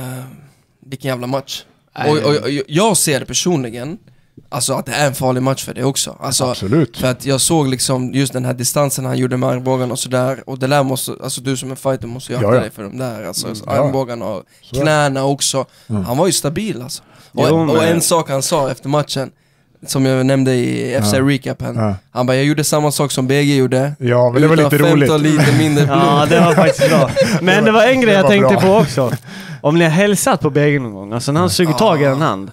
[SPEAKER 4] Vilken jävla match. Och jag ser det personligen, alltså att det är en farlig match för det också. Alltså,
[SPEAKER 3] absolut.
[SPEAKER 4] för att jag såg liksom just den här distansen han gjorde med armbågarna och sådär. Och det där måste, alltså du som en fighter måste ju akta dig för de där. Alltså armbågarna och knäna också. Han var ju stabil alltså. Och en sak han sa efter matchen, som jag nämnde i FC Recapen. Han bara, jag gjorde samma sak som BG gjorde.
[SPEAKER 3] Ja, men det var lite roligt.
[SPEAKER 4] 15 liter mindre blod.
[SPEAKER 5] Ja, det var faktiskt bra. Men det var en grej jag tänkte på också. Om ni har hälsat på BG någon gång, alltså när han suger tag i en hand.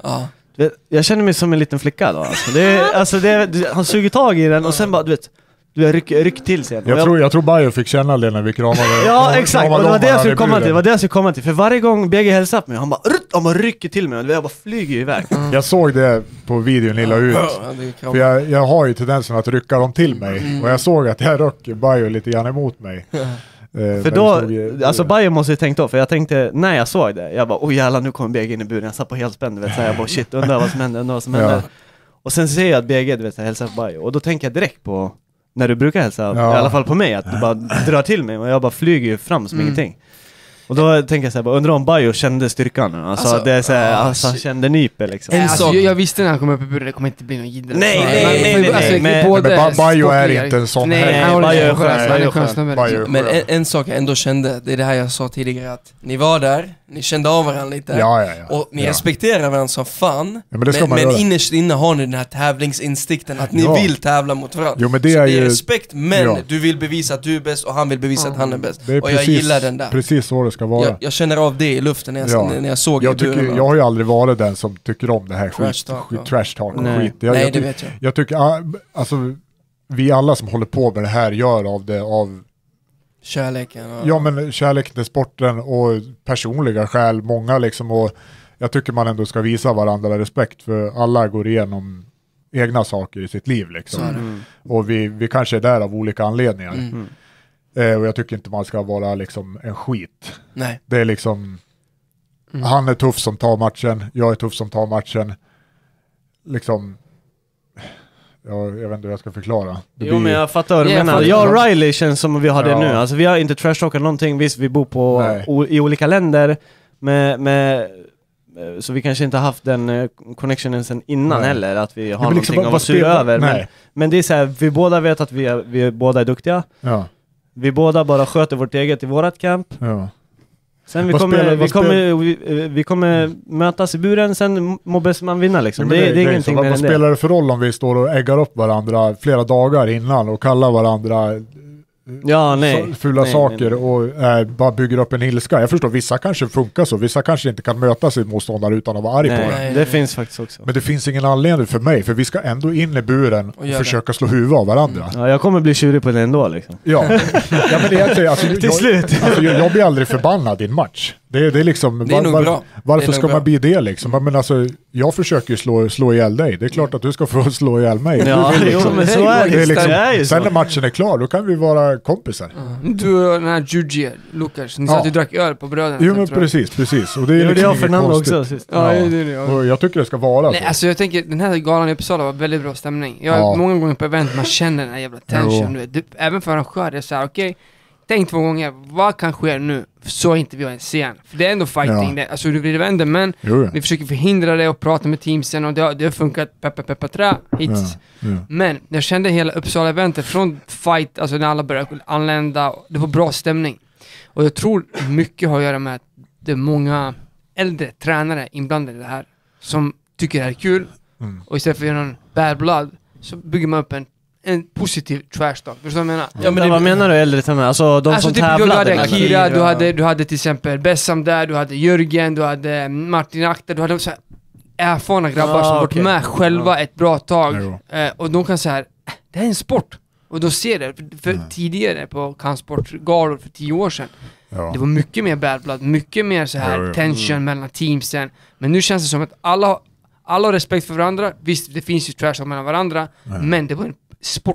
[SPEAKER 5] Jag känner mig som en liten flicka då. Alltså. Han suger tag i den och sen bara, du ryck till sig.
[SPEAKER 3] Jag tror Bajo fick känna det när vi kramade.
[SPEAKER 5] Ja, exakt. Och det var det jag skulle komma till. För varje gång BG hälsade på mig, han bara rycker till mig och jag bara flyger iväg.
[SPEAKER 3] Jag såg det på videon illa ut. För jag har ju tendensen att rycka dem till mig. Och jag såg att jag röck Bajo lite grann emot mig.
[SPEAKER 5] För då, alltså Bajo måste ju tänkt då, för jag tänkte, när jag såg det, jag bara, jävlar, nu kommer BG in i buren, jag satt på helt spänd, så jag bara, shit, undrar vad som händer. Och sen ser jag att BG, hälsar på Bajo, och då tänker jag direkt på, när du brukar hälsa, i alla fall på mig, att du bara drar till mig, och jag bara flyger ju fram som ingenting. Och då tänker jag så här, undrar om Bajo kände styrkan. Alltså det är så här, alltså han kände nyper liksom.
[SPEAKER 6] Alltså, jag visste när han kom upp i buren, det kommer inte bli någon gidder.
[SPEAKER 5] Nej.
[SPEAKER 3] Men Bajo är inte en sån
[SPEAKER 6] här. Bajo är skön.
[SPEAKER 4] Men en sak jag ändå kände, det är det här jag sa tidigare, att ni var där, ni kände av varandra lite.
[SPEAKER 3] Ja.
[SPEAKER 4] Och ni respekterar varandra som fan.
[SPEAKER 3] Men
[SPEAKER 4] innerst inne har ni den här tävlingsinstinkten att ni vill tävla mot varandra.
[SPEAKER 3] Jo, men
[SPEAKER 4] det är
[SPEAKER 3] ju
[SPEAKER 4] respekt, men du vill bevisa att du är bäst och han vill bevisa att han är bäst.
[SPEAKER 3] Och
[SPEAKER 4] jag gillar den där.
[SPEAKER 3] Precis så det ska vara.
[SPEAKER 4] Jag känner av det i luften när jag såg det.
[SPEAKER 3] Jag har ju aldrig varit den som tycker om det här trash talk och skit.
[SPEAKER 4] Nej, det vet jag.
[SPEAKER 3] Jag tycker, alltså vi alla som håller på med det här gör av det av
[SPEAKER 4] kärleken.
[SPEAKER 3] Ja, men kärleken till sporten och personliga skäl, många liksom, och jag tycker man ändå ska visa varandra respekt, för alla går igenom egna saker i sitt liv liksom. Och vi kanske är där av olika anledningar. Och jag tycker inte man ska vara liksom en skit.
[SPEAKER 4] Nej.
[SPEAKER 3] Det är liksom han är tuff som tar matchen, jag är tuff som tar matchen. Liksom jag vet inte hur jag ska förklara.
[SPEAKER 5] Men jag fattar vad du menar. Jag och Riley känns som vi har det nu. Alltså vi har inte trash-talkat någonting. Visst, vi bor i olika länder så vi kanske inte har haft den connectionen sen innan heller, att vi har någonting att vara sur över. Men det är så här, vi båda vet att vi båda är duktiga. Ja. Vi båda bara sköter vårt eget i vårat camp. Ja. Sen vi kommer mötas i buren, sen må man vinna liksom. Det är ingenting mer än det.
[SPEAKER 3] Vad spelar det för roll om vi står och äggar upp varandra flera dagar innan och kallar varandra fula saker och bara bygger upp en ilska? Jag förstår, vissa kanske funkar så. Vissa kanske inte kan möta sin motståndare utan att vara arg på den.
[SPEAKER 5] Det finns faktiskt också.
[SPEAKER 3] Men det finns ingen anledning för mig, för vi ska ändå in i buren och försöka slå huvudet av varandra.
[SPEAKER 5] Ja, jag kommer bli tjurig på det ändå liksom.
[SPEAKER 3] Ja men det är alltså,
[SPEAKER 5] till slut.
[SPEAKER 3] Alltså, jag blir aldrig förbannad i en match. Det är liksom,
[SPEAKER 4] Det är nog bra.
[SPEAKER 3] varför
[SPEAKER 4] Det är
[SPEAKER 3] ska
[SPEAKER 4] nog
[SPEAKER 3] man
[SPEAKER 4] bra.
[SPEAKER 3] bli det liksom? Men alltså, jag försöker ju slå ihjäl dig. Det är klart att du ska få slå ihjäl mig.
[SPEAKER 5] Ja,
[SPEAKER 3] Du vill
[SPEAKER 5] jo,
[SPEAKER 3] liksom,
[SPEAKER 5] men så är
[SPEAKER 3] det är
[SPEAKER 5] det.
[SPEAKER 3] liksom,
[SPEAKER 5] Det är ju
[SPEAKER 3] sen
[SPEAKER 5] så.
[SPEAKER 3] när matchen är klar, då kan vi vara kompisar.
[SPEAKER 6] Du och den här Juji, Lukas, ni sa att du drack öl på bröden.
[SPEAKER 3] Jo men precis. Och det är
[SPEAKER 5] Det gjorde
[SPEAKER 3] liksom
[SPEAKER 5] jag och
[SPEAKER 3] inget
[SPEAKER 5] Fernando
[SPEAKER 3] konstigt.
[SPEAKER 5] också sist.
[SPEAKER 6] Ja,
[SPEAKER 3] Ja.
[SPEAKER 6] det är det. Ja.
[SPEAKER 3] Och jag tycker det ska vara
[SPEAKER 6] Nej,
[SPEAKER 3] så.
[SPEAKER 6] alltså jag tänker, den här galan i Uppsala var väldigt bra stämning. Jag
[SPEAKER 3] Ja.
[SPEAKER 6] många gånger på event, man känner den här jävla tension.
[SPEAKER 3] Jo.
[SPEAKER 6] Du vet. Även för arrangörer, det är såhär, okej, tänk 2 gånger, vad kan ske nu? Så inte vi har en scen. För det är ändå fighting,
[SPEAKER 3] Ja.
[SPEAKER 6] det, alltså du blir vänder, men
[SPEAKER 3] Jo.
[SPEAKER 6] vi försöker förhindra det och prata med teamsen och det har funkat, peppa trä, hits.
[SPEAKER 3] Ja.
[SPEAKER 6] Men jag kände hela Uppsala-eventet från fight, alltså när alla började anlända, det var bra stämning. Och jag tror mycket har att göra med att det är många äldre tränare inblandade i det här som tycker det här är kul. Och istället för att göra någon bad blood så bygger man upp en positiv trash talk. Förstår du vad jag menar?
[SPEAKER 5] Ja, men vad menar du äldre tränare? Alltså de som
[SPEAKER 6] typ,
[SPEAKER 5] tävlade?
[SPEAKER 6] du hade
[SPEAKER 5] eller?
[SPEAKER 6] Kira, du hade till exempel Bessam där, du hade Jörgen, du hade Martin Akhtar, du hade så här erfarna grabbar som varit med själva ett bra tag. Och de kan säga det här är en sport. Och då ser det, för tidigare på kampsportgalor för 10 år sedan, det var mycket mer bad blood, mycket mer så här tension mellan teamsen. Men nu känns det som att alla har respekt för varandra. Visst, det finns ju trash mellan varandra, men det var en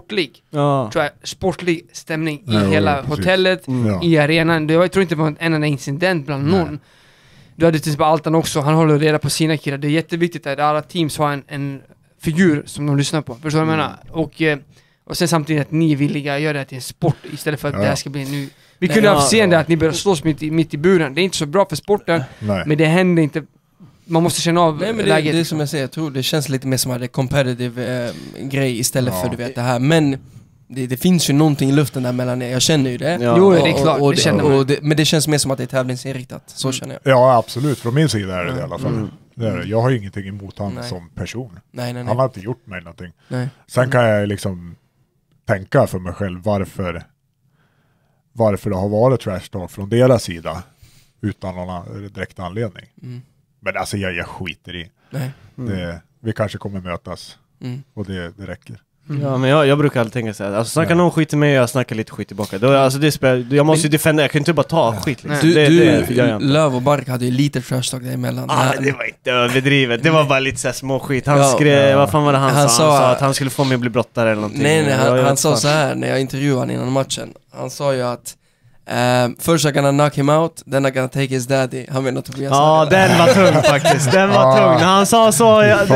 [SPEAKER 6] sportlig stämning i hela hotellet, i arenan. Jag tror inte det var en enda incident bland någon. Du hade till exempel Altan också, han håller reda på sina killar. Det är jätteviktigt att alla teams har en figur som de lyssnar på. Förstår du vad jag menar? Och sen samtidigt att ni är villiga att göra det till en sport istället för att det här ska bli nu. Vi kunde ha sett det att ni börjar slåss mitt i buren. Det är inte så bra för sporten, men det händer inte. Man måste känna av läget.
[SPEAKER 4] Det är som jag säger, jag tror det känns lite mer som att det är competitive grej istället för du vet det här. Men det finns ju någonting i luften där mellan er, jag känner ju det.
[SPEAKER 6] Ja. Jo, det är klart, det känner man.
[SPEAKER 4] Men det känns mer som att det är tävlingsinriktat, så känner jag.
[SPEAKER 3] Ja, absolut. Från min sida är det i alla fall. Det är det. Jag har ingenting emot honom som person.
[SPEAKER 4] Nej.
[SPEAKER 3] Han har inte gjort mig någonting.
[SPEAKER 4] Nej.
[SPEAKER 3] Sen kan jag liksom tänka för mig själv varför det har varit trash talk från deras sida utan någon direkt anledning. Men alltså jag skiter i. Nej. Vi kanske kommer mötas och det räcker.
[SPEAKER 5] Ja, men jag brukar alltid tänka så här. Alltså snackar någon skit till mig och jag snackar lite skit tillbaka. Då, alltså, jag måste ju defenda, jag kan inte bara ta skit liksom.
[SPEAKER 4] Löv och Bark hade ju lite trash talk däremellan.
[SPEAKER 5] Det var inte överdrivet. Det var bara lite så här små skit. Han skrev, vad fan var det han sa att han skulle få mig att bli brottare eller någonting.
[SPEAKER 4] Nej, han sa så här när jag intervjuade honom innan matchen. Han sa ju att first I'm gonna knock him out, then I'm gonna take his daddy. Han menar Tobias.
[SPEAKER 5] Ja, den var tung faktiskt. Den var tung. När han sa så,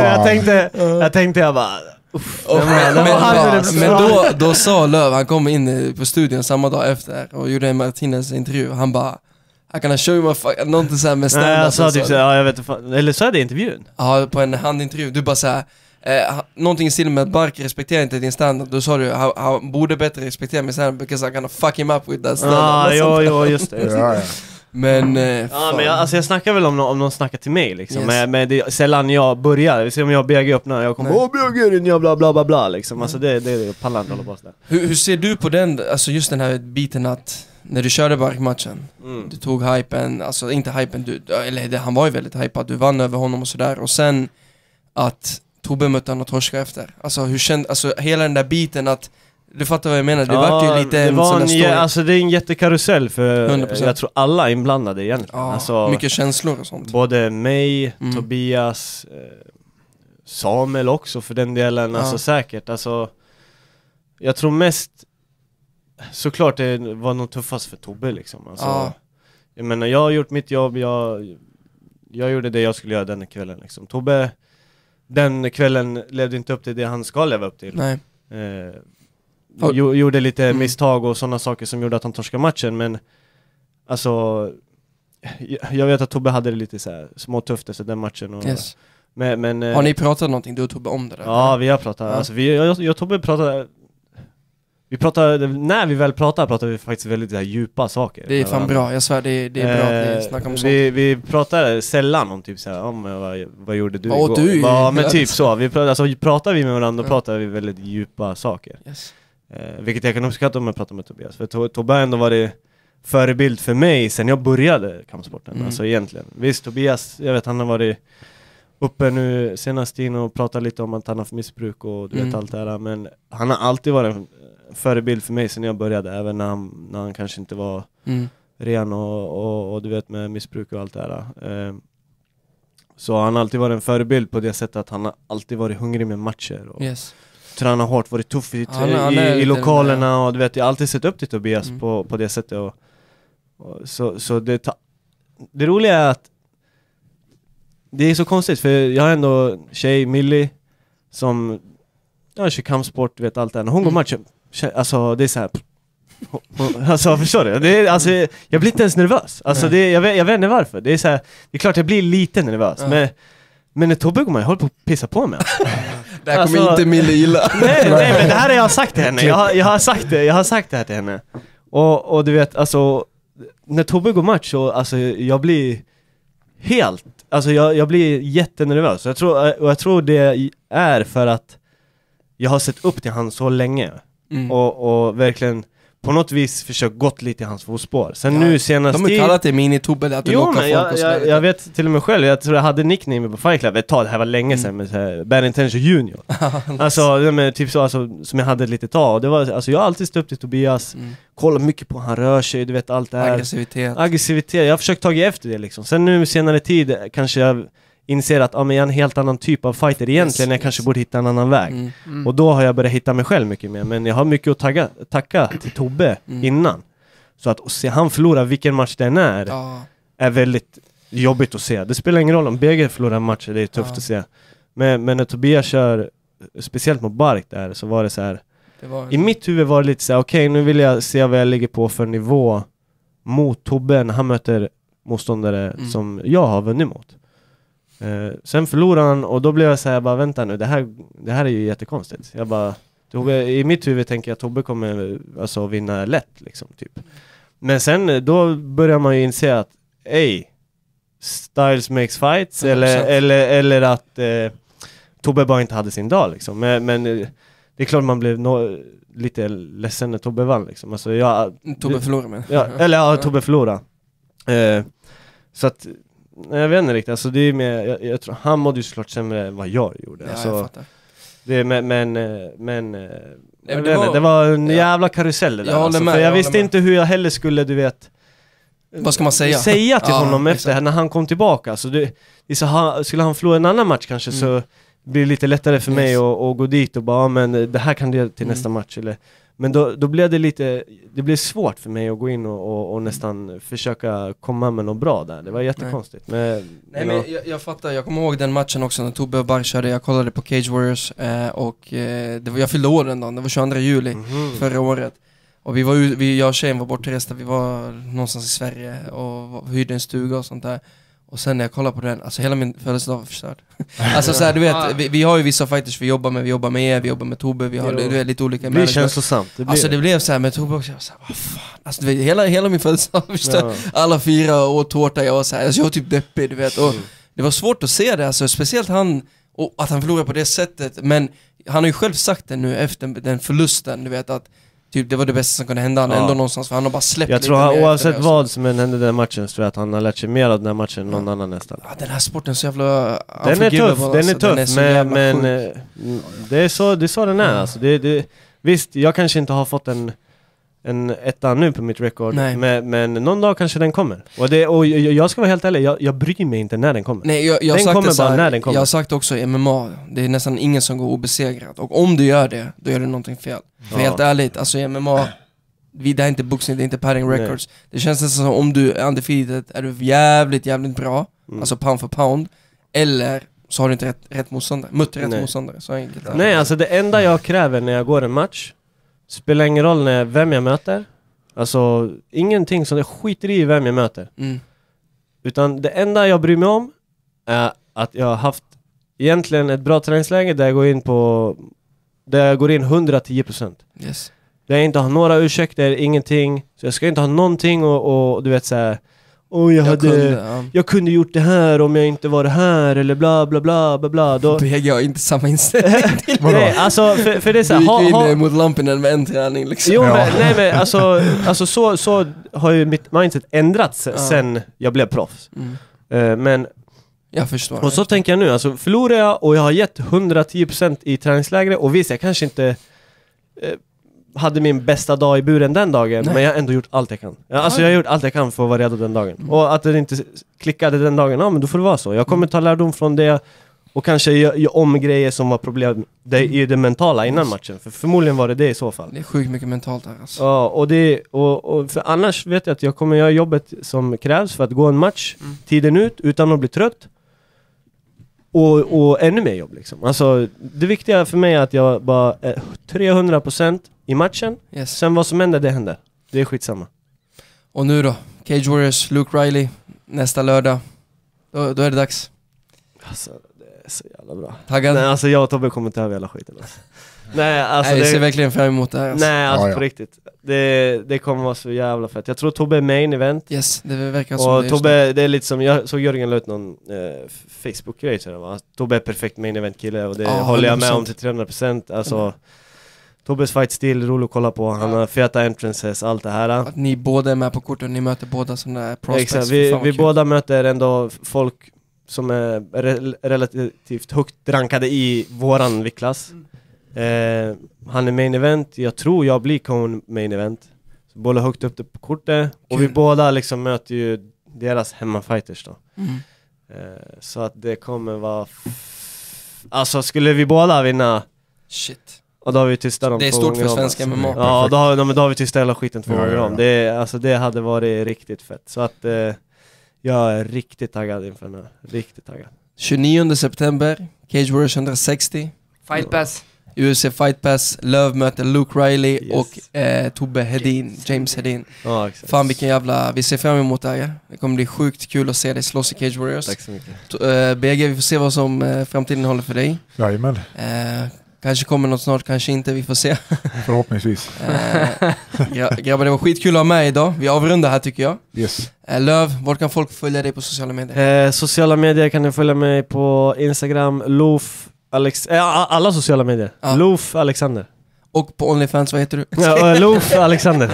[SPEAKER 5] jag tänkte jag bara
[SPEAKER 4] men då sa Löv, han kom in på studion samma dag efter och gjorde en Martinez intervju. Han bara, I can show you my någonting så här med stand-up.
[SPEAKER 5] Nej, jag sa typ så, ja jag vet inte, eller så är det intervjun.
[SPEAKER 4] Ja, på en handintervju. Du bara såhär, någonting i stil med att Bark respekterar inte din stand-up. Då sa du, han borde bättre respektera min stand-up because I'm gonna fuck him up with that stand-up.
[SPEAKER 5] Jo, just det.
[SPEAKER 4] Men
[SPEAKER 5] jag snackar väl om någon snackar till mig liksom. Yes. Men det är sällan jag börjar. Vi ser om jag BG öppnar, jag kommer BG din jävla bla bla bla liksom. Alltså det pallar inte hålla på sådär.
[SPEAKER 4] Hur ser du på den, alltså just den här biten att när du körde Bark-matchen, du tog hypen, alltså inte hypen, han var ju väldigt hypad, du vann över honom och sådär, och sen att Tobbe mötte han och torska efter. Alltså hur kände, alltså hela den där biten att, du fattar vad jag menar, det var ju lite en sån där story.
[SPEAKER 5] Alltså det är en jättekarusell för
[SPEAKER 4] 100%.
[SPEAKER 5] Jag tror alla är inblandade egentligen.
[SPEAKER 4] Ja,
[SPEAKER 5] alltså,
[SPEAKER 4] mycket känslor och sånt.
[SPEAKER 5] Både mig, Tobias, Samuel också för den delen, alltså säkert. Alltså, jag tror mest, såklart det var nog tuffast för Tobbe liksom. Alltså, jag menar, jag har gjort mitt jobb, jag gjorde det jag skulle göra den kvällen liksom. Tobbe, den kvällen levde inte upp till det han ska leva upp till.
[SPEAKER 4] Nej.
[SPEAKER 5] Gjorde lite misstag och sådana saker som gjorde att han torskade matchen, men alltså jag vet att Tobbe hade det lite så här småtufft efter den matchen och, men
[SPEAKER 4] har ni pratat någonting du och Tobbe om det där?
[SPEAKER 5] Ja, vi har pratat, alltså jag och Tobbe pratade, när vi väl pratar vi faktiskt väldigt så här djupa saker.
[SPEAKER 4] Det är fan bra, jag svär, det är bra att ni snackar om sånt.
[SPEAKER 5] Vi pratar sällan om typ så här, vad gjorde du igår?
[SPEAKER 4] Du,
[SPEAKER 5] men typ så, pratar vi med varandra, då pratar vi väldigt djupa saker.
[SPEAKER 4] Yes.
[SPEAKER 5] Vilket jag kan uppskatta om jag pratar med Tobias. För Tobbe har ändå varit förebild för mig sen jag började kampsporten. Alltså egentligen. Visst, Tobias, jag vet han har varit uppe nu senast in och pratat lite om att han har haft missbruk och du vet allt det här. Men han har alltid varit en förebild för mig sen jag började. Även när han kanske inte var ren och du vet med missbruk och allt det där. Så han har alltid varit en förebild på det sättet att han har alltid varit hungrig med matcher och tränat hårt, varit tuff i lokalerna och du vet, jag har alltid sett upp till Tobias på det sättet och så det roliga är att det är så konstigt för jag har ändå tjej, Millie, som kör kampsport, vet allt det här. När hon går matchen, alltså det är så här. Alltså förstår du? Det är, alltså, jag blir inte ens nervös. Alltså jag vet inte varför. Det är så här, det är klart jag blir lite nervös. Men när Tobbe går man, jag håller på att pissa på mig.
[SPEAKER 4] Det här kommer inte Millie gilla.
[SPEAKER 5] Nej, men det här har jag sagt till henne. Jag har sagt det här till henne. Och du vet, alltså när Tobbe går match så alltså jag blir helt, alltså jag blir jättenervös. Jag tror det är för att jag har sett upp till han så länge och verkligen på något vis försökt gått lite i hans fotspår. Sen nu senast
[SPEAKER 4] de har kallat det mini-Tobbe att du lockar folk och sådär.
[SPEAKER 5] Jag vet till och med själv, jag tror jag hade nickname på Fight Club. Det här var länge sedan med så här Bad Intention Junior. Alltså typ så, alltså, som jag hade ett litet tag. Det var, alltså, jag har alltid stått upp till Tobias, kollat mycket på han rör sig, du vet allt det här. Aggressivitet. Jag har försökt ta efter det liksom. Sen nu senare tid kanske jag inser att jag är en helt annan typ av fighter egentligen. Jag kanske borde hitta en annan väg. Och då har jag börjat hitta mig själv mycket mer. Men jag har mycket att tacka till Tobbe innan. Så att se han förlora vilken match den är väldigt jobbigt att se. Det spelar ingen roll om BG förlorar matcher, det är tufft att se. Men när Tobias kör, speciellt mot Bark där, så var det så här. I mitt huvud var det lite så här, okej, nu vill jag se vad jag ligger på för nivå mot Tobbe när han möter motståndare som jag har vunnit mot. Sen förlorade han och då blev jag så här, bara vänta nu, det här är ju jättekonstigt. Jag bara, i mitt huvud tänker jag att Tobbe kommer alltså vinna lätt liksom typ. Men sen då börjar man ju inse att styles makes fights eller att Tobbe bara inte hade sin dag liksom. Men det är klart man blev lite ledsen när Tobbe vann liksom. Alltså
[SPEAKER 4] Tobbe förlorade med.
[SPEAKER 5] Tobbe förlorade. Så att jag vet inte riktigt, alltså det är med, jag tror han mådde ju såklart sämre än vad jag gjorde.
[SPEAKER 4] Ja,
[SPEAKER 5] alltså,
[SPEAKER 4] jag fattar.
[SPEAKER 5] Det var en jävla karusell det där. Alltså, för jag visste inte hur jag heller skulle, du vet.
[SPEAKER 4] Vad ska man säga?
[SPEAKER 5] Säga till honom efter när han kom tillbaka. Så skulle han förlora en annan match kanske så blir det lite lättare för mig att gå dit och bara, men det här kan det till nästa match eller. Men då blev det blev svårt för mig att gå in och nästan försöka komma med något bra där. Det var jättekonstigt. Men
[SPEAKER 4] jag fattar, jag kommer ihåg den matchen också när Tobbe och Bark körde. Jag kollade på Cage Warriors och jag fyllde år den dagen, det var 22 juli förra året. Och jag och tjejen var bortresta, vi var någonstans i Sverige och hyrde en stuga och sånt där. Och sen när jag kollar på den, alltså hela min födelsedag var förstörd. Alltså såhär, du vet, vi har ju vissa fighters vi jobbar med med Tobbe, vi har du vet, lite olika.
[SPEAKER 5] Det blir känslosamt.
[SPEAKER 4] Alltså det blev såhär med Tobbe också, jag var såhär, vad fan. Alltså du vet, hela min födelsedag var förstörd. Alla 4 och tårta, jag var såhär, alltså jag var typ deppig, du vet. Och det var svårt att se det, alltså speciellt han, och att han förlorade på det sättet. Men han har ju själv sagt det nu efter den förlusten, du vet att typ det var det bästa som kunde hända han ändå någonstans, för han har bara släppt
[SPEAKER 5] jag tror han, oavsett vad som hände den matchen, så tror jag att han har lärt sig mer av den här matchen än någon annan nästan.
[SPEAKER 4] Ja, den här sporten så jävla
[SPEAKER 5] den är tuff, men det är så den är alltså. Visst, jag kanske inte har fått en etta nu på mitt record, men någon dag kanske den kommer. Och jag ska vara helt ärlig, jag bryr mig inte när den kommer.
[SPEAKER 4] Nej, jag
[SPEAKER 5] den
[SPEAKER 4] sagt
[SPEAKER 5] kommer
[SPEAKER 4] bara
[SPEAKER 5] när den kommer.
[SPEAKER 4] Jag har sagt också i MMA, det är nästan ingen som går obesegrad. Och om du gör det, då gör du någonting fel. För helt ärligt, alltså i MMA, det är inte boxning, det är inte padding records. Det känns nästan som om du är undefeated, är du jävligt bra, alltså pound for pound, eller så har du inte rätt motståndare, motståndare. Så enkelt.
[SPEAKER 5] Nej, alltså det enda jag kräver när jag går en match, spelar ingen roll vem jag möter. Alltså ingenting som det skiter i vem jag möter. Utan det enda jag bryr mig om är att jag har haft egentligen ett bra träningsläge där jag går in 110%.
[SPEAKER 4] Yes.
[SPEAKER 5] Där jag inte har några ursäkter, ingenting. Så jag ska inte ha någonting och du vet så här. Jag kunde gjort det här om jag inte var det här eller bla bla bla bla bla. Då
[SPEAKER 4] jag har inte samma inställning.
[SPEAKER 5] Nej, alltså för det är så här,
[SPEAKER 4] du gick in mot lampen med en träning liksom.
[SPEAKER 5] Jo, men alltså så har ju mitt mindset ändrats sen jag blev proffs. Men
[SPEAKER 4] jag förstår.
[SPEAKER 5] Och så tänker jag nu, alltså förlorar jag och jag har gett 110% i träningslägret, och visst, jag kanske inte hade min bästa dag i buren den dagen. Men jag har ändå gjort allt jag kan. Alltså jag har gjort allt jag kan för att vara redo den dagen. Och att det inte klickade den dagen, men då får det vara så. Jag kommer ta lärdom från det. Och kanske göra om grejer som var problem i det mentala innan matchen. För förmodligen var det i så fall.
[SPEAKER 4] Det är sjukt mycket mentalt här alltså.
[SPEAKER 5] Ja, och för annars vet jag att jag kommer göra jobbet som krävs för att gå en match tiden ut utan att bli trött. Och ännu mer jobb liksom. Alltså det viktiga för mig är att jag bara är 300% i matchen.
[SPEAKER 4] Yes.
[SPEAKER 5] Sen vad som händer, det händer. Det är skitsamma.
[SPEAKER 4] Och nu då? Cage Warriors, Luke Riley. Nästa lördag. Då är det dags.
[SPEAKER 5] Alltså det är så jävla bra.
[SPEAKER 4] Taggad?
[SPEAKER 5] Nej, alltså jag och Tobbe kommer ta över hela skiten alltså. Nej, alltså
[SPEAKER 4] jag ser verkligen fram emot det här alltså.
[SPEAKER 5] Nej, alltså på riktigt. Det kommer vara så jävla fett. Jag tror Tobbe är main event.
[SPEAKER 4] Yes, det verkar som
[SPEAKER 5] och
[SPEAKER 4] det.
[SPEAKER 5] Tobbe, det är lite som, jag såg Jörgen la ut någon Facebook-grej tror jag, va? Tobbe är perfekt main event kille och det håller jag med om till 300%. Alltså Tobbes fight-stil, rolig att kolla på. Han har feta entrances, allt det här.
[SPEAKER 4] Att ni båda är med på kortet och ni möter båda sådana prospects.
[SPEAKER 5] Exakt, vi båda möter ändå folk som är relativt högt rankade i våran viktklass. Han är main event, jag tror jag blir main event. Så båda högt upp det på kortet. Och vi båda liksom möter ju deras hemmafighters då. Så att det kommer vara alltså skulle vi båda vinna,
[SPEAKER 4] shit.
[SPEAKER 5] Och då har vi tystat dem.
[SPEAKER 4] Det är stort för svenska MMA.
[SPEAKER 5] Ja, då har vi tystat hela skiten 2 gånger om. Det hade varit riktigt fett. Så att jag är riktigt taggad inför den här. Riktigt taggad.
[SPEAKER 4] 29 september, Cage Warriors 160.
[SPEAKER 6] Fight Pass.
[SPEAKER 4] UFC Fight Pass, Löv möter Luke Riley och Tobbe Hedin, James Hedin.
[SPEAKER 5] Ja, exakt.
[SPEAKER 4] Fan vilken jävla, vi ser fram emot det här. Det kommer bli sjukt kul att se dig slåss i Cage Warriors.
[SPEAKER 5] Tack så mycket.
[SPEAKER 4] BG, vi får se vad som framtiden håller för dig.
[SPEAKER 3] Jajamän.
[SPEAKER 4] Kanske kommer något snart, kanske inte, vi får se.
[SPEAKER 3] Förhoppningsvis.
[SPEAKER 4] Grabbar, det var skitkul att ha med idag. Vi avrundar här tycker jag.
[SPEAKER 3] Yes.
[SPEAKER 4] Löv, vart kan folk följa dig på sociala medier?
[SPEAKER 5] Sociala medier kan ni följa mig på Instagram, Loof alla sociala medier. Loof Alexander.
[SPEAKER 4] Och på OnlyFans, vad heter du?
[SPEAKER 5] Ja, Loof Alexander.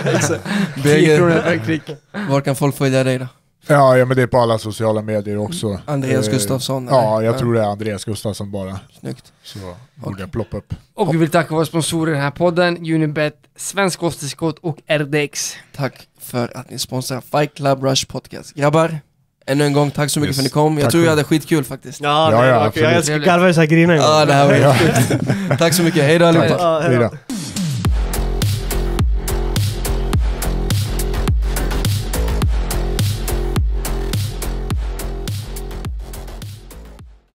[SPEAKER 4] Var kan folk följa dig då?
[SPEAKER 3] Ja, men det är på alla sociala medier också.
[SPEAKER 4] Andreas Gustafsson?
[SPEAKER 3] Ja, jag tror det är Andreas Gustafsson bara.
[SPEAKER 4] Snyggt.
[SPEAKER 3] Så borde jag ploppa upp.
[SPEAKER 6] Och vi vill tacka våra sponsorer i den här podden, Unibet, Svensk Kosttillskott och RDX.
[SPEAKER 4] Tack för att ni sponsrar Fight Club Rush Podcast. Grabbar, ännu en gång, tack så mycket för att ni kom. Jag tror jag hade skitkul faktiskt.
[SPEAKER 5] Ja, jag älskar garvar så här grina.
[SPEAKER 4] Ja, det här var sjukt. Tack så mycket, hej då allihopa.
[SPEAKER 3] Hej då.